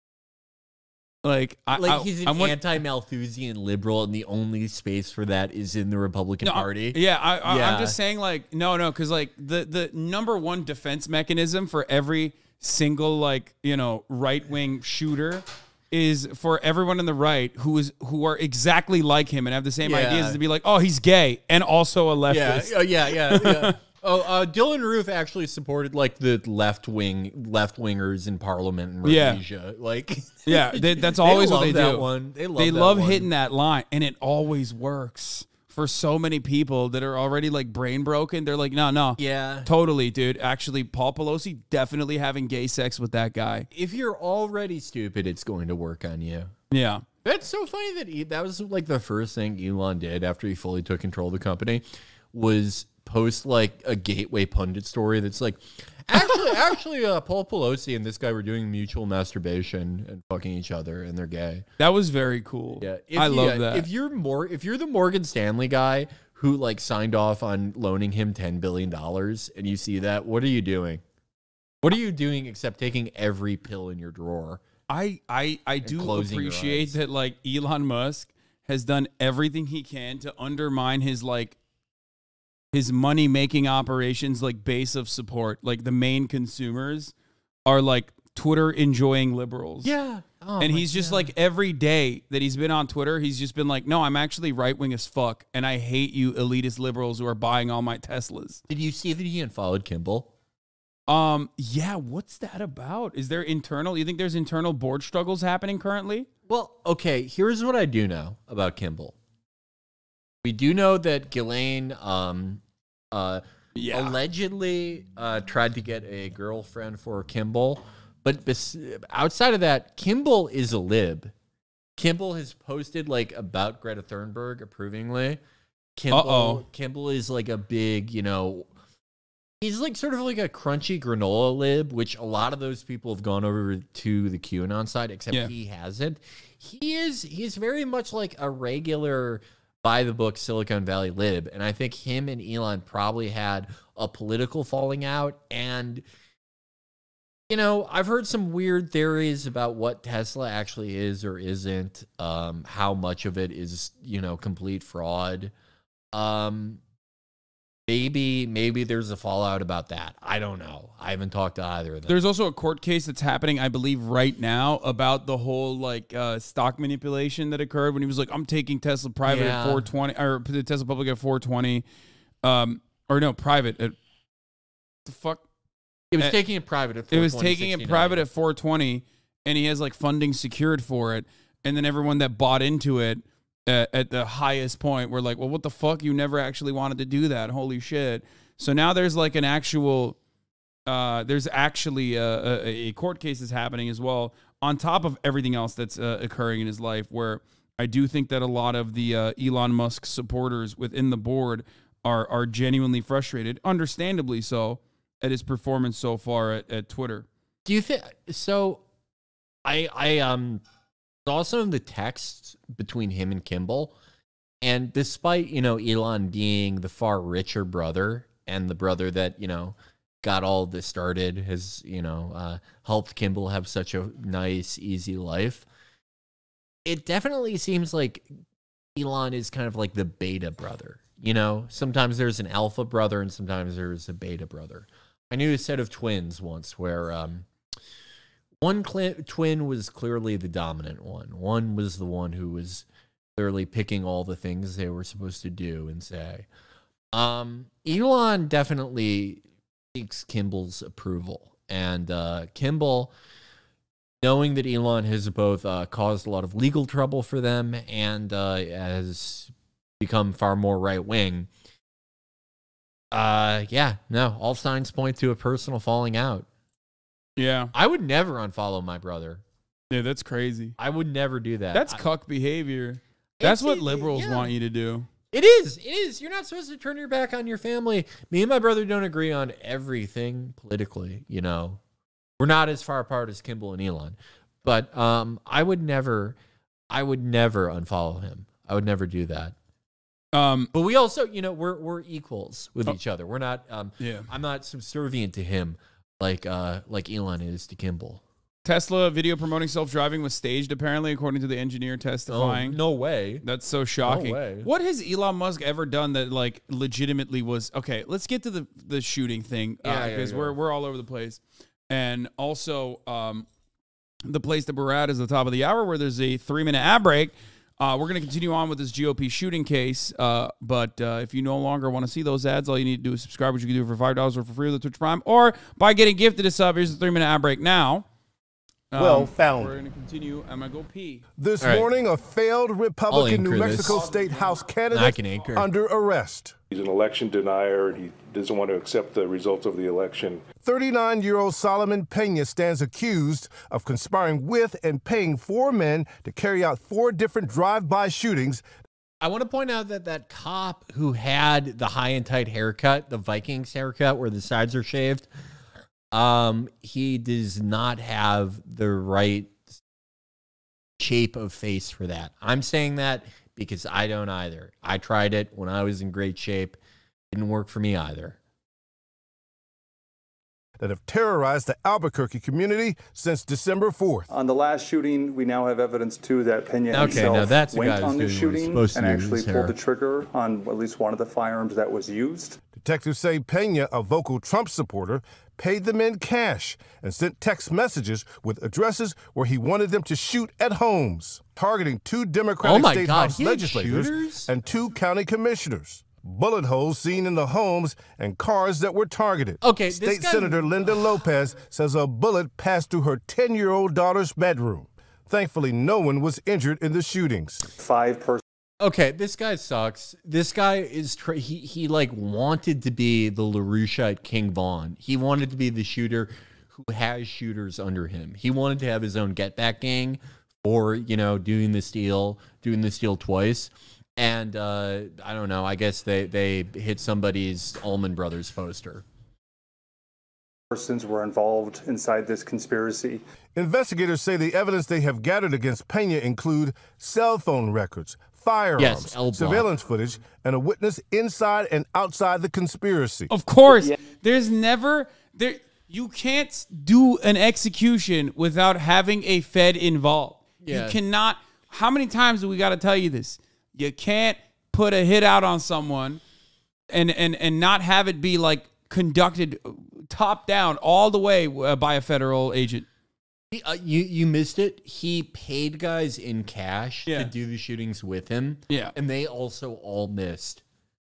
Like, I, Like I, he's an I'm, anti-Malthusian liberal, and the only space for that is in the Republican No, Party. Yeah, I, I, Yeah. I'm just saying, like, no, no, because like the the number one defense mechanism for every single like you know right wing shooter is for everyone on the right who is who are exactly like him and have the same Yeah. ideas to be like, oh, he's gay and also a Yeah, leftist. oh, yeah, yeah, yeah. Oh, uh, Dylan Roof actually supported like the left wing, left wingers in Parliament in Yeah. Rhodesia. Like, Yeah, they, that's always what love they that do. One. They love, They that love one. hitting that line, and it always works for so many people that are already like brain broken. They're like, no, no, Yeah. totally, dude. Actually, Paul Pelosi definitely having gay sex with that guy. If you're already stupid, it's going to work on you. Yeah. That's so funny that he, that was like the first thing Elon did after he fully took control of the company was post like a Gateway pundit story that's like, actually, actually, uh, Paul Pelosi and this guy were doing mutual masturbation and fucking each other, and they're gay. That was very cool. Yeah, if, I love yeah, that. If you're more, if you're the Morgan Stanley guy who like signed off on loaning him ten billion dollars, and you see that, what are you doing? What are you doing except taking every pill in your drawer? I I I do closing your appreciate eyes. that like Elon Musk has done everything he can to undermine his like his money making operations like base of support. Like the main consumers are like Twitter enjoying liberals. Yeah. Oh and my he's just God. like every day that he's been on Twitter, he's just been like, no, I'm actually right wing as fuck. And I hate you elitist liberals who are buying all my Teslas. Did you see that he unfollowed Kimball? Um, yeah, what's that about? Is there internal, you think there's internal board struggles happening currently? Well, okay, here's what I do know about Kimball. We do know that Ghislaine um, uh, Yeah. allegedly uh, tried to get a girlfriend for Kimball. But bes- outside of that, Kimball is a lib. Kimball has posted like about Greta Thunberg approvingly. Kimball, Uh-oh. Kimball is like a big, you know, he's like sort of like a crunchy granola lib, which a lot of those people have gone over to the QAnon side, except Yeah. he hasn't. He is he's very much like a regular by the book Silicon Valley lib, and I think him and Elon probably had a political falling out. And you know, I've heard some weird theories about what Tesla actually is or isn't, um, how much of it is, you know, complete fraud. Um, maybe, maybe there's a fallout about that. I don't know. I haven't talked to either of them. There's also a court case that's happening, I believe, right now about the whole like uh, stock manipulation that occurred when he was like, "I'm taking Tesla private Yeah. at four twenty, or the Tesla public at four twenty, um, or no, private at the fuck." It was At- taking it private at It was four twenty, taking it sixty-nine. private at four twenty, and he has like funding secured for it, and then everyone that bought into it uh, at the highest point were like, "Well, what the fuck? You never actually wanted to do that. Holy shit!" So now there's like an actual. Uh, there's actually a, a, a court case that's happening as well, on top of everything else that's uh, occurring in his life, where I do think that a lot of the uh, Elon Musk supporters within the board are are genuinely frustrated, understandably so, at his performance so far at, at Twitter. Do you think so? I I um saw some of the texts between him and Kimball, and despite, you know, Elon being the far richer brother and the brother that, you know, got all this started, has, you know, uh, helped Kimball have such a nice, easy life, it definitely seems like Elon is kind of like the beta brother. You know, sometimes there's an alpha brother and sometimes there's a beta brother. I knew a set of twins once where um, one cl- twin was clearly the dominant one. One was the one who was clearly picking all the things they were supposed to do and say. Um, Elon definitely seeks Kimball's approval. And uh, Kimball, knowing that Elon has both uh, caused a lot of legal trouble for them and uh, has become far more right-wing, Uh, yeah, no, all signs point to a personal falling out. Yeah. I would never unfollow my brother. Yeah, that's crazy. I would never do that. That's I- cuck behavior. That's It's- what it- liberals yeah. want you to do. It is. It is. You're not supposed to turn your back on your family. Me and my brother don't agree on everything politically, you know. We're not as far apart as Kimball and Elon. But um, I would never, I would never unfollow him. I would never do that. Um, but we also, you know, we're we're equals with Oh. each other. We're not. Um, Yeah. I'm not subservient to him like uh, like Elon is to Kimball. Tesla video promoting self-driving was staged, apparently, according to the engineer testifying. Oh, no way. That's so shocking. way. What has Elon Musk ever done that, like, legitimately was... Okay, let's get to the, the shooting thing, Yeah, yeah, because yeah. we're, we're all over the place. And also, um, the place that we're at is the top of the hour, where there's a three-minute ad break. Uh, we're going to continue on with this G O P shooting case, uh, but uh, if you no longer want to see those ads, all you need to do is subscribe, which you can do for five dollars or for free with the Twitch Prime, or by getting gifted a sub. Here's the three-minute ad break now. Um, Well found. We're going to continue. I'm going to go pee. This All right. morning, a failed Republican New anchor this. Mexico State House I candidate can anchor. under arrest. He's an election denier, and he doesn't want to accept the results of the election. thirty-nine-year-old Solomon Pena stands accused of conspiring with and paying four men to carry out four different drive-by shootings. I want to point out that that cop who had the high and tight haircut, the Vikings haircut where the sides are shaved, um, he does not have the right shape of face for that. I'm saying that because I don't either. I tried it when I was in great shape. Didn't work for me either. That have terrorized the Albuquerque community since December fourth. On the last shooting, we now have evidence too that Pena Okay, himself now that's the went guy on the who's doing what he's shooting supposed to and do, actually his pulled hair. the trigger on at least one of the firearms that was used. Detectives say Pena, a vocal Trump supporter, paid the men cash and sent text messages with addresses where he wanted them to shoot at homes, targeting two Democratic Oh my State God, House he had legislators shooters? and two county commissioners. Bullet holes seen in the homes and cars that were targeted. Okay, this State guy- Senator Linda Lopez says a bullet passed through her ten-year-old daughter's bedroom. Thankfully, no one was injured in the shootings. Five persons. Okay, this guy sucks. This guy is tra- he he like wanted to be the LaRusha at King Vaughn. He wanted to be the shooter who has shooters under him. He wanted to have his own get back gang or, you know, doing this deal, doing this deal twice. And uh, I don't know, I guess they, they hit somebody's Allman Brothers poster. Persons were involved inside this conspiracy. Investigators say the evidence they have gathered against Pena include cell phone records, firearms, Yes, L-block. surveillance footage, and a witness inside and outside the conspiracy. Of course, there's never there. You can't do an execution without having a Fed involved. Yeah. You cannot. How many times do we got to tell you this? You can't put a hit out on someone and and and not have it be like conducted top down all the way uh, by a federal agent. He, uh, you you missed it. He paid guys in cash Yeah. to do the shootings with him. Yeah. And they also all missed.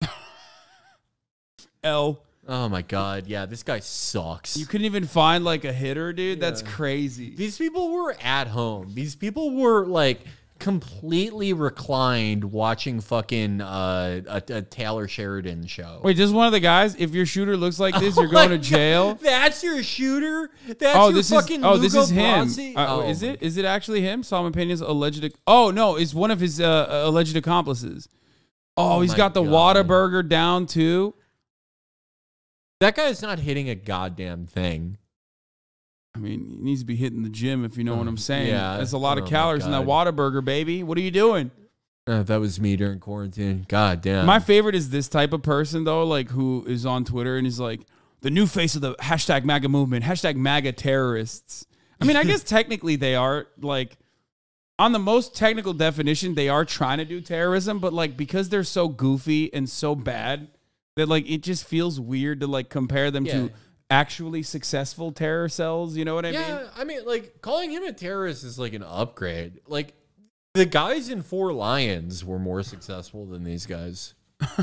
L. Oh my God. Yeah, this guy sucks. You couldn't even find like a hitter, dude. That's crazy. These people were at home. These people were like completely reclined watching fucking uh, a, a Taylor Sheridan show. Wait, just one of the guys. If your shooter looks like this, Oh you're going my to jail. God. That's your shooter? That's oh, your this fucking is oh, this Lugo is him. Brasi? Uh, Oh is my- it? Is it actually him? Salman Pena's alleged. Oh no, it's one of his uh, alleged accomplices. Oh, Oh he's my got the God. Whataburger down too. That guy's not hitting a goddamn thing. I mean, he needs to be hitting the gym if you know what I'm saying. yeah. There's a lot Oh of my calories in that Whataburger, baby. What are you doing? Uh, that was me during quarantine. God damn. My favorite is this type of person though, like who is on Twitter and is like the new face of the hashtag MAGA movement, hashtag MAGA terrorists. I mean, I guess technically they are like on the most technical definition, they are trying to do terrorism, but like because they're so goofy and so bad that like it just feels weird to like compare them Yeah. to actually successful terror cells. You know what I yeah, mean? I mean, like calling him a terrorist is like an upgrade. Like the guys in Four Lions were more successful than these guys.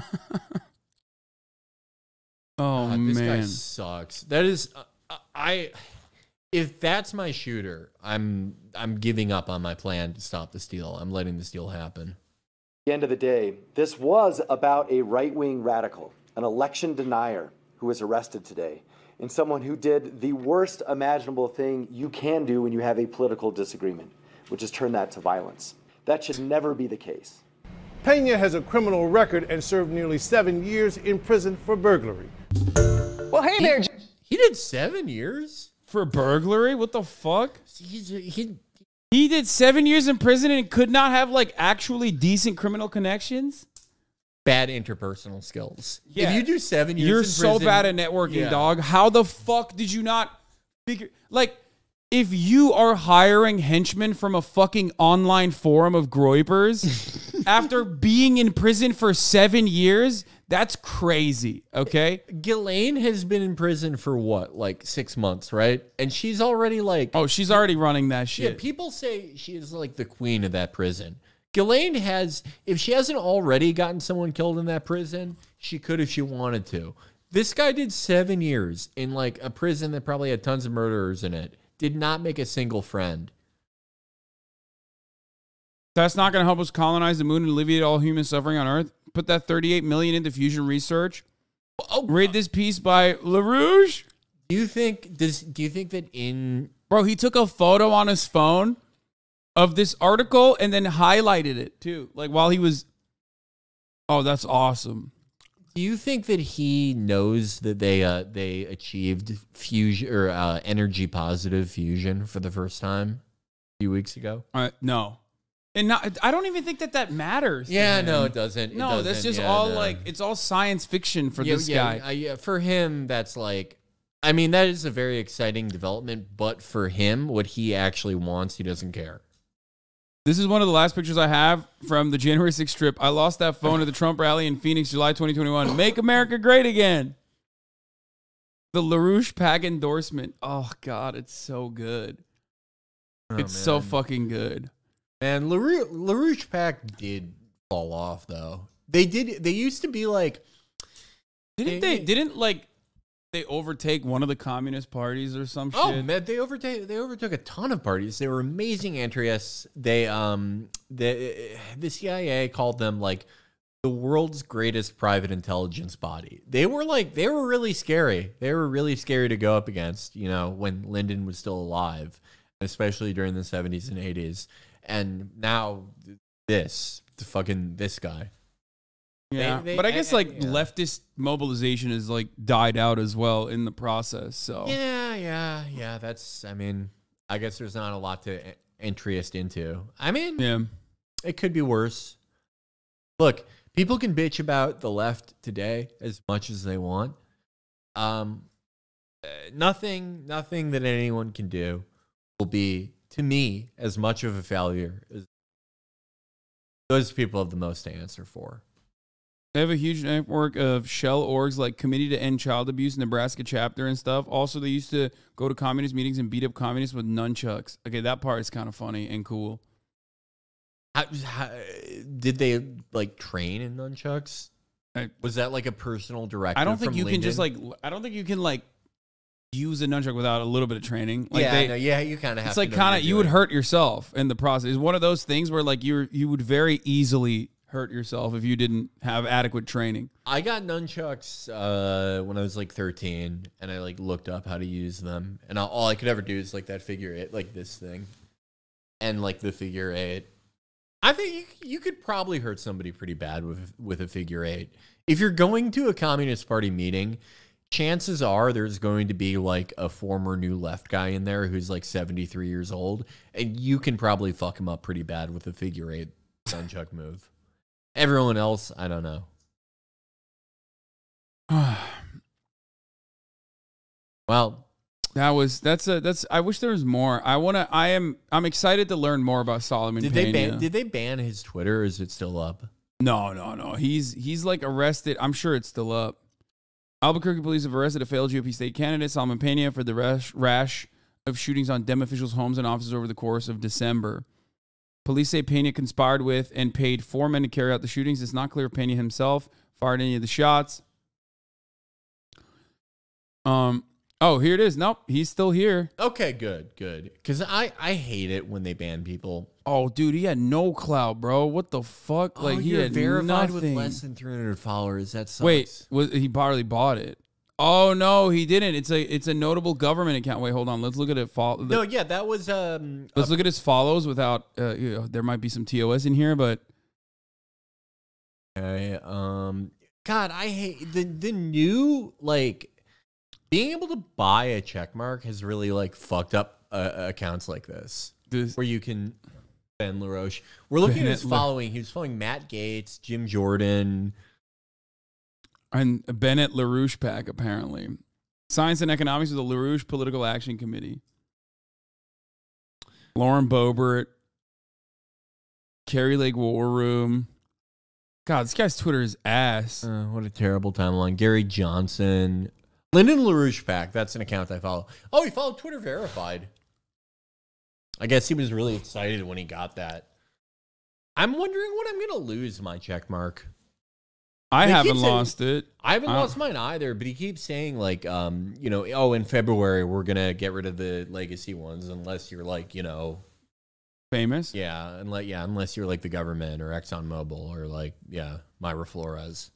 Oh God, this guy man. sucks. That is, uh, I. If that's my shooter, I'm I'm giving up on my plan to stop the steal. I'm letting the steal happen. At the end of the day, this was about a right-wing radical, an election denier who was arrested today, and someone who did the worst imaginable thing you can do when you have a political disagreement, which is turn that to violence. That should never be the case. Pena has a criminal record and served nearly seven years in prison for burglary. Well, hey there. He did seven years For burglary? What the fuck? He's, he He did seven years in prison and could not have like actually decent criminal connections? bad interpersonal skills. Yeah. If you do seven years, You're in so prison- bad at networking, Yeah. dog. How the fuck did you not figure like if you are hiring henchmen from a fucking online forum of groypers after being in prison for seven years, that's crazy. Okay. Ghislaine has been in prison for what, like six months, right? And she's already like, oh, she's already running that shit. Yeah, people say she is like the queen of that prison. Ghislaine has, if she hasn't already gotten someone killed in that prison, she could if she wanted to. This guy did seven years in like a prison that probably had tons of murderers in it. Did not make a single friend. That's not going to help us colonize the moon and alleviate all human suffering on Earth. Put that thirty-eight million into fusion research. Oh, read this piece by LaRouche. Do you think does? Do you think that in bro, he took a photo on his phone of this article and then highlighted it too, like while he was. Oh, that's awesome. Do you think that he knows that they uh, they achieved fusion or uh, energy positive fusion for the first time a few weeks ago? Uh, no. And not, I don't even think that that matters. to Yeah, him. no, it doesn't. It no, that's doesn't. just Yeah, all no. like it's all science fiction for yeah, this yeah, guy. uh, yeah, for him, that's like, I mean, that is a very exciting development. But for him, what he actually wants, he doesn't care. This is one of the last pictures I have from the January sixth trip. I lost that phone at the Trump rally in Phoenix, July twenty twenty-one. Make America great again. The LaRouche Pack endorsement. Oh, God, it's so good. Oh, it's so man. fucking good. And LaRouche, LaRouche Pack did fall off, though. They did. They used to be like, Didn't they, didn't like, they overtake one of the communist parties or some oh shit? man, they overtake. They overtook a ton of parties. They were amazing anarchists. They um, the the C I A called them like the world's greatest private intelligence body. They were like, they were really scary. They were really scary to go up against. You know, when Lyndon was still alive, especially during the seventies and eighties. and now this, the fucking this guy. Yeah, They- they- but I guess I- like yeah. leftist mobilization has like died out as well in the process. So Yeah, yeah, yeah. That's. I mean, I guess there's not a lot to e- interest into. I mean, yeah, it could be worse. Look, people can bitch about the left today as much as they want. Um, uh, nothing, nothing that anyone can do will be, to me, as much of a failure as those people have the most to answer for. they have a huge network of shell orgs like Committee to End Child Abuse, Nebraska chapter and stuff. Also, they used to go to communist meetings and beat up communists with nunchucks. Okay, that part is kind of funny and cool. How, how, did they like train in nunchucks? I, Was that like a personal directive? I don't think from you can just Lyndon? like. I don't think you can like use a nunchuck without a little bit of training. Like yeah, they, no, yeah, you kind of have. It's to like know kind what of you're you would doing. hurt yourself in the process. It's one of those things where like you you would very easily hurt yourself if you didn't have adequate training. I got nunchucks uh, when I was like thirteen, and I like looked up how to use them, and all, all I could ever do is like that figure eight, like this thing, and like the figure eight. I think you you could probably hurt somebody pretty bad with with a figure eight. If you're going to a Communist Party meeting, chances are there's going to be like a former New Left guy in there who's like seventy-three years old, and you can probably fuck him up pretty bad with a figure eight nunchuck move. Everyone else, I don't know. Well, that was that's a that's. I wish there was more. I wanna. I am. I'm excited to learn more about Solomon did Pena. they ban? Did they ban his Twitter? Or is it still up? No, no, no. He's he's like arrested. I'm sure it's still up. Albuquerque police have arrested a failed G O P state candidate, Solomon Pena, for the rash, rash of shootings on Dem officials' homes and offices over the course of December. Police say Pena conspired with and paid four men to carry out the shootings. It's not clear if Pena himself fired any of the shots. Um. Oh, here it is. Nope, he's still here. Okay, good, good. Because I, I hate it when they ban people. Oh, dude, he had no clout, bro. What the fuck? Like oh, he you're had verified nothing. with less than three hundred followers. That sucks. Wait, was he barely bought it? Oh no, he didn't. It's a it's a notable government account. Wait, hold on. Let's look at it. Follow. No, yeah, that was. Um, Let's a- look at his follows without. Uh, you know, there might be some T O S in here, but Okay. Um. God, I hate the the new like being able to buy a check mark has really like fucked up uh, accounts like this, this where you can Ben LaRoche. We're looking at his Bennett La- following. He was following Matt Gaetz, Jim Jordan. and Bennett LaRouche pack apparently. Science and Economics of the LaRouche Political Action Committee. Lauren Boebert, Carrie Lake War Room. God, this guy's Twitter is ass. Uh, what a terrible timeline. Gary Johnson. Lyndon LaRouche pack. That's an account I follow. Oh, he followed Twitter verified. I guess he was really excited when he got that. I'm wondering when I'm going to lose my check mark. I They haven't keep saying- lost it. I haven't I don't- lost mine either, but he keeps saying like, um, you know, oh, in February we're gonna get rid of the legacy ones unless you're like, you know, Famous? yeah, unless yeah, unless you're like the government or ExxonMobil or like yeah, Myra Flores.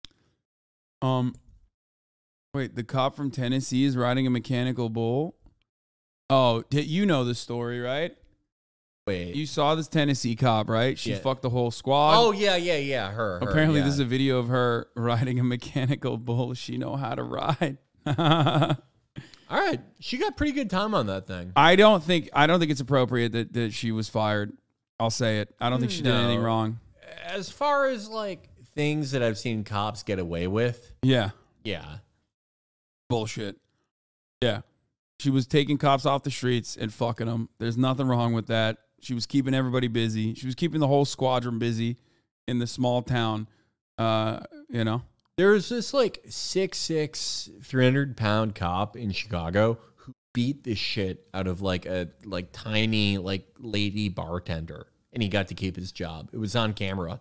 Um, wait, the cop from Tennessee is riding a mechanical bull. Oh, d- you know the story, right? Wait, You saw this Tennessee cop, right? She Yeah. fucked the whole squad. oh yeah, yeah, yeah, her. her, Apparently, yeah. this is a video of her riding a mechanical bull. She know how to ride. I All right, she got pretty good time on that thing. don't think I don't think it's appropriate that, that she was fired. I'll say it. I don't think she did anything No. wrong. As far as like things that I've seen cops get away with, Yeah, yeah, bullshit. Yeah, she was taking cops off the streets and fucking them. There's nothing wrong with that. She was keeping everybody busy. She was keeping the whole squadron busy in the small town. Uh, you know. There's this like six six, three hundred pound cop in Chicago who beat the shit out of like a like tiny like lady bartender, and he got to keep his job. It was on camera.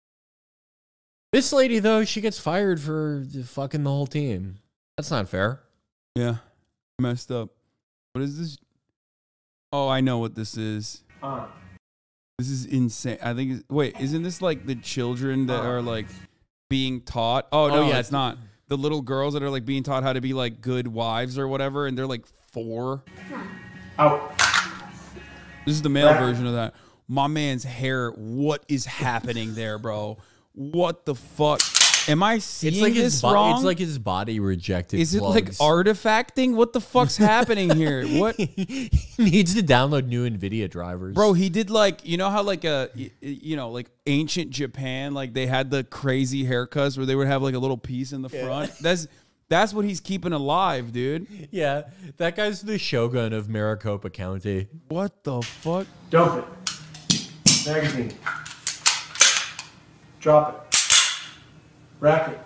This lady though, she gets fired for fucking the whole team. That's not fair. Yeah, messed up. What is this? Oh, I know what this is. This is insane. I think. It's, wait, isn't this like the children that are like being taught? Oh no, Oh, yeah, it's not. The little girls that are like being taught how to be like good wives or whatever, and they're like four. Out. This is the male version of that. my man's hair. What is happening there, bro? What the fuck? Am I seeing It's like this his bo- wrong? It's like his body rejected. Is it plugs. like artifacting? What the fuck's happening here? What? He needs to download new NVIDIA drivers. Bro, he did like, you know how like a, you know, like ancient Japan, like they had the crazy haircuts where they would have like a little piece in the Yeah. front. That's that's what he's keeping alive, dude. Yeah, that guy's the shogun of Maricopa County. What the fuck? Dump it. Magazine. Drop it. Rack it.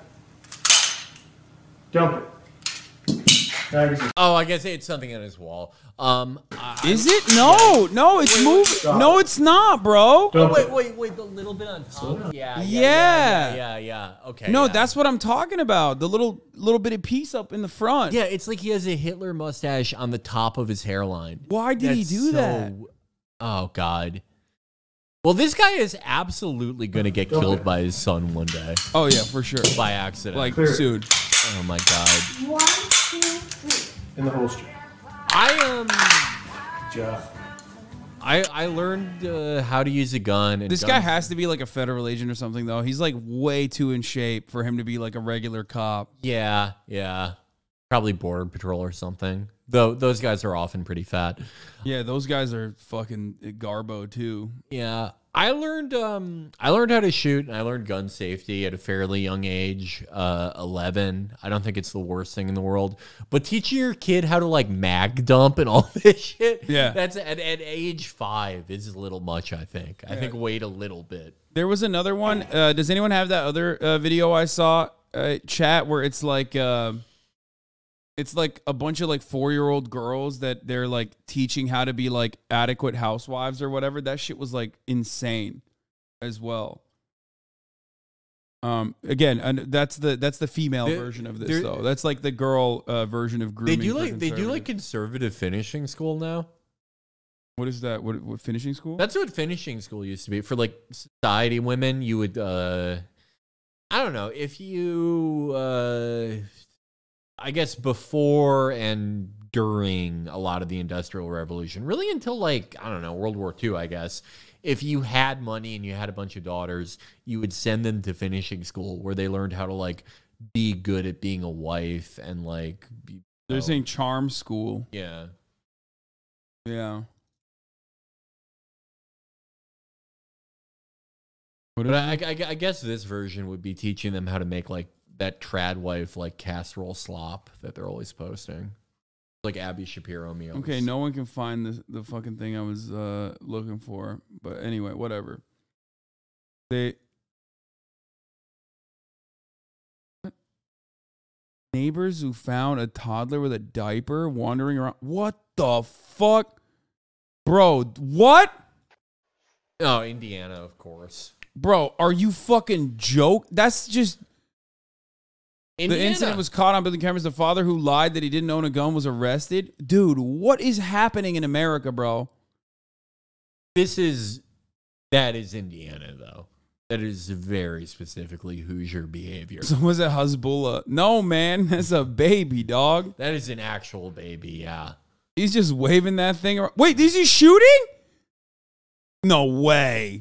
Dump it. Magazine. Oh, I guess it's something on his wall. Um, I, Is it? No, no, it's moving. No, it's not, bro. Oh, wait, wait, wait. The little bit on top. Yeah, yeah, Yeah. yeah, yeah, yeah. Okay. No, yeah. that's what I'm talking about. The little little bitty piece up in the front. Yeah, it's like he has a Hitler mustache on the top of his hairline. Why did he That's do so- that? Oh God. Well, this guy is absolutely gonna get killed by his son one day. Oh yeah, for sure. By accident. Like Clear it. soon. Oh my God. One, two, three. In the holster. I um. Good job. I I learned uh, how to use a gun. And This guns- guy has to be like a federal agent or something, though. He's like way too in shape for him to be like a regular cop. Yeah, yeah. Probably border patrol or something. Though those guys are often pretty fat. Yeah, those guys are fucking garbo too. Yeah. I learned um I learned how to shoot and I learned gun safety at a fairly young age, uh eleven. I don't think it's the worst thing in the world. But teaching your kid how to like mag dump and all this shit, Yeah. that's at, at age five is a little much, I think. I Yeah. think wait a little bit. There was another one. Uh, does anyone have that other uh, video I saw, uh, chat, where it's like uh, it's like a bunch of like four year old girls that they're like teaching how to be like adequate housewives or whatever. That shit was like insane as well. Um, again, and that's the that's the female There- version of this there- though. That's like the girl uh, version of grooming. They do for like they do like conservatives. conservative finishing school now. What is that? What, what finishing school? That's what finishing school used to be. For like society women, you would uh I don't know, if you uh I guess before and during a lot of the Industrial Revolution, really until like, I don't know, World War Two, I guess. If you had money and you had a bunch of daughters, you would send them to finishing school where they learned how to like be good at being a wife and like be, They're oh, saying charm school. yeah. Yeah. But I, I, I guess this version would be teaching them how to make like that trad wife like casserole slop that they're always posting, like Abby Shapiro meals. Okay, no one can find the the fucking thing I was uh, looking for. But anyway, whatever. They neighbors who found a toddler with a diaper wandering around. What the fuck, bro? What, Oh, Indiana, of course. bro? Are you fucking joke? That's just. Indiana. The incident was caught on building cameras. The father who lied that he didn't own a gun was arrested. Dude, what is happening in America, bro? This is that is Indiana though. That is very specifically Hoosier behavior. So was it Hezbollah? No, man, that's a baby, dog. That is an actual baby. Yeah. He's just waving that thing around. Wait, is he shooting? No way.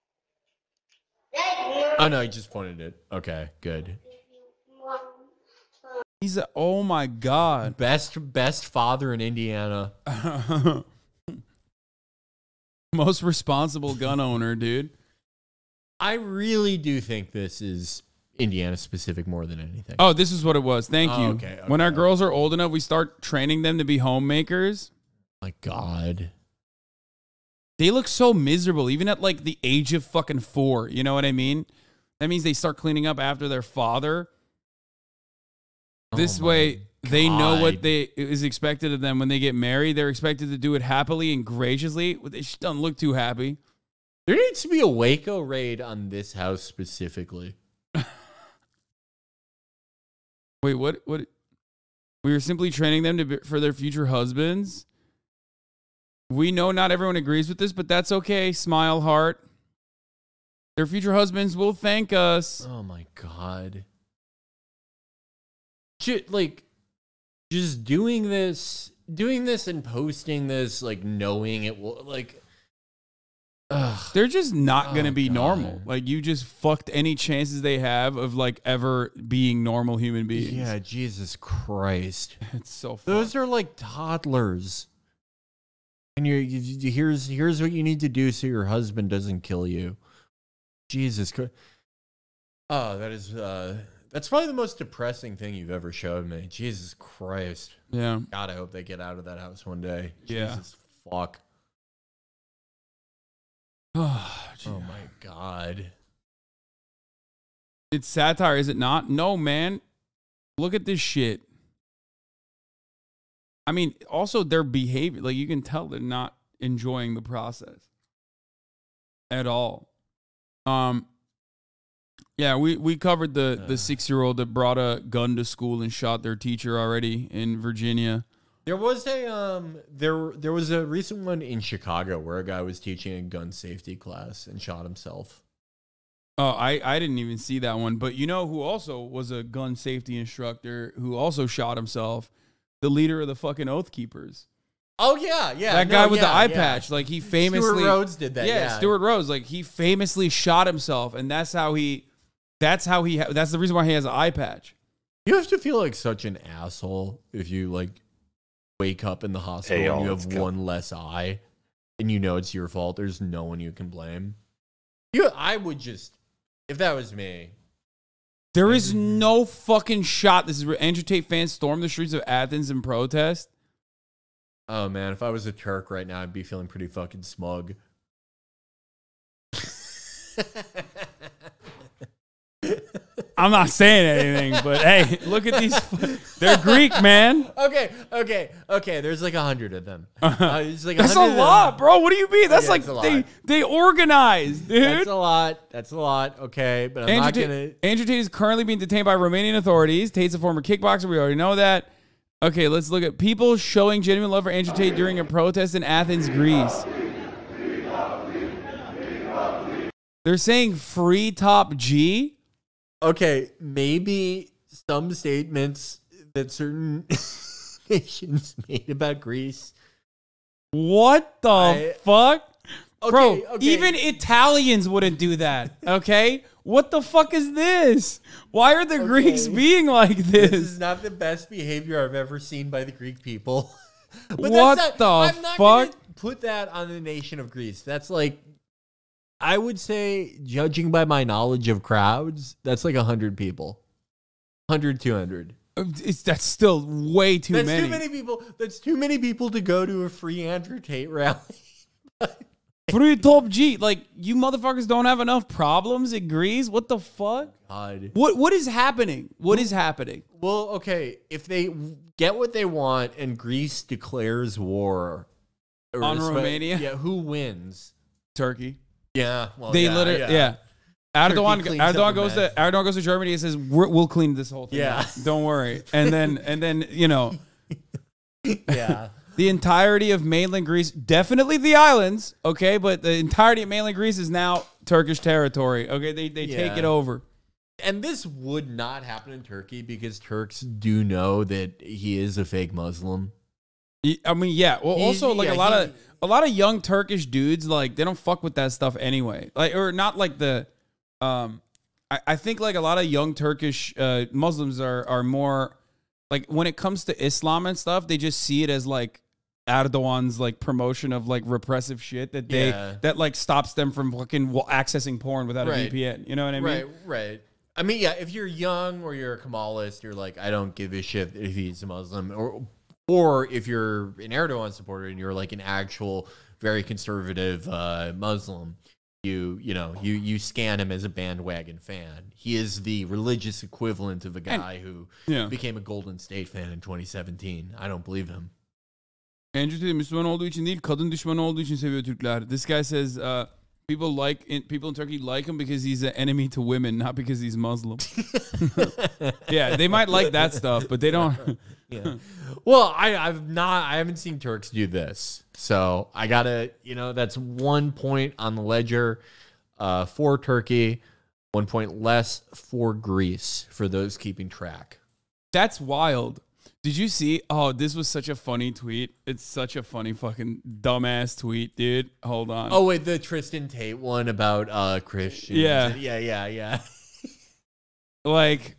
Oh no, he just pointed it. Okay, good. He's a, oh my God. Best best father in Indiana. Most responsible gun owner, dude. I really do think this is Indiana specific more than anything. Oh, this is what it was. Thank Oh, you. okay, When our okay. girls are old enough, we start training them to be homemakers. My God. They look so miserable, even at like the age of fucking four. You know what I mean? That means they start cleaning up after their father. This Oh my way, they know what God. they is expected of them when they get married. They're expected to do it happily and graciously. They just don't look too happy. There needs to be a Waco raid on this house specifically. Wait, what? What? We are simply training them to be, for their future husbands. We know not everyone agrees with this, but that's okay. Smile heart. Their future husbands will thank us. Oh my God. Shit, like, just doing this, doing this and posting this, like, knowing it will, like, Ugh. They're just not Oh, gonna be God. normal. Like you just fucked any chances they have of like ever being normal human beings. Yeah, Jesus Christ. It's so fucked. Those are like toddlers. And you're, you, you, here's here's what you need to do so your husband doesn't kill you. Jesus Christ. Oh, that is uh that's probably the most depressing thing you've ever showed me. Jesus Christ. Yeah. God, I hope they get out of that house one day. Yeah. Jesus fuck. Oh, Oh my God. It's satire, is it not? No, man. Look at this shit. I mean, also their behavior, like you can tell they're not enjoying the process at all. Um, yeah, we, we covered the, the six-year-old that brought a gun to school and shot their teacher already in Virginia. There was a um there there was a recent one in Chicago where a guy was teaching a gun safety class and shot himself. Oh, I, I didn't even see that one. But you know who also was a gun safety instructor who also shot himself? The leader of the fucking Oath Keepers. Oh yeah, yeah. That no, guy with yeah, the eye yeah. patch. Like he famously Stuart Rhodes did that. Yeah, Yeah, Stuart Rhodes. Like he famously shot himself, and that's how he that's how he ha- that's the reason why he has an eye patch. You have to feel like such an asshole if you like wake up in the hospital Hey, and you y'all, have let's go. one less eye and you know it's your fault. There's no one you can blame. You I would just if that was me. There is no fucking shot. This is where Andrew Tate fans storm the streets of Athens in protest. Oh man, if I was a Turk right now, I'd be feeling pretty fucking smug. I'm not saying anything, but hey, look at these. They're Greek, man. Okay, okay, okay. There's like a hundred of them. Uh, it's like That's a 100 of lot, them. bro. What do you mean? That's Yeah, like it's a lot. they they organize, dude. That's a lot. That's a lot. Okay, but I'm Andrew not Tate, gonna. Andrew Tate is currently being detained by Romanian authorities. Tate's a former kickboxer. We already know that. Okay, let's look at people showing genuine love for Andrew Tate during a protest in Athens, Greece. They're saying free Top G. Okay, maybe some statements that certain nations made about Greece. What the I- fuck? Okay, Bro, okay. even Italians wouldn't do that, okay? What the fuck is this? Why are the Greeks being like this? This is not the best behavior I've ever seen by the Greek people. But What that's not, the I'm not fuck? gonna put that on the nation of Greece. That's like, I would say, judging by my knowledge of crowds, that's like one hundred people. one hundred, two hundred. It's, that's still way too that's many. too many people. That's too many people to go to a free Andrew Tate rally. Free Top G. Like, you motherfuckers don't have enough problems in Greece? What the fuck? God. What What is happening? What is happening? Well, okay, if they get what they want and Greece declares war or On espe- Romania? yeah, who wins? Turkey. Yeah, well, They yeah, literally, yeah. yeah. Erdogan, Turkey cleans up Erdogan the goes to mess. Erdogan goes to Germany and says, We're, "We'll clean this whole thing. Yeah. up. Don't worry." And then, and then, you know, Yeah. the entirety of mainland Greece, definitely the islands, okay, but the entirety of mainland Greece is now Turkish territory. Okay, they they take Yeah. it over. And this would not happen in Turkey because Turks do know that he is a fake Muslim. I mean, yeah. Well, He's- also like yeah, a lot he- of a lot of young Turkish dudes, like they don't fuck with that stuff anyway. Like, or not like the, um, I, I think like a lot of young Turkish uh, Muslims are are more like when it comes to Islam and stuff, they just see it as like Erdogan's like promotion of like repressive shit that they Yeah. that like stops them from fucking wa- accessing porn without a Right. V P N. You know what I mean? Right, right. I mean, yeah, if you're young or you're a Kemalist, you're like, I don't give a shit if he's a Muslim. Or or if you're an Erdogan supporter and you're like an actual very conservative uh, Muslim, you you know, you you scan him as a bandwagon fan. He is the religious equivalent of a guy who yeah. became a Golden State fan in twenty seventeen. I don't believe him. Andrew Tate Müslüman olduğu için değil, kadın düşmanı olduğu için seviyor Türkler. This guy says uh, people like in, people in Turkey like him because he's an enemy to women, not because he's Muslim. Yeah, they might like that stuff, but they don't. Yeah. Well, I, I've not, I haven't seen Turks do this. So I gotta, you know, that's one point on the ledger uh, for Turkey, one point less for Greece for those keeping track. That's wild. Did you see? Oh, this was such a funny tweet. It's such a funny fucking dumbass tweet, dude. Hold on. Oh wait, the Tristan Tate one about uh Christians. Yeah. Yeah, yeah, yeah. Like,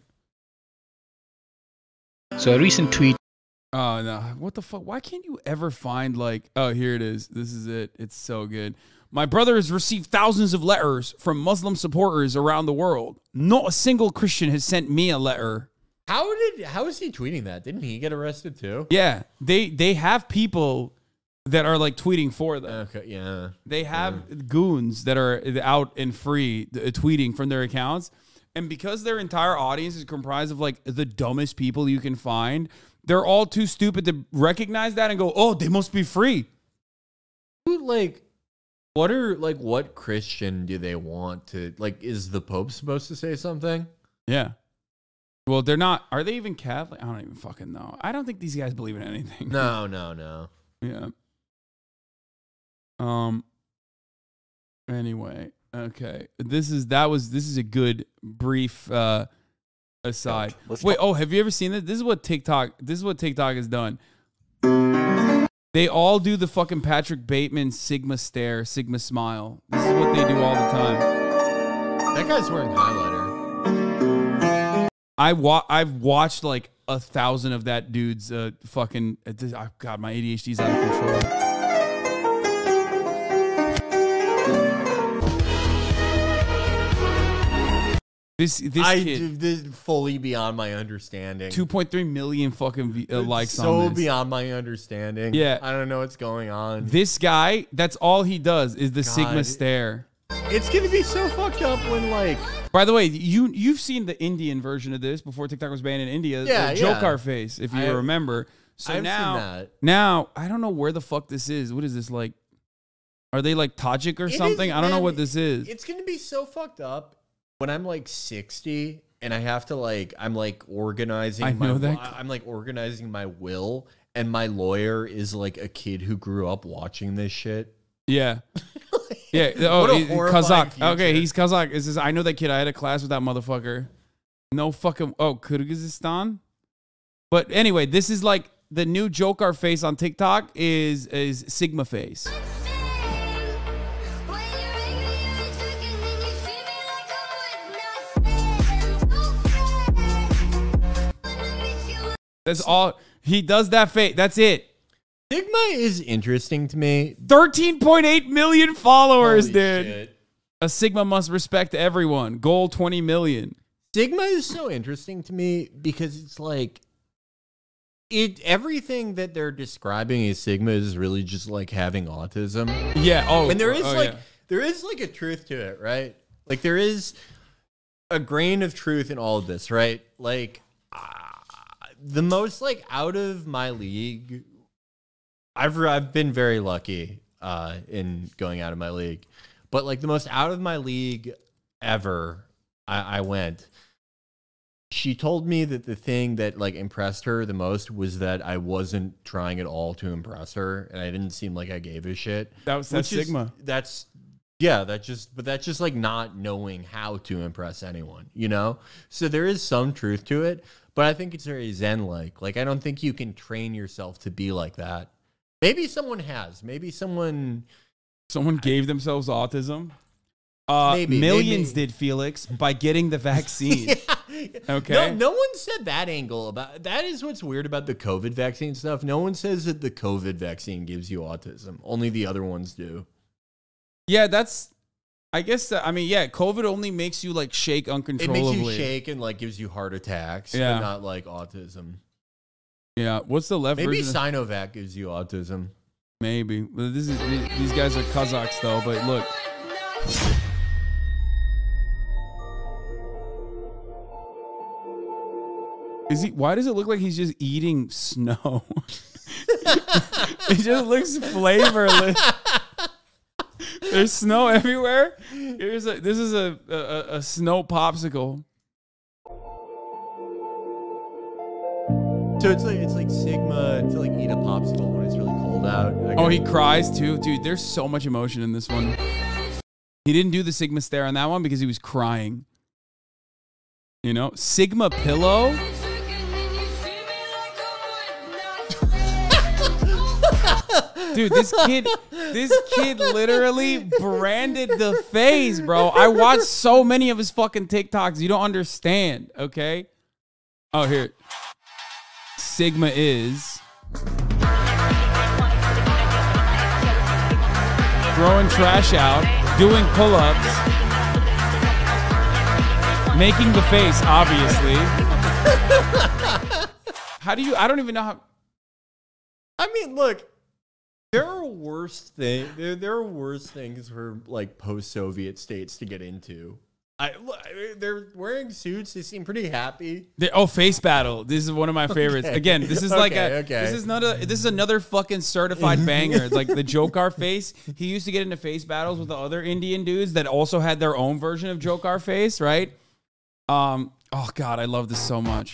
so a recent tweet. Oh no! What the fuck? Why can't you ever find like? Oh, here it is. This is it. It's so good. My brother has received thousands of letters from Muslim supporters around the world. Not a single Christian has sent me a letter. How did how is he tweeting that? Didn't he get arrested too? Yeah, they they have people that are like tweeting for them. Okay, yeah. They have goons that are out and free uh, tweeting from their accounts. And because their entire audience is comprised of like the dumbest people you can find, they're all too stupid to recognize that and go, oh, they must be free. Who, like, what are, like, what Christian do they want to, like, is the Pope supposed to say something? Yeah. Well, they're not, are they even Catholic? I don't even fucking know. I don't think these guys believe in anything. No, no, no. Yeah. Um, anyway. Okay, this is that was this is a good brief uh, aside. Let's Wait, talk- oh, have you ever seen this? This is what TikTok. This is what TikTok has done. They all do the fucking Patrick Bateman Sigma stare, Sigma smile. This is what they do all the time. That guy's wearing highlighter. I wa- I've watched like a thousand of that dude's uh, fucking. Uh, this, oh God, my A D H D's out of control. This this I kid, this is fully beyond my understanding. two point three million fucking v- uh, likes so on this. beyond my understanding. Yeah. I don't know what's going on. This guy, that's all he does is the God. Sigma stare. It's gonna be so fucked up when like. By the way, you you've seen the Indian version of this before TikTok was banned in India. Yeah, the yeah. Jokar face, if you I- remember. So I've seen now, that. now I don't know where the fuck this is. What is this like? Are they like Tajik or It something? is, I don't know man, what this is. It's gonna be so fucked up when I'm like sixty and I have to like I'm like organizing. I my, know that. I'm like organizing my will, and my lawyer is like a kid who grew up watching this shit. Yeah. Yeah. Oh, What a he- horrifying Kazakh. future. Okay, he's Kazakh. Is this, I know that kid. I had a class with that motherfucker. No fucking. Oh, Kyrgyzstan. But anyway, this is like the new Jokar face on TikTok is is Sigma face. That's all he does. That face. That's it. Sigma is interesting to me. thirteen point eight million followers, Holy dude. shit. A Sigma must respect everyone. Goal twenty million. Sigma is so interesting to me because it's like it everything that they're describing as Sigma is really just like having autism. Yeah. Oh, and there is oh, like yeah. there is like a truth to it, right? Like there is a grain of truth in all of this, right? Like uh, the most like out of my league. I've I've been very lucky uh, in going out of my league, but like the most out of my league ever, I, I went. She told me that the thing that like impressed her the most was that I wasn't trying at all to impress her, and I didn't seem like I gave a shit. That was that's Which is- Sigma. That's yeah, that just but that's just like not knowing how to impress anyone, you know? So there is some truth to it, but I think it's very zen-like. Like I don't think you can train yourself to be like that. Maybe someone has. Maybe someone Someone gave themselves autism. Uh, Maybe, millions maybe. did, Felix, by getting the vaccine. Okay. No, no one said that angle about that is what's weird about the COVID vaccine stuff. No one says that the COVID vaccine gives you autism. Only the other ones do. Yeah, that's. I guess. That, I mean, yeah. COVID only makes you like shake It uncontrollably. makes you shake and like gives you heart attacks, Yeah. but not like autism. Yeah. What's the left Maybe version? Sinovac gives you autism. Maybe. Well, this is these guys are Kazakhs though. But look. Is he? Why does it look like he's just eating snow? It just looks flavorless. There's snow everywhere. Here's a. This is a a, a snow popsicle. So it's like it's like Sigma to like eat a popsicle when it's really cold out. I Oh, he guess. cries too, dude. There's so much emotion in this one. He didn't do the Sigma stare on that one because he was crying. You know, Sigma pillow. Dude, this kid, this kid literally branded the face, bro. I watched so many of his fucking TikToks. You don't understand, okay? Oh, here. Sigma is throwing trash out, doing pull-ups, making the face, obviously. How do you, I don't even know how. I mean, look, there are worse things. There, there are worse things for like post-Soviet states to get into. I, look, they're wearing suits. They seem pretty happy. They, oh, Face Battle. This is one of my favorites. Okay. Again, this is like Okay, a. okay. This is not a. This is another fucking certified banger. Like the Jokar Face. He used to get into face battles with the other Indian dudes that also had their own version of Jokar Face, right? Um. Oh God, I love this so much.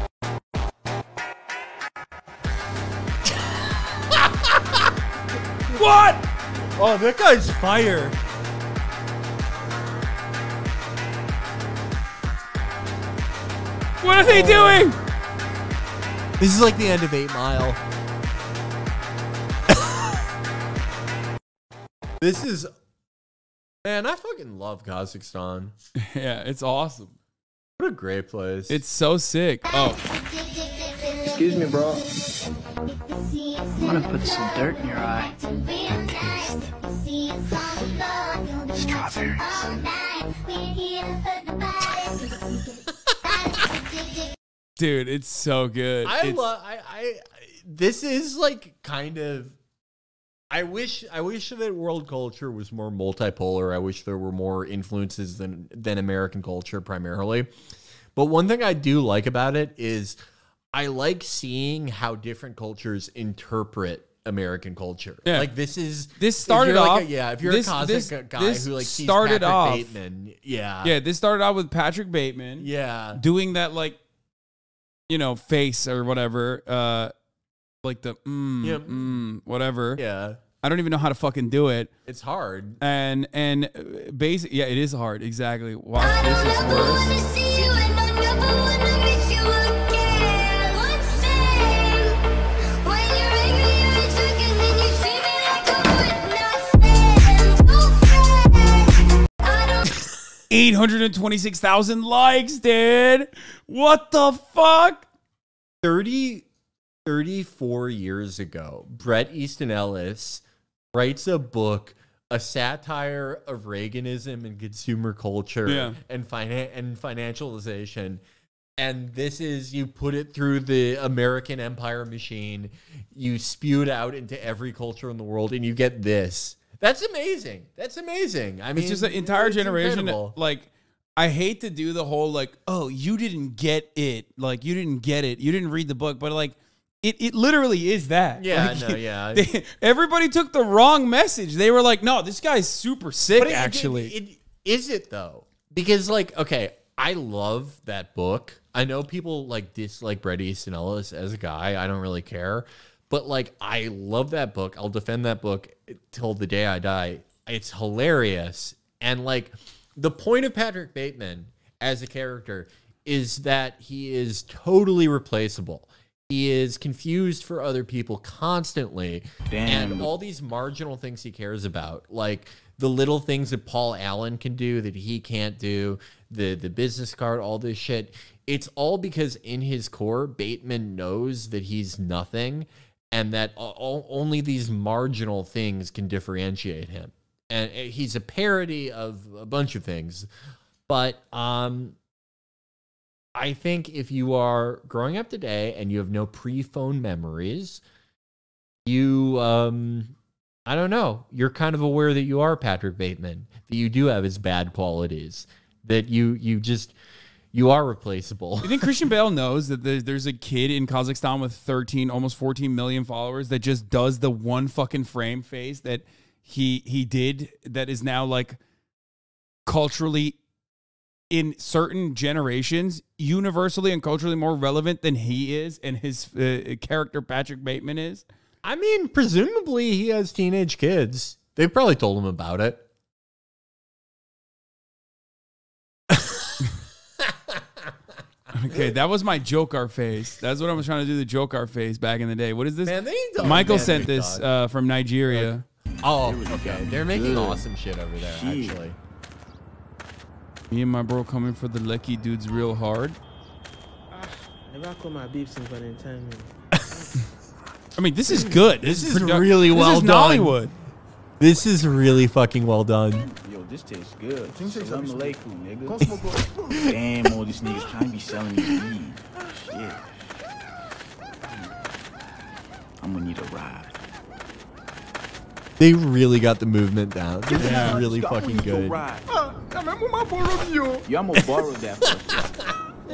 What? Oh, that guy's fire. What are they doing? This is like the end of Eight Mile. This is, man, I fucking love Kazakhstan. Yeah, it's awesome. What a great place. It's so sick. Oh. Excuse me, bro. I'm gonna put some dirt in your eye. Taste. Strawberries. Dude, it's so good. I It's- love. I, I. This is like kind of. I wish. I wish that world culture was more multipolar. I wish there were more influences than than American culture primarily. But one thing I do like about it is I like seeing how different cultures interpret American culture. Yeah. Like this is This if started you're like off. a- yeah, if you're this, a Kazakh this, guy this who like sees started Patrick off, Bateman, yeah, yeah. This started out with Patrick Bateman. yeah, Doing that like, you know, face or whatever, uh, like the mm, Yeah. mm, whatever. yeah. I don't even know how to fucking do it. It's hard. And and basic, yeah, it is hard. Exactly. Watch this is worse. eight hundred twenty-six thousand likes, dude. What the fuck? thirty, thirty-four years ago, Bret Easton Ellis writes a book, a satire of Reaganism and consumer culture Yeah. and, finan- and financialization. And this is, you put it through the American empire machine, you spew it out into every culture in the world, and you get this. That's amazing. That's amazing. I mean, It's just an entire it's generation. incredible. Like, I hate to do the whole like, oh, you didn't get it. Like, you didn't get it. You didn't read the book. But like, it, it literally is that. Yeah, Like, no, yeah. they- everybody took the wrong message. They were like, no, this guy's super sick, But it- actually. it- it- is it though? Because like, okay, I love that book. I know people like dislike Bret Easton Ellis as a guy. I don't really care. But like, I love that book. I'll defend that book till the day I die. It's hilarious. And like, the point of Patrick Bateman as a character is that he is totally replaceable. He is confused for other people constantly. Damn. And all these marginal things he cares about, like the little things that Paul Allen can do that he can't do, the, the business card, all this shit. It's all because in his core, Bateman knows that he's nothing and that all, only these marginal things can differentiate him. And he's a parody of a bunch of things. But um, I think if you are growing up today and you have no pre-phone memories, you, um, I don't know, you're kind of aware that you are Patrick Bateman, that you do have his bad qualities, that you you just, you are replaceable. You think Christian Bale knows that there- there's a kid in Kazakhstan with thirteen, almost fourteen million followers that just does the one fucking frame face that he he did that is now like culturally in certain generations universally and culturally more relevant than he is and his uh, character Patrick Bateman is? I mean, presumably he has teenage kids. They probably told him about it. Okay, that was my Joker face. That's what I was trying to do, the Joker face back in the day. What is this? Man, they ain't done Michael bad, sent thank this God. uh, from Nigeria. Oh, okay. They're making Good. awesome shit over there, Shit. actually. Me and my bro coming for the Lucky dudes real hard. Never call my babes in Valentine. I mean, this is good. This, This is produ- really well This is done. Nollywood. This is really fucking well done. Yo, this tastes good. Salam alaikum, nigga. Damn, all these niggas trying to be selling me weed. Shit. I'm gonna need a ride. They really got the movement down. This Yeah. is really fucking good. Yo, I'm gonna borrow that for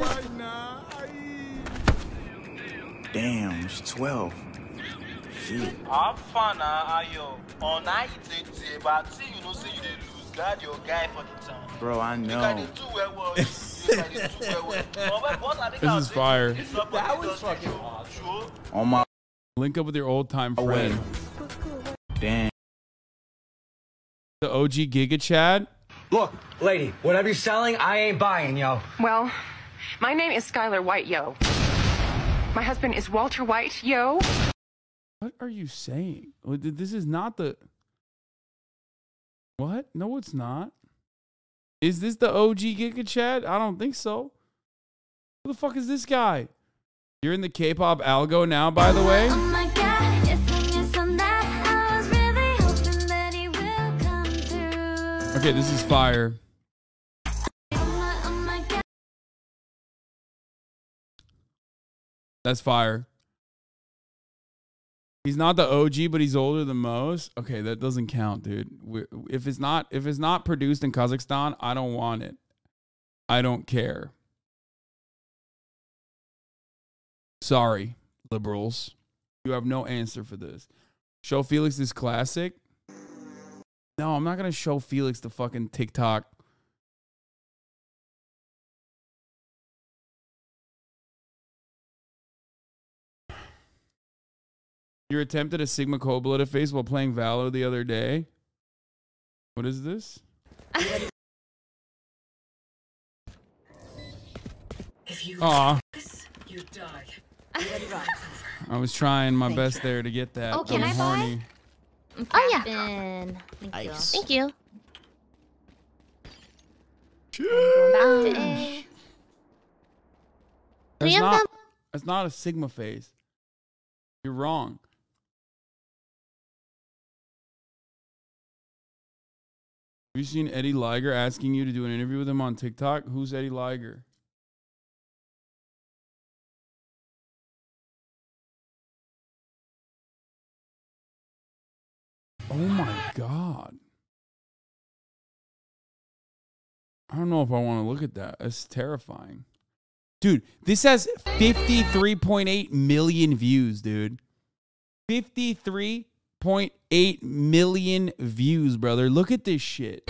Damn, it's twelve. Shit. Have fun, Ayo. On night, but see, you know, see you lose. Guard your guy for the time. Bro, I know. This is fire. That was fucking awesome. On my Link up with your old time friend. damn. The O G Giga Chad. Look, lady, whatever you're selling, I ain't buying, yo. Well, my name is Skylar White, yo. My husband is Walter White, yo. What are you saying? This is not the... What? No, it's not. Is this the O G Giga Chad? I don't think so. Who the fuck is this guy? You're in the K-pop algo now, by the way. Oh my God, yes, and yes, on that. I was really hoping that he will come through. Okay, this is fire. Oh my God. That's fire. He's not the O G, but he's older than most. Okay, that doesn't count, dude. We're, if it's not if it's not produced in Kazakhstan, I don't want it. I don't care. Sorry, liberals. You have no answer for this. Show Felix this classic. No, I'm not gonna show Felix the fucking TikTok. You attempted a Sigma Cobra to face while playing Valo the other day. What is this? If you Aw. you die. I was trying my best there to get that. Oh, can I'm I buy? horny. Oh yeah. Thank you. Thank you. Bye. That's Three of not, them? that's not a Sigma phase. You're wrong. Have you seen Eddie Liger asking you to do an interview with him on TikTok? Who's Eddie Liger? Oh my God. I don't know if I want to look at that. That's terrifying. Dude, this has fifty-three point eight million views, dude. fifty-three point eight million views, brother. Look at this shit.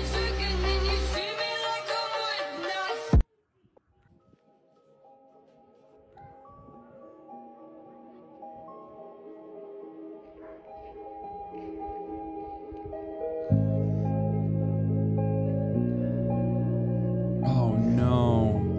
Oh no.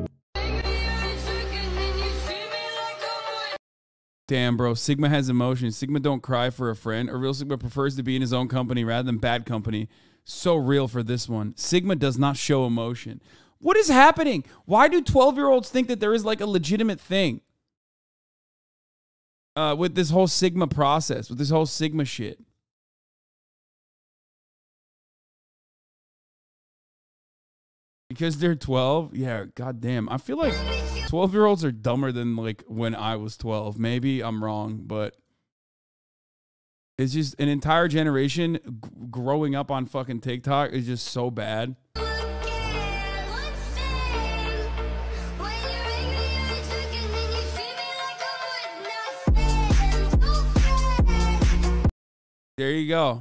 Damn, bro. Sigma has emotion. Sigma don't cry for a friend. A real Sigma prefers to be in his own company rather than bad company. So real for this one. Sigma does not show emotion. What is happening? Why do twelve-year-olds think that there is like a legitimate thing uh, with this whole Sigma process, with this whole Sigma shit? Because they're twelve? Yeah, goddamn. I feel like twelve-year-olds are dumber than like when I was twelve. Maybe I'm wrong, but it's just an entire generation g- growing up on fucking TikTok is just so bad. There you go.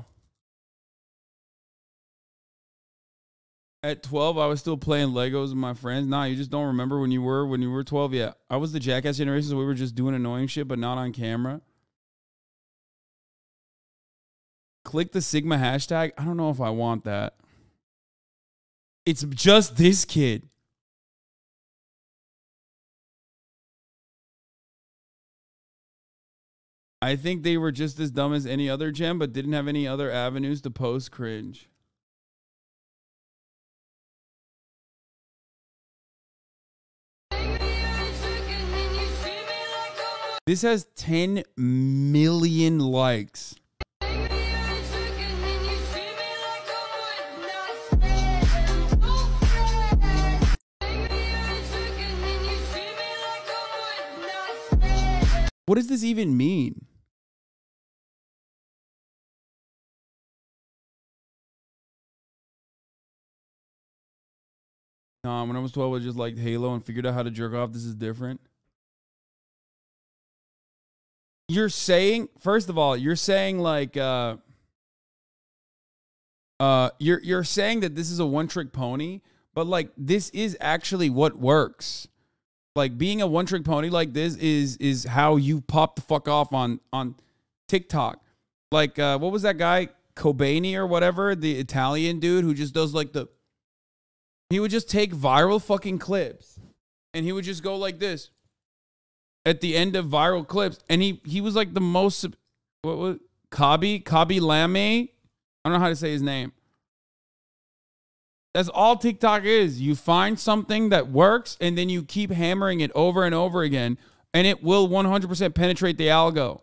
At twelve, I was still playing Legos with my friends. Nah, you just don't remember when you were when you were twelve. Yeah, I was the jackass generation, so we were just doing annoying shit, but not on camera. Click the Sigma hashtag. I don't know if I want that. It's just this kid. I think they were just as dumb as any other gem, but didn't have any other avenues to post cringe. This has ten million likes. What does this even mean? Nah, when I was twelve, I just liked Halo and figured out how to jerk off. This is different. You're saying, first of all, you're saying like, uh, uh, you're you're saying that this is a one-trick pony, but like this is actually what works. Like being a one-trick pony like this is is how you pop the fuck off on on TikTok. Like, uh, what was that guy, Kobani or whatever, the Italian dude who just does like the, he would just take viral fucking clips, and he would just go like this at the end of viral clips, and he he was like the most, what was Kabi Kabi Lame? I don't know how to say his name. That's all TikTok is. You find something that works, and then you keep hammering it over and over again, and it will one hundred percent penetrate the algo.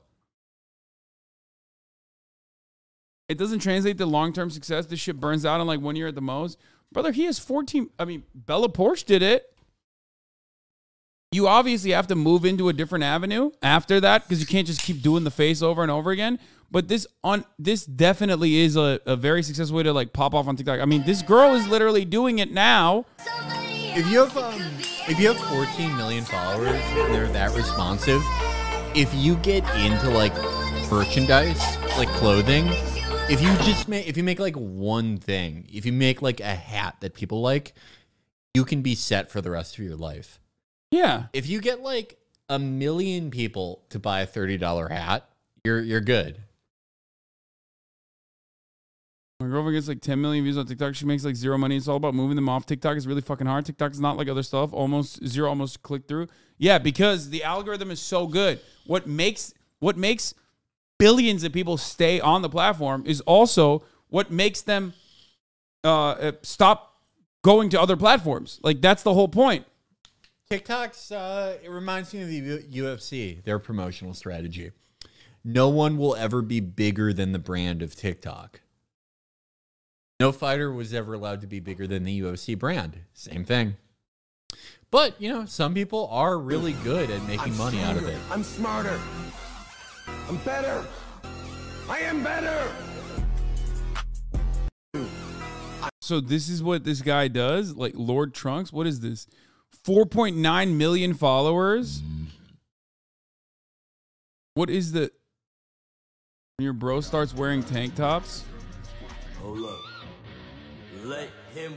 It doesn't translate to long-term success. This shit burns out in like one year at the most. Brother, he has fourteen. I mean, Bella Porsche did it. You obviously have to move into a different avenue after that because you can't just keep doing the face over and over again. But this on this definitely is a, a very successful way to like pop off on TikTok. I mean, this girl is literally doing it now. If you have um, if you have fourteen million followers and they're that responsive, if you get into like merchandise, like clothing, if you just make if you make like one thing, if you make like a hat that people like, you can be set for the rest of your life. Yeah. If you get like a million people to buy a thirty dollar hat, you're you're good. My girlfriend gets like ten million views on TikTok. She makes like zero money. It's all about moving them off. TikTok is really fucking hard. TikTok is not like other stuff. Almost zero, almost click through. Yeah, because the algorithm is so good. What makes what makes billions of people stay on the platform is also what makes them uh, stop going to other platforms. Like that's the whole point. TikTok's, uh, it reminds me of the U F C, their promotional strategy. No one will ever be bigger than the brand of TikTok. No fighter was ever allowed to be bigger than the U F C brand. Same thing. But, you know, some people are really good at making I'm money smarter. out of it. I'm smarter. I'm better. I am better. So this is what this guy does? Like Lord Trunks? What is this? four point nine million followers? What is the... When your bro starts wearing tank tops? Hold up. Let him...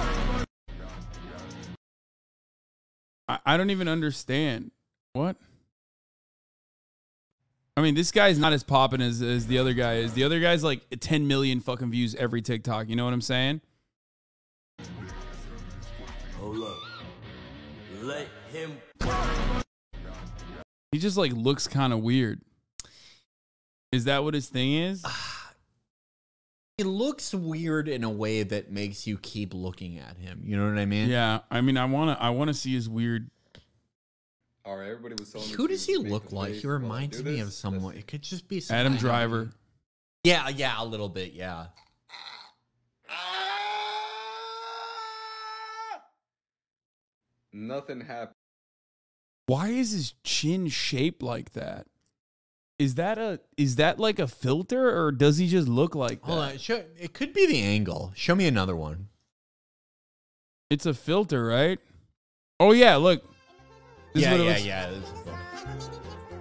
I, I don't even understand. What? I mean, this guy's not as popping as, as the other guy is. The other guy's like ten million fucking views every TikTok. You know what I'm saying? Hold up. Let him... He just like looks kind of weird. Is that what his thing is? It looks weird in a way that makes you keep looking at him. You know what I mean? Yeah. I mean, I want to I want to see his weird... All right, everybody was telling me. Who does he look like? He reminds me of someone. It could just be Adam Driver. Yeah, yeah, a little bit, yeah. Nothing happened. Why is his chin shaped like that? Is that a is that like a filter, or does he just look like that? Hold on, show, it could be the angle. Show me another one. It's a filter, right? Oh yeah, look. This yeah, is what it yeah, looks- yeah. This is funny.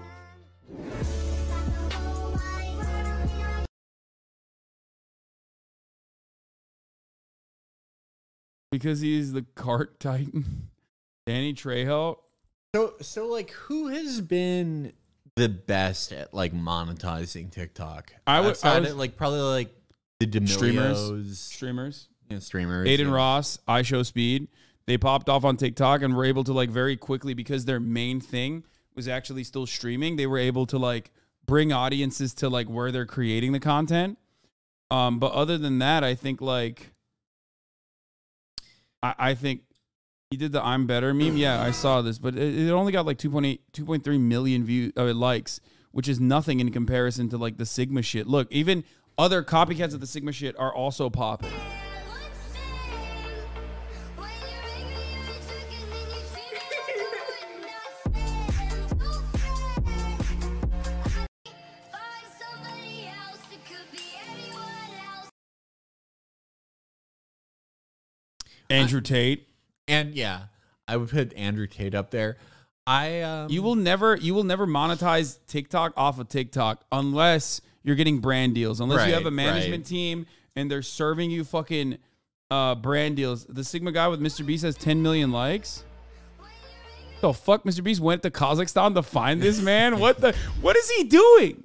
Because he's the cart titan. Danny Trejo. So, so like, who has been the best at like monetizing TikTok? I would Outside I was, of, like probably like the D'Amelios, streamers, streamers, yeah, streamers. Aiden yeah. Ross, I Show Speed. They popped off on TikTok and were able to like very quickly, because their main thing was actually still streaming. They were able to like bring audiences to like where they're creating the content. Um, but other than that, I think like I, I think he did the "I'm better" meme. Yeah, I saw this, but it, it only got like two point eight, two point three million view uh, likes, which is nothing in comparison to like the Sigma shit. Look, even other copycats of the Sigma shit are also popping. Andrew Tate. And yeah, I would put Andrew Tate up there. I um, you will never you will never monetize TikTok off of TikTok unless you're getting brand deals. Unless you have a Right, management right. team and they're serving you fucking uh, brand deals. The Sigma guy with Mister Beast has ten million likes. The fuck, Mister Beast went to Kazakhstan to find this man? What the? What is he doing?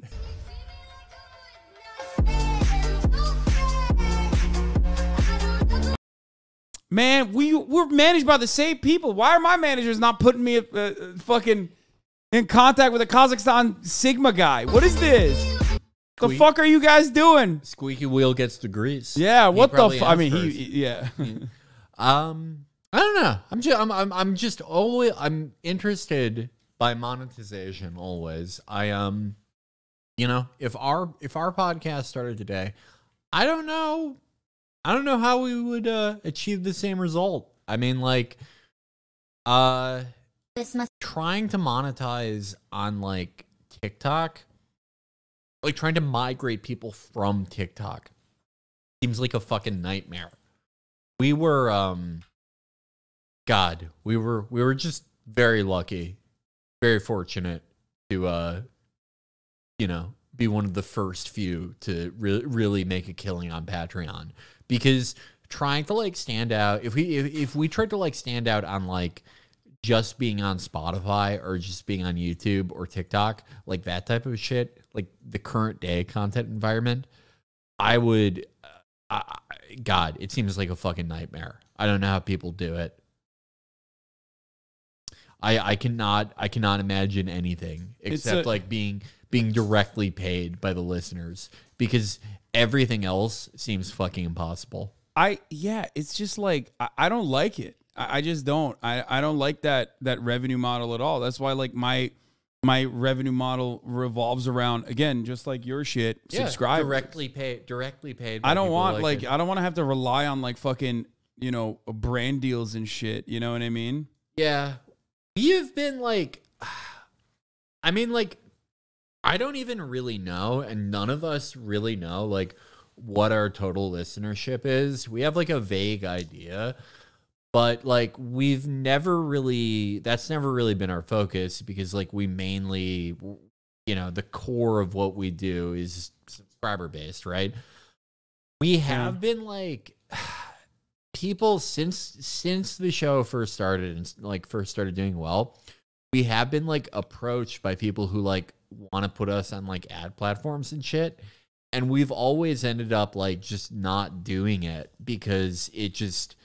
Man, we we're managed by the same people. Why are my managers not putting me uh, fucking in contact with a Kazakhstan Sigma guy? What is this? The Squeak- fuck are you guys doing? Squeaky wheel gets the grease. Yeah, He what the probably fuck? I mean, asked he, first. yeah. Um, I don't know. I'm just, I'm, I'm, I'm just always, I'm interested by monetization always. I, um, you know, if our, if our podcast started today, I don't know. I don't know how we would, uh, achieve the same result. I mean, like, uh, trying to monetize on like TikTok, like trying to migrate people from TikTok seems like a fucking nightmare. We were, um, God, we were, we were just very lucky, very fortunate to, uh, you know, be one of the first few to re- really make a killing on Patreon, because trying to like stand out, if we, if, if we tried to like stand out on like just being on Spotify or just being on YouTube or TikTok, like that type of shit, like the current day content environment, I would, uh, I, God, it seems like a fucking nightmare. I don't know how people do it. I I cannot I cannot imagine anything except a- like being being directly paid by the listeners, because everything else seems fucking impossible. I yeah, it's just like I, I don't like it. I, I just don't. I, I don't like that that revenue model at all. That's why like my my revenue model revolves around, again, just like your shit, subscribers. Directly paid directly paid by I don't people want like, like it. I don't want to have to rely on like fucking, you know, brand deals and shit. You know what I mean? Yeah. We have been like, I mean, like, I don't even really know, and none of us really know, like, what our total listenership is. We have, like, a vague idea, but, like, we've never really, that's never really been our focus, because, like, we mainly, you know, the core of what we do is subscriber-based, right? We have been, like... people since since the show first started and like first started doing well, we have been like approached by people who like want to put us on like ad platforms and shit, and we've always ended up like just not doing it, because it just,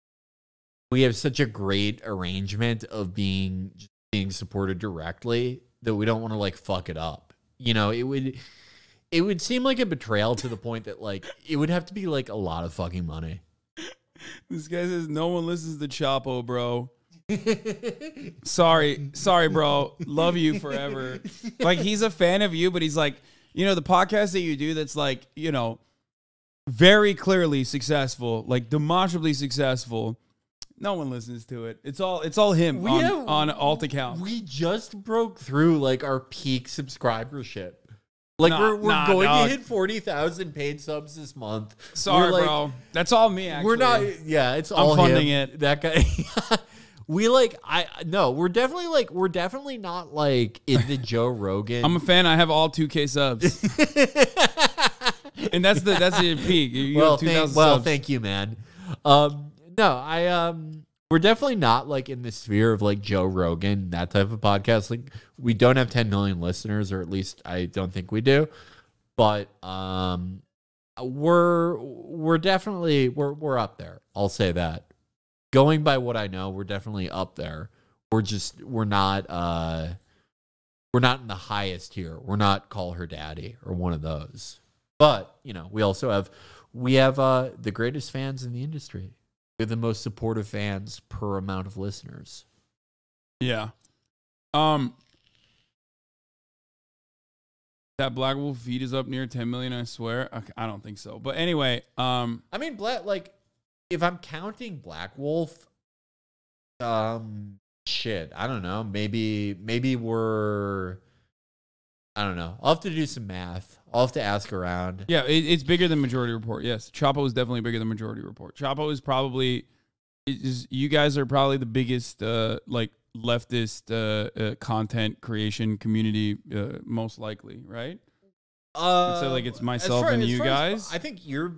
we have such a great arrangement of being just being supported directly that we don't want to like fuck it up. You know, it would it would seem like a betrayal to the point that like it would have to be like a lot of fucking money. This guy says no one listens to Chapo, bro. sorry, sorry, bro. Love you forever. Like, he's a fan of you, but he's like, you know, the podcast that you do that's like, you know, very clearly successful, like demonstrably successful. No one listens to it. It's all it's all him We on, have- on alt account. We just broke through like our peak subscribership. Like Nah, we're we're nah, going dog. to hit forty thousand paid subs this month. Sorry, We're, like- bro. That's all me, actually. We're not. Yeah, it's I'm all funding him. it. That guy. We like. I no. We're definitely like. We're definitely not like in the Joe Rogan. I'm a fan. I have all two K subs. And that's the that's the peak. You well, have two thank, thousand well, subs. thank you, man. Um, no, I um, we're definitely not like in the sphere of like Joe Rogan, that type of podcast. Like, we don't have ten million listeners, or at least I don't think we do. But um, we're we're definitely we're we're up there. I'll say that. Going by what I know, we're definitely up there. We're just we're not uh we're not in the highest tier. We're not Call Her Daddy or one of those. But, you know, we also have we have uh, the greatest fans in the industry. We're the most supportive fans per amount of listeners. Yeah. Um that Black Wolf feed is up near ten million, I swear. Okay, I don't think so. But anyway, um I mean, Black like if I'm counting Black Wolf, um shit, I don't know. Maybe maybe we're I don't know. I'll have to do some math. I'll have to ask around. yeah, it, it's bigger than Majority Report. Yes, Chapo is definitely bigger than Majority Report. Chapo is probably is you guys are probably the biggest uh like leftist uh, uh content creation community, uh, most likely, right? Uh, so like it's as myself far- and as you far as- guys. I think you're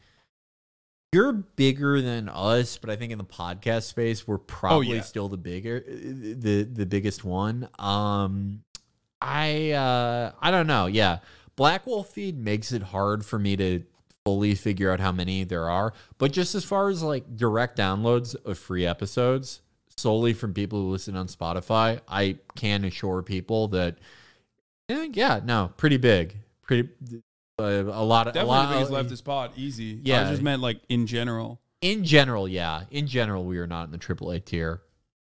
you're bigger than us, but I think in the podcast space we're probably yeah. still the bigger the the biggest one. Um I uh I don't know. Yeah. Black Wolf feed makes it hard for me to fully figure out how many there are, but just as far as like direct downloads of free episodes solely from people who listen on Spotify, I can assure people that eh, yeah, no, pretty big. Pretty uh, a lot of Definitely a lot the biggest uh, leftist pod, easy. Yeah. I just meant like in general. In general, yeah. In general, we are not in the triple A tier.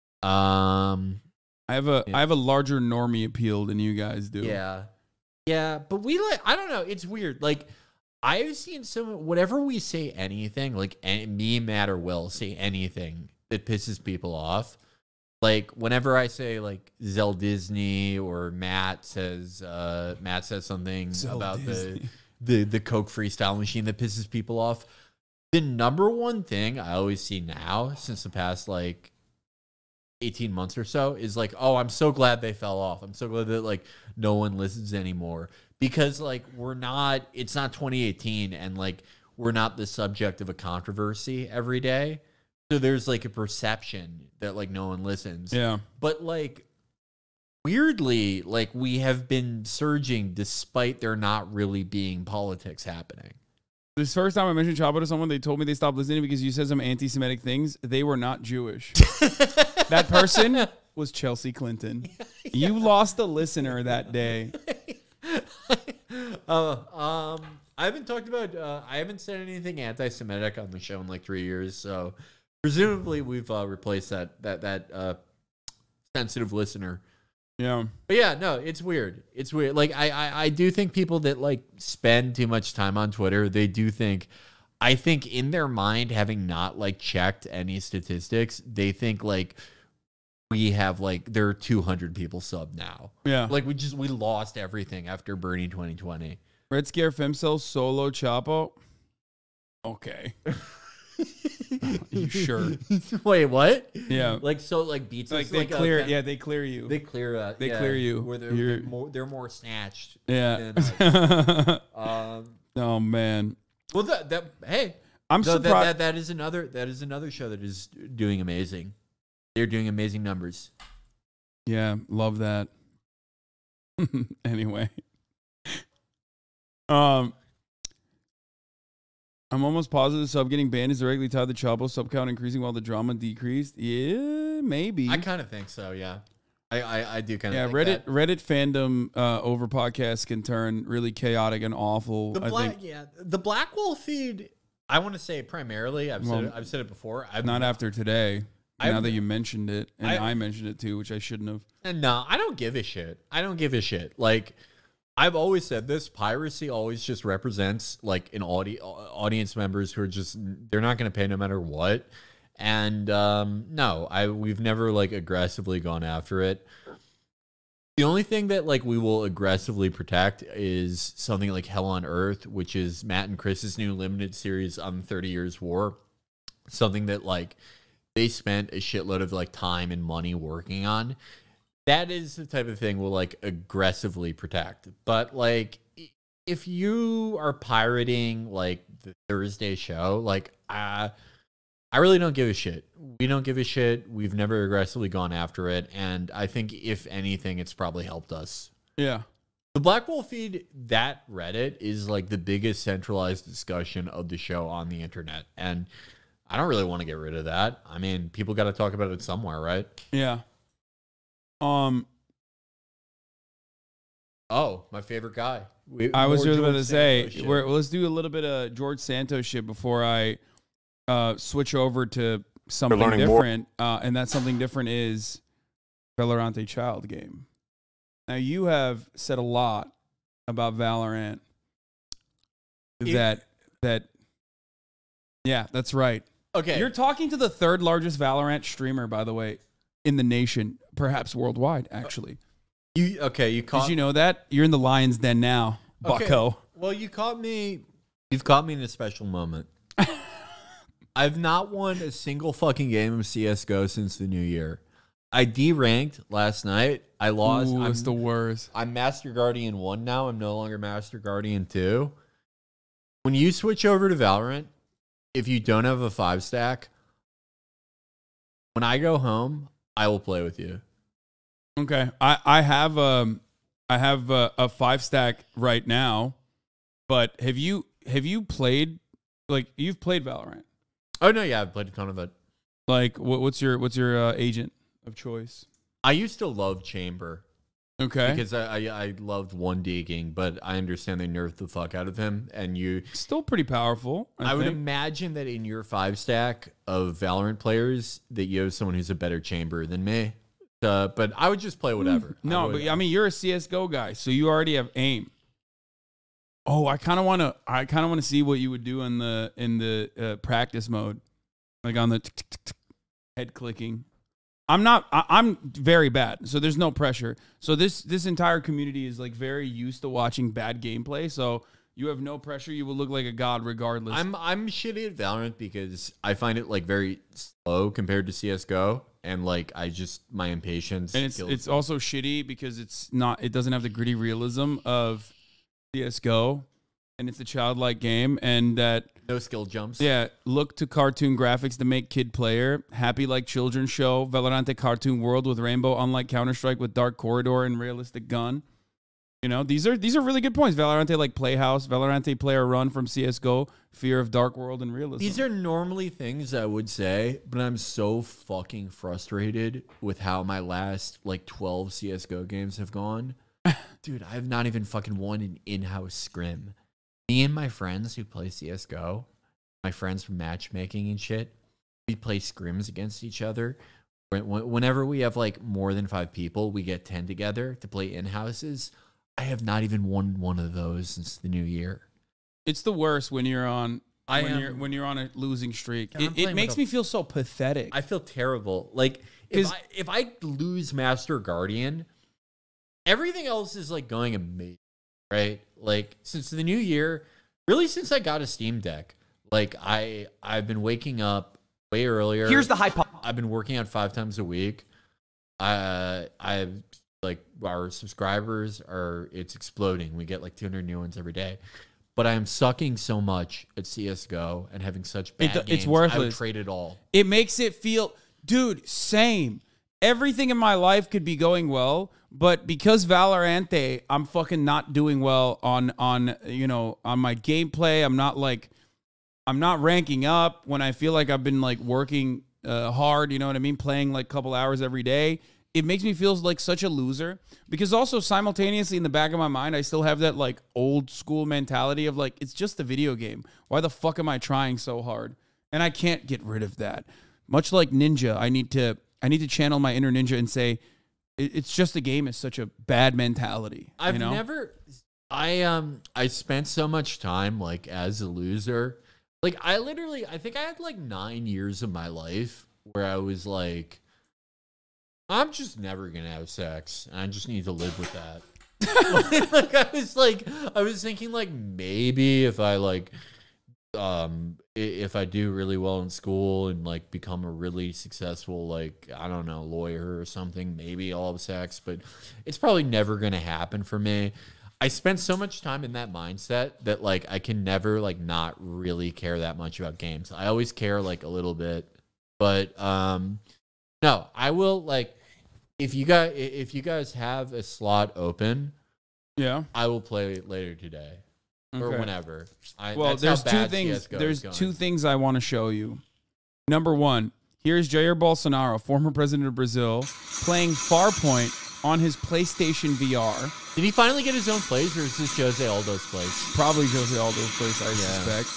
Um, I have a Yeah. I have a larger normie appeal than you guys do. yeah, yeah. But we like, I don't know. It's weird. Like, I've seen some. Whatever we say, anything like any, me, Matt, or Will say anything that pisses people off. Like whenever I say like Zell Disney or Matt says uh, Matt says something Zell about Disney. the the the Coke freestyle machine that pisses people off. The number one thing I always see now, since the past like eighteen months or so, is like, oh, I'm so glad they fell off. I'm so glad that like no one listens anymore, because like we're not. It's not twenty eighteen, and like we're not the subject of a controversy every day. So there's like a perception that like no one listens. Yeah. But like weirdly, like we have been surging despite there not really being politics happening. This first time I mentioned Chapo to someone, they told me they stopped listening because you said some anti-Semitic things. They were not Jewish. That person was Chelsea Clinton. You lost a listener that day. Uh, um, I haven't talked about. Uh, I haven't said anything anti-Semitic on the show in like three years. So presumably we've uh, replaced that that that uh, sensitive listener. Yeah. But yeah, no, it's weird. It's weird. Like I, I, I do think people that like spend too much time on Twitter, they do think, I think in their mind, having not like checked any statistics, they think like we have like there are two hundred people sub now. Yeah. Like we just we lost everything after Bernie twenty twenty. Red Scare Femcel solo Chapo. Okay. You sure? Wait, what? Yeah. Like so, like beats Like us, they like, uh, clear, kind- yeah, they clear you. They clear. Uh, They yeah, clear you. Where they're, You're- they're more. They're more snatched. Yeah. than us. um. Oh man. Well, that that hey, I'm so that, surprised. that that is another that is another show that is doing amazing. They're doing amazing numbers. Yeah, love that. Anyway. Um I'm almost positive sub getting banned is directly tied to Chapo sub count increasing while the drama decreased. Yeah, maybe. I kind of think so. Yeah, I I, I do kind of. yeah, think Reddit that. Reddit fandom uh, over podcasts can turn really chaotic and awful. The I black, think yeah, the Blackwell feed. I want to say primarily. I've Well, said it, I've said it before. I've not after today. I've- now that you mentioned it, and I- I, mentioned it too, which I shouldn't have. And no, I don't give a shit. I don't give a shit. Like, I've always said this: piracy always just represents like an audi- audience members who are just they're not going to pay no matter what. And um, no, I we've never like aggressively gone after it. The only thing that like we will aggressively protect is something like Hell on Earth, which is Matt and Chris's new limited series on thirty Years War. Something that like they spent a shitload of like time and money working on. That is the type of thing we'll like aggressively protect. But like i- if you are pirating like the Thursday show, like uh I really don't give a shit. We don't give a shit. We've never aggressively gone after it. And I think if anything, it's probably helped us. Yeah. The Blackwell feed, that Reddit is like the biggest centralized discussion of the show on the internet. And I don't really want to get rid of that. I mean, people got to talk about it somewhere, right? Yeah. Um. Oh, my favorite guy. We, I was more just about George to say, Santos shit. we're, well, let's do a little bit of George Santos shit before I uh, switch over to something learning more. different. Uh, and that something different is Valorant Child game. Now, you have said a lot about Valorant. It- that, that, yeah, that's right. Okay. You're talking to the third largest Valorant streamer, by the way, in the nation, perhaps worldwide, actually. You okay? You caught. Did you know that? You're in the lion's den now, Okay. bucko. Well, you caught me. You've caught me in a special moment. I've not won a single fucking game of C S G O since the new year. I deranked last night. I lost. Ooh, I'm, it's the worst. I'm Master Guardian one now. I'm no longer Master Guardian two. When you switch over to Valorant, if you don't have a five stack, when I go home, I will play with you. Okay, I I have um I have a, a five stack right now, but have you have you played like you've played Valorant? Oh no, yeah, I've played a ton of it. Like what, what's your what's your uh, agent of choice? I used to love Chamber. Okay, Because I, I I loved one digging, but I understand they nerfed the fuck out of him, and you still pretty powerful. I, I would think. imagine that in your five stack of Valorant players, that you have someone who's a better Chamber than me. Uh, but I would just play whatever. I No, would- but I mean, you're a C S G O guy, so you already have aim. Oh, I kind of want to. I kind of want to see what you would do in the in the uh, practice mode, like on the tick, tick, tick, tick, head clicking. I'm not. I, I'm very bad, so there's no pressure. So this this entire community is like very used to watching bad gameplay. So you have no pressure. You will look like a god regardless. I'm I'm shitty at Valorant because I find it like very slow compared to C S G O, and like I just my impatience. and it's kills it's me. also shitty because it's not. It doesn't have the gritty realism of C S G O, and it's a childlike game, and that no skill jumps. Yeah, look to cartoon graphics to make kid player. Happy like children show. Valorante cartoon world with rainbow, unlike Counter Strike with dark corridor and realistic gun. You know, these are these are really good points. Valorante like Playhouse. Valorante player run from C S G O. Fear of dark world and realism. These are normally things I would say, but I'm so fucking frustrated with how my last like twelve C S G O games have gone. Dude, I have not even fucking won an in-house scrim. Me and my friends who play C S G O, my friends from matchmaking and shit, we play scrims against each other. When- Whenever we have like more than five people, we get ten together to play in-houses. I have not even won one of those since the new year. It's the worst when you're on. I when am- you're when you're on a losing streak. God, I'm It, playing it with makes a- me feel so pathetic. I feel terrible. Like if 'Cause- I, if I lose Master Guardian, everything else is like going amazing, right? Like since the new year, really since I got a Steam Deck, like I I've been waking up way earlier. Here's the hypo- I've been working out five times a week. Uh, I've like our subscribers are it's exploding. We get like two hundred new ones every day. But I am sucking so much at C S G O and having such bad It- games. it's I would worthless. trade it all. It makes it feel, dude, same. Everything in my life could be going well, but because Valorante, I'm fucking not doing well on on you know on my gameplay. I'm not like, I'm not ranking up when I feel like I've been like working uh, hard. You know what I mean? Playing like a couple hours every day. It makes me feel like such a loser because also simultaneously in the back of my mind, I still have that like old school mentality of like, it's just a video game. Why the fuck am I trying so hard? And I can't get rid of that. Much like Ninja, I need to, I need to channel my inner Ninja and say, it, it's just a game is such a bad mentality. I've you know? never I um I spent so much time like as a loser. Like I literally I think I had like nine years of my life where I was like, I'm just never gonna have sex. I just need to live with that. Like I was like I was thinking like maybe if I like um i- if I do really well in school and like become a really successful like I don't know lawyer or something, maybe I'll have sex, but it's probably never gonna happen for me. I spent so much time in that mindset that like I can never like not really care that much about games. I always care like a little bit, but um no, I will like if you guys if you guys have a slot open, yeah, I will play it later today or Okay. whenever. I, Well, that's how there's two bad things. C S G O is There's going. two things I want to show you. Number one, here's Jair Bolsonaro, former president of Brazil, playing Farpoint on his PlayStation V R. Did he finally get his own place, or is this Jose Aldo's place? Probably Jose Aldo's place, I Yeah. suspect.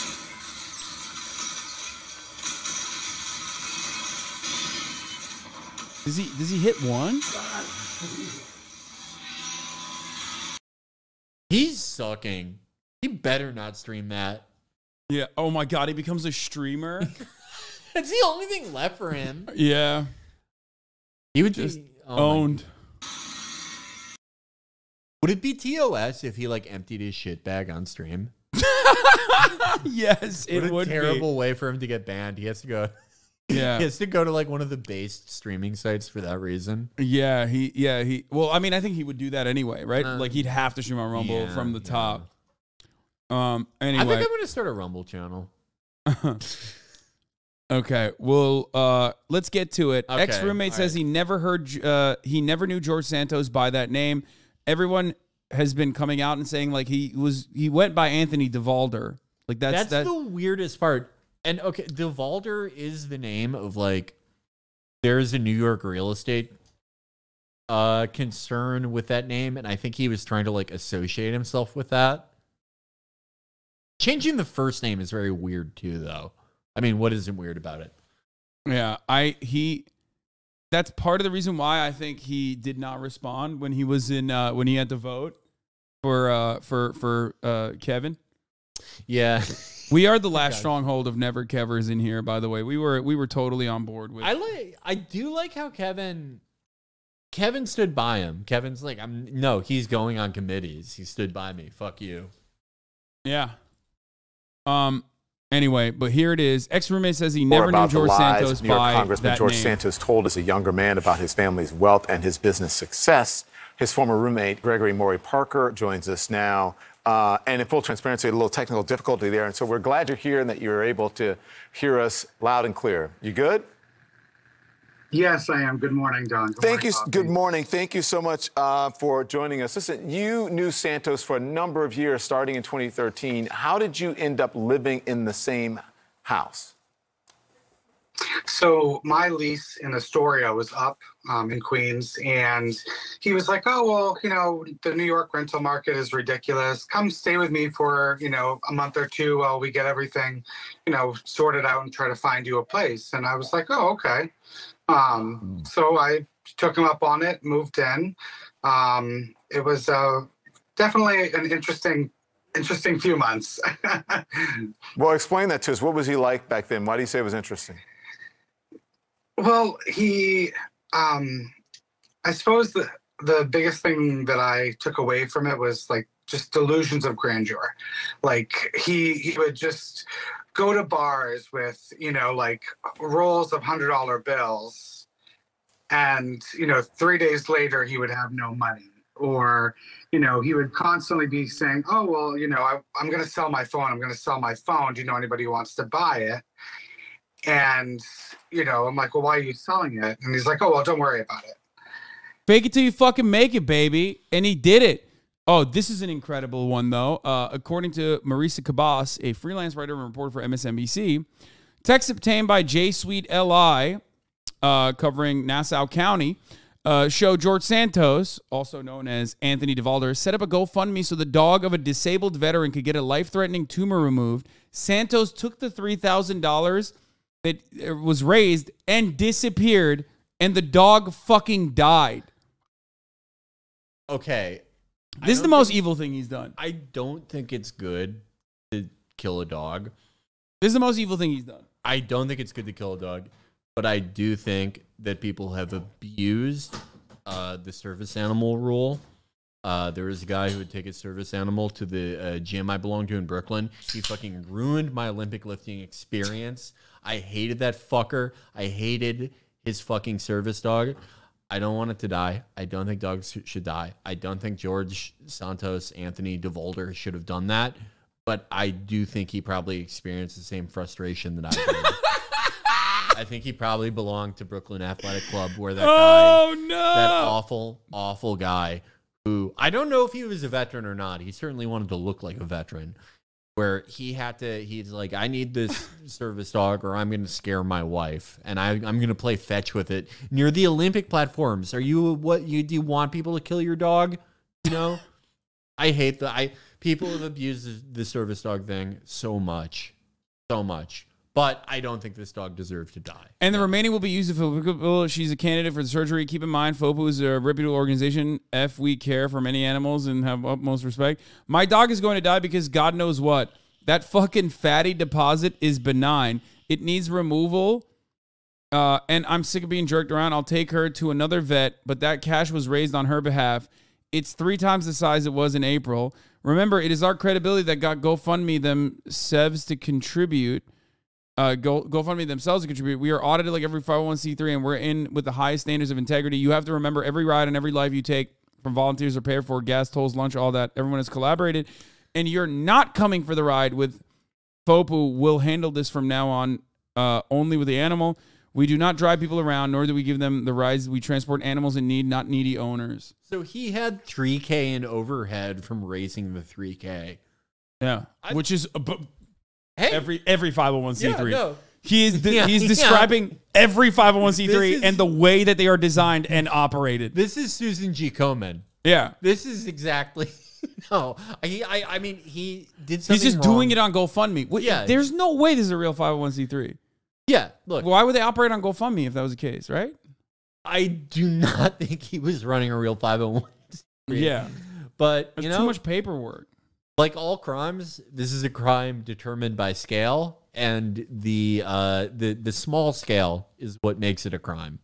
Does he does he hit one? He's sucking. He better not stream that. Yeah. Oh my God, he becomes a streamer. That's the only thing left for him. Yeah. He would Just be oh my owned. Would it be T O S if he like emptied his shit bag on stream? Yes, it what a would terrible be. way for him to get banned. He has to go. Yeah. He has to go to like one of the based streaming sites for that reason. Yeah, he yeah, he well, I mean, I think he would do that anyway, right? Uh, like he'd have to stream on Rumble yeah, from the yeah. top. Um anyway. I think I'm gonna start a Rumble channel. Okay, well, uh, let's get to it. Okay, Ex-roommate all says right. he never heard, uh, he never knew George Santos by that name. Everyone has been coming out and saying like he was, he went by Anthony DeValder. Like that's That's that. the weirdest part. And okay, DeValder is the name of like there's a New York real estate uh concern with that name, and I think he was trying to like associate himself with that. Changing the first name is very weird too, though. I mean, what isn't weird about it? Yeah, I he. That's part of the reason why I think he did not respond when he was in uh, when he had to vote for uh, for for uh, Kevin. Yeah, we are the last God. stronghold of Never Kevers in here. By the way, we were we were totally on board with. I like. I do like how Kevin. Kevin stood by him. Kevin's like, I'm no. He's going on committees. He stood by me. Fuck you. Yeah. Um. Anyway, but here it is. Ex-roommate says he More never knew about the George lies Santos New York by Congressman that George name. Santos told as a younger man about his family's wealth and his business success. His former roommate, Gregory Maury Parker, joins us now. Uh, and in full transparency, a little technical difficulty there. And so we're glad you're here and that you're able to hear us loud and clear. You good? Yes, I am. Good morning, Don. Good Thank morning, you. Bobby. Good morning. Thank you so much uh, for joining us. Listen, you knew Santos for a number of years, starting in twenty thirteen. How did you end up living in the same house? So my lease in Astoria was up um, in Queens, and he was like, oh, well, you know, the New York rental market is ridiculous. Come stay with me for, you know, a month or two while we get everything, you know, sorted out and try to find you a place. And I was like, oh, okay. Um, so I took him up on it, moved in. Um, it was uh, definitely an interesting interesting few months. Well, explain that to us. What was he like back then? Why do you say it was interesting? Well, he, um, I suppose the, the biggest thing that I took away from it was like just delusions of grandeur. Like he, he would just go to bars with, you know, like rolls of hundred dollar bills. And, you know, three days later he would have no money. Or, you know, he would constantly be saying, oh, well, you know, I, I'm going to sell my phone. I'm going to sell my phone. Do you know anybody who wants to buy it? And, you know, I'm like, well, why are you selling it? And he's like, oh, well, don't worry about it. Fake it till you fucking make it, baby. And he did it. Oh, this is an incredible one, though. Uh, according to Marisa Kabas, a freelance writer and reporter for M S N B C, text obtained by J Suite L I, uh, covering Nassau County, uh, show George Santos, also known as Anthony DeValder, set up a GoFundMe so the dog of a disabled veteran could get a life-threatening tumor removed. Santos took the three thousand dollars that was raised and disappeared, and the dog fucking died. Okay. This is the most evil thing he's done. I don't think it's good to kill a dog. This is the most evil thing he's done. I don't think it's good to kill a dog, but I do think that people have abused uh, the service animal rule. Uh, there was a guy who would take his service animal to the uh, gym I belong to in Brooklyn. He fucking ruined my Olympic lifting experience. I hated that fucker. I hated his fucking service dog. I don't want it to die. I don't think dogs sh- should die. I don't think George Santos, Anthony DeValder should have done that. But I do think he probably experienced the same frustration that I did. I think he probably belonged to Brooklyn Athletic Club, where that Oh, guy, no. that awful, awful guy, who I don't know if he was a veteran or not. He certainly wanted to look like a veteran. where he had to, he's like, I need this service dog or I'm going to scare my wife and I, I'm going to play fetch with it near the Olympic platforms. Are you, what, you do you want people to kill your dog? You know, I hate the, I, people have abused the, the service dog thing so much, so much. But I don't think this dog deserved to die. And the remaining will be used if applicable. She's a candidate for the surgery. Keep in mind, FOPU is a reputable organization. F, we care for many animals and have utmost respect. My dog is going to die because God knows what. That fucking fatty deposit is benign. It needs removal. Uh, and I'm sick of being jerked around. I'll take her to another vet, but that cash was raised on her behalf. It's three times the size it was in April. Remember, it is our credibility that got GoFundMe them Sevs to contribute. Uh, Go GoFundMe themselves to contribute. We are audited like every five oh one c three, and we're in with the highest standards of integrity. You have to remember every ride and every life you take from volunteers are paid for, gas, tolls, lunch, all that. Everyone has collaborated, and you're not coming for the ride with FOPU. We'll handle this from now on uh, only with the animal. We do not drive people around, nor do we give them the rides. We transport animals in need, not needy owners. So he had three K in overhead from raising the three K. Yeah, I, which is... Uh, Hey. Every every five oh one c three. Yeah, no. He is de- Yeah, he's yeah. describing every five oh one c three This is- and the way that they are designed and operated. This is Susan G. Komen. Yeah. This is exactly no. I I, I mean he did something. He's just wrong. doing it on GoFundMe. Wait, Yeah. There's no way this is a real five oh one c three. Yeah, look. Why would they operate on GoFundMe if that was the case, right? I do not think he was running a real five oh one c three. Yeah. But There's you know, too much paperwork. like all crimes, this is a crime determined by scale, and the uh, the the small scale is what makes it a crime.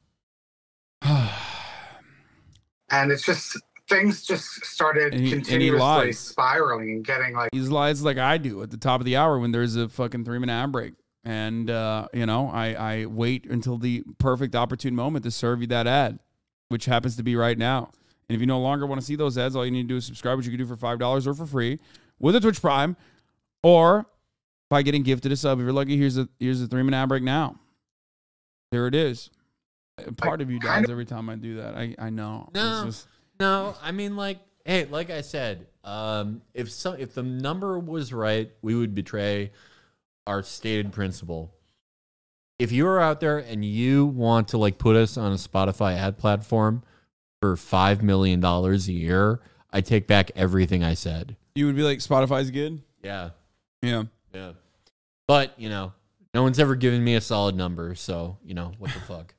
And it's just things just started And he- and he continuously lies. spiraling and getting like He lies like I do at the top of the hour when there's a fucking three minute ad break. And, uh, you know, I, I wait until the perfect opportune moment to serve you that ad, which happens to be right now. And if you no longer want to see those ads, all you need to do is subscribe, which you can do for five dollars or for free with a Twitch Prime or by getting gifted a sub. If you're lucky, here's a, here's a three minute ad break now. There it is. Part of you dies every time I do that. I, I know. No, It's just- no. I mean, like, hey, like I said, um, if so, if the number was right, we would betray our stated principle. If you are out there and you want to like put us on a Spotify ad platform for five million dollars a year, I take back everything I said. You would be like, Spotify's good? Yeah, Yeah. yeah. But you know, no one's ever given me a solid number, so you know what the fuck.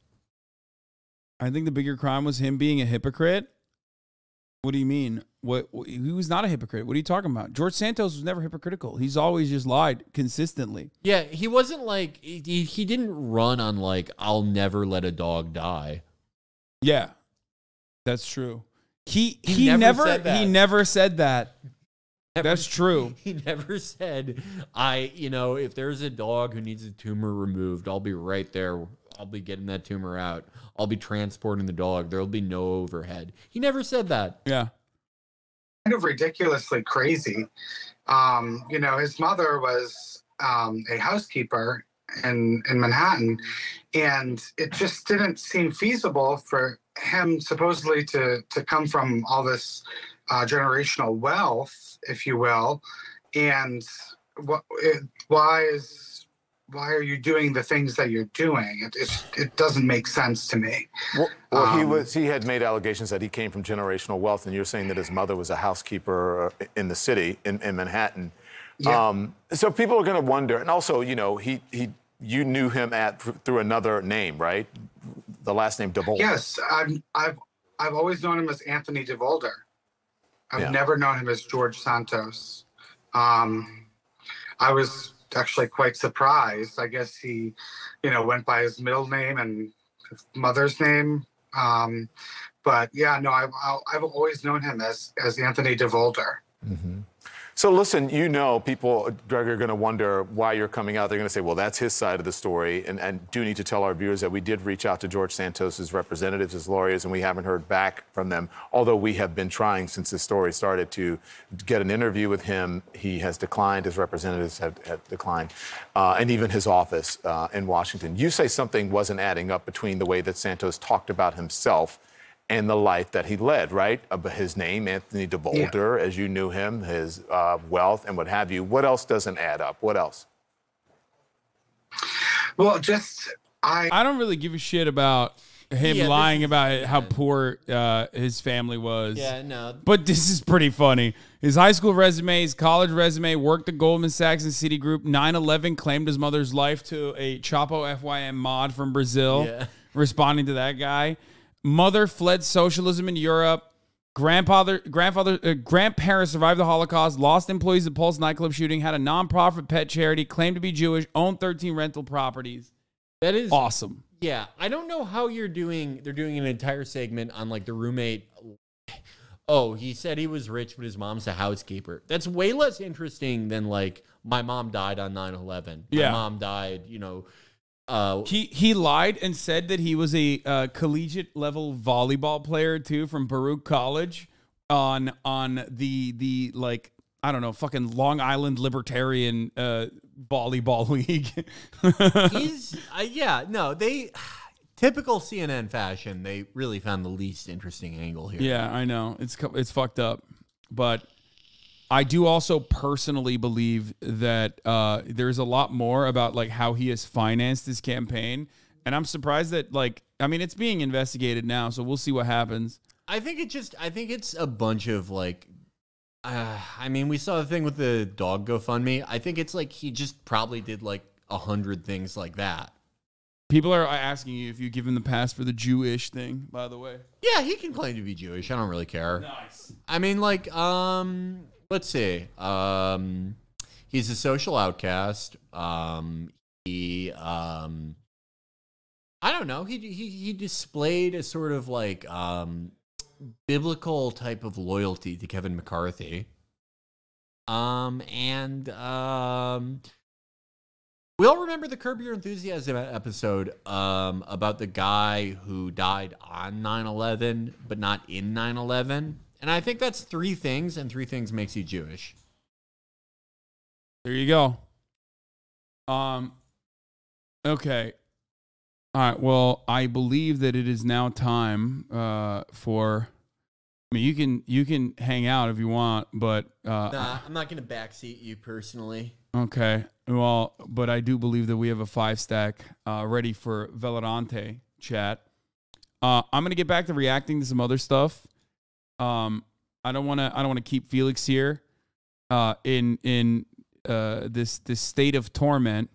I think the bigger crime was him being a hypocrite. What do you mean? What, what he was not a hypocrite. What are you talking about? George Santos was never hypocritical. He's always just lied consistently. Yeah, he wasn't like he, he didn't run on like I'll never let a dog die. Yeah, that's true. He He he, never never, said that. he never said that. Never- That's true. He never said, I, you know, if there's a dog who needs a tumor removed, I'll be right there. I'll be getting that tumor out. I'll be transporting the dog. There'll be no overhead. He never said that. Yeah. kind of ridiculously crazy. Um, you know, his mother was um, a housekeeper in in Manhattan, and it just didn't seem feasible for him supposedly to to come from all this uh, generational wealth, if you will. And what? It, why is why are you doing the things that you're doing? It it's, it doesn't make sense to me. Well, well he Um, was. He had made allegations that he came from generational wealth, and you're saying that his mother was a housekeeper uh, in the city in, in Manhattan. Yeah. Um, so people are going to wonder, and also, you know, he he you knew him at through another name, right? The last name DeVolder. Yes, I've I've I've always known him as Anthony DeVolder. I've Yeah. never known him as George Santos. Um, I was actually quite surprised. I guess he, you know, went by his middle name and his mother's name. Um, but yeah, no, I've I've always known him as as Anthony DeVolder. Mm-hmm. So listen, you know, people, Greg, are going to wonder why you're coming out. They're going to say, well, that's his side of the story. And, and do need to tell our viewers that we did reach out to George Santos's representatives, his lawyers, and we haven't heard back from them. Although we have been trying since this story started to get an interview with him. He has declined. His representatives have, have declined. Uh, and even his office uh, in Washington. You say something wasn't adding up between the way that Santos talked about himself and the life that he led, right? Uh, but his name, Anthony DeVolder, as you knew him, his uh, wealth and what have you. What else doesn't add up? What else? Well, just I. I don't really give a shit about him Yeah, lying this- about how poor uh, his family was. Yeah, no. But this is pretty funny. His high school resume, his college resume, worked at Goldman Sachs and Citigroup. nine eleven claimed his mother's life to a Chapo F Y M mod from Brazil, Yeah. responding to that guy. Mother fled socialism in Europe. Grandfather, grandfather, uh, grandparents survived the Holocaust, lost employees at Pulse nightclub shooting, had a nonprofit pet charity, claimed to be Jewish, owned thirteen rental properties. That is awesome. Yeah, I don't know how you're doing. They're doing an entire segment on like the roommate. Oh, he said he was rich, but his mom's a housekeeper. That's way less interesting than like my mom died on nine eleven. My Yeah. mom died, you know. Uh, He he lied and said that he was a uh, collegiate level volleyball player too from Baruch College on on the the like I don't know fucking Long Island Libertarian uh, volleyball league. he's uh, yeah, no, they typical C N N fashion. They really found the least interesting angle here. Yeah, I know it's co- it's fucked up, but I do also personally believe that uh, there's a lot more about like how he has financed his campaign, and I'm surprised that like I mean it's being investigated now, so we'll see what happens. I think it just I think it's a bunch of like uh, I mean, we saw the thing with the dog GoFundMe. I think it's like he just probably did like a hundred things like that. People are asking you if you give him the pass for the Jewish thing, by the way. Yeah, he can claim to be Jewish. I don't really care. Nice. I mean, like, um, let's see. Um, he's a social outcast. Um, he, um, I don't know. He he he displayed a sort of like um, biblical type of loyalty to Kevin McCarthy. Um, and um. We all remember the Curb Your Enthusiasm episode um, about the guy who died on nine eleven, but not in nine eleven. And I think that's three things, and three things makes you Jewish. There you go. Um. Okay. All right. Well, I believe that it is now time uh, for. I mean, you can you can hang out if you want, but uh, Nah, I'm not going to backseat you personally. okay. Well, but I do believe that we have a five stack uh, ready for Velorante chat. Uh, I'm gonna get back to reacting to some other stuff. Um, I don't want to. I don't want to keep Felix here uh, in in uh, this this state of torment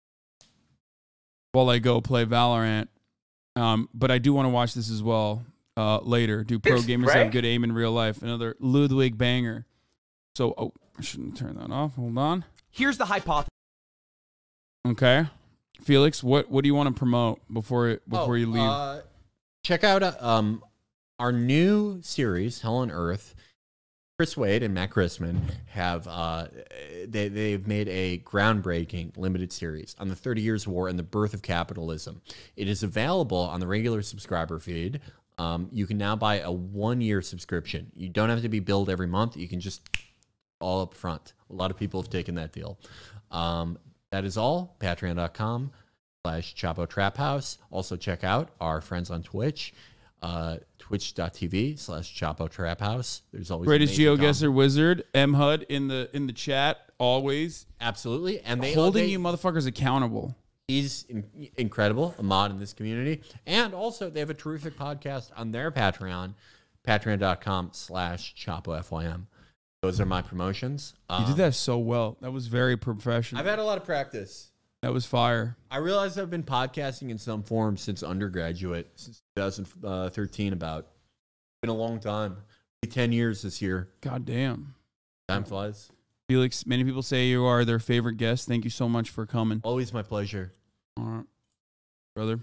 while I go play Valorant. Um, but I do want to watch this as well uh, later. Do pro gamers have good aim in real life? Another Ludwig banger. So, oh, I shouldn't turn that off. Hold on. Here's the hypothesis. Okay, Felix, what what do you want to promote before before Oh, you leave? Uh, check out uh, um our new series, Hell on Earth. Chris Wade and Matt Chrisman have uh, they they've made a groundbreaking limited series on the thirty Years' War and the birth of capitalism. It is available on the regular subscriber feed. Um, you can now buy a one-year subscription. You don't have to be billed every month. You can just all up front. A lot of people have taken that deal. Um, that is all. Patreon.com slash Chapo Trap House. Also check out our friends on Twitch. Uh, Twitch.tv slash Chapo Trap House. There's always Greatest amazing GeoGuessr wizard, M H U D in the in the chat always. Absolutely, and they holding they- you motherfuckers accountable. He's in, incredible, a mod in this community. And also, they have a terrific podcast on their Patreon, patreon.com slash ChapoFYM. Those are my promotions. You Um, did that so well. That was very professional. I've had a lot of practice. That was fire. I realized I've been podcasting in some form since undergraduate, since two thousand thirteen about. It's been a long time. Be ten years this year. God damn. Time flies. Felix, many people say you are their favorite guest. Thank you so much for coming. Always my pleasure. All right. Brother.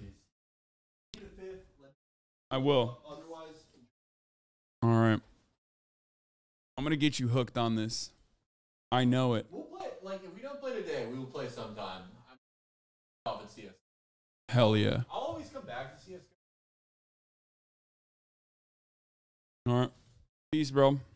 I will. All right. I'm going to get you hooked on this. I know it. We'll play, like, if we don't play today, we will play sometime. I'm off at C S. Hell yeah. I'll always come back to C S. All right. Peace, bro.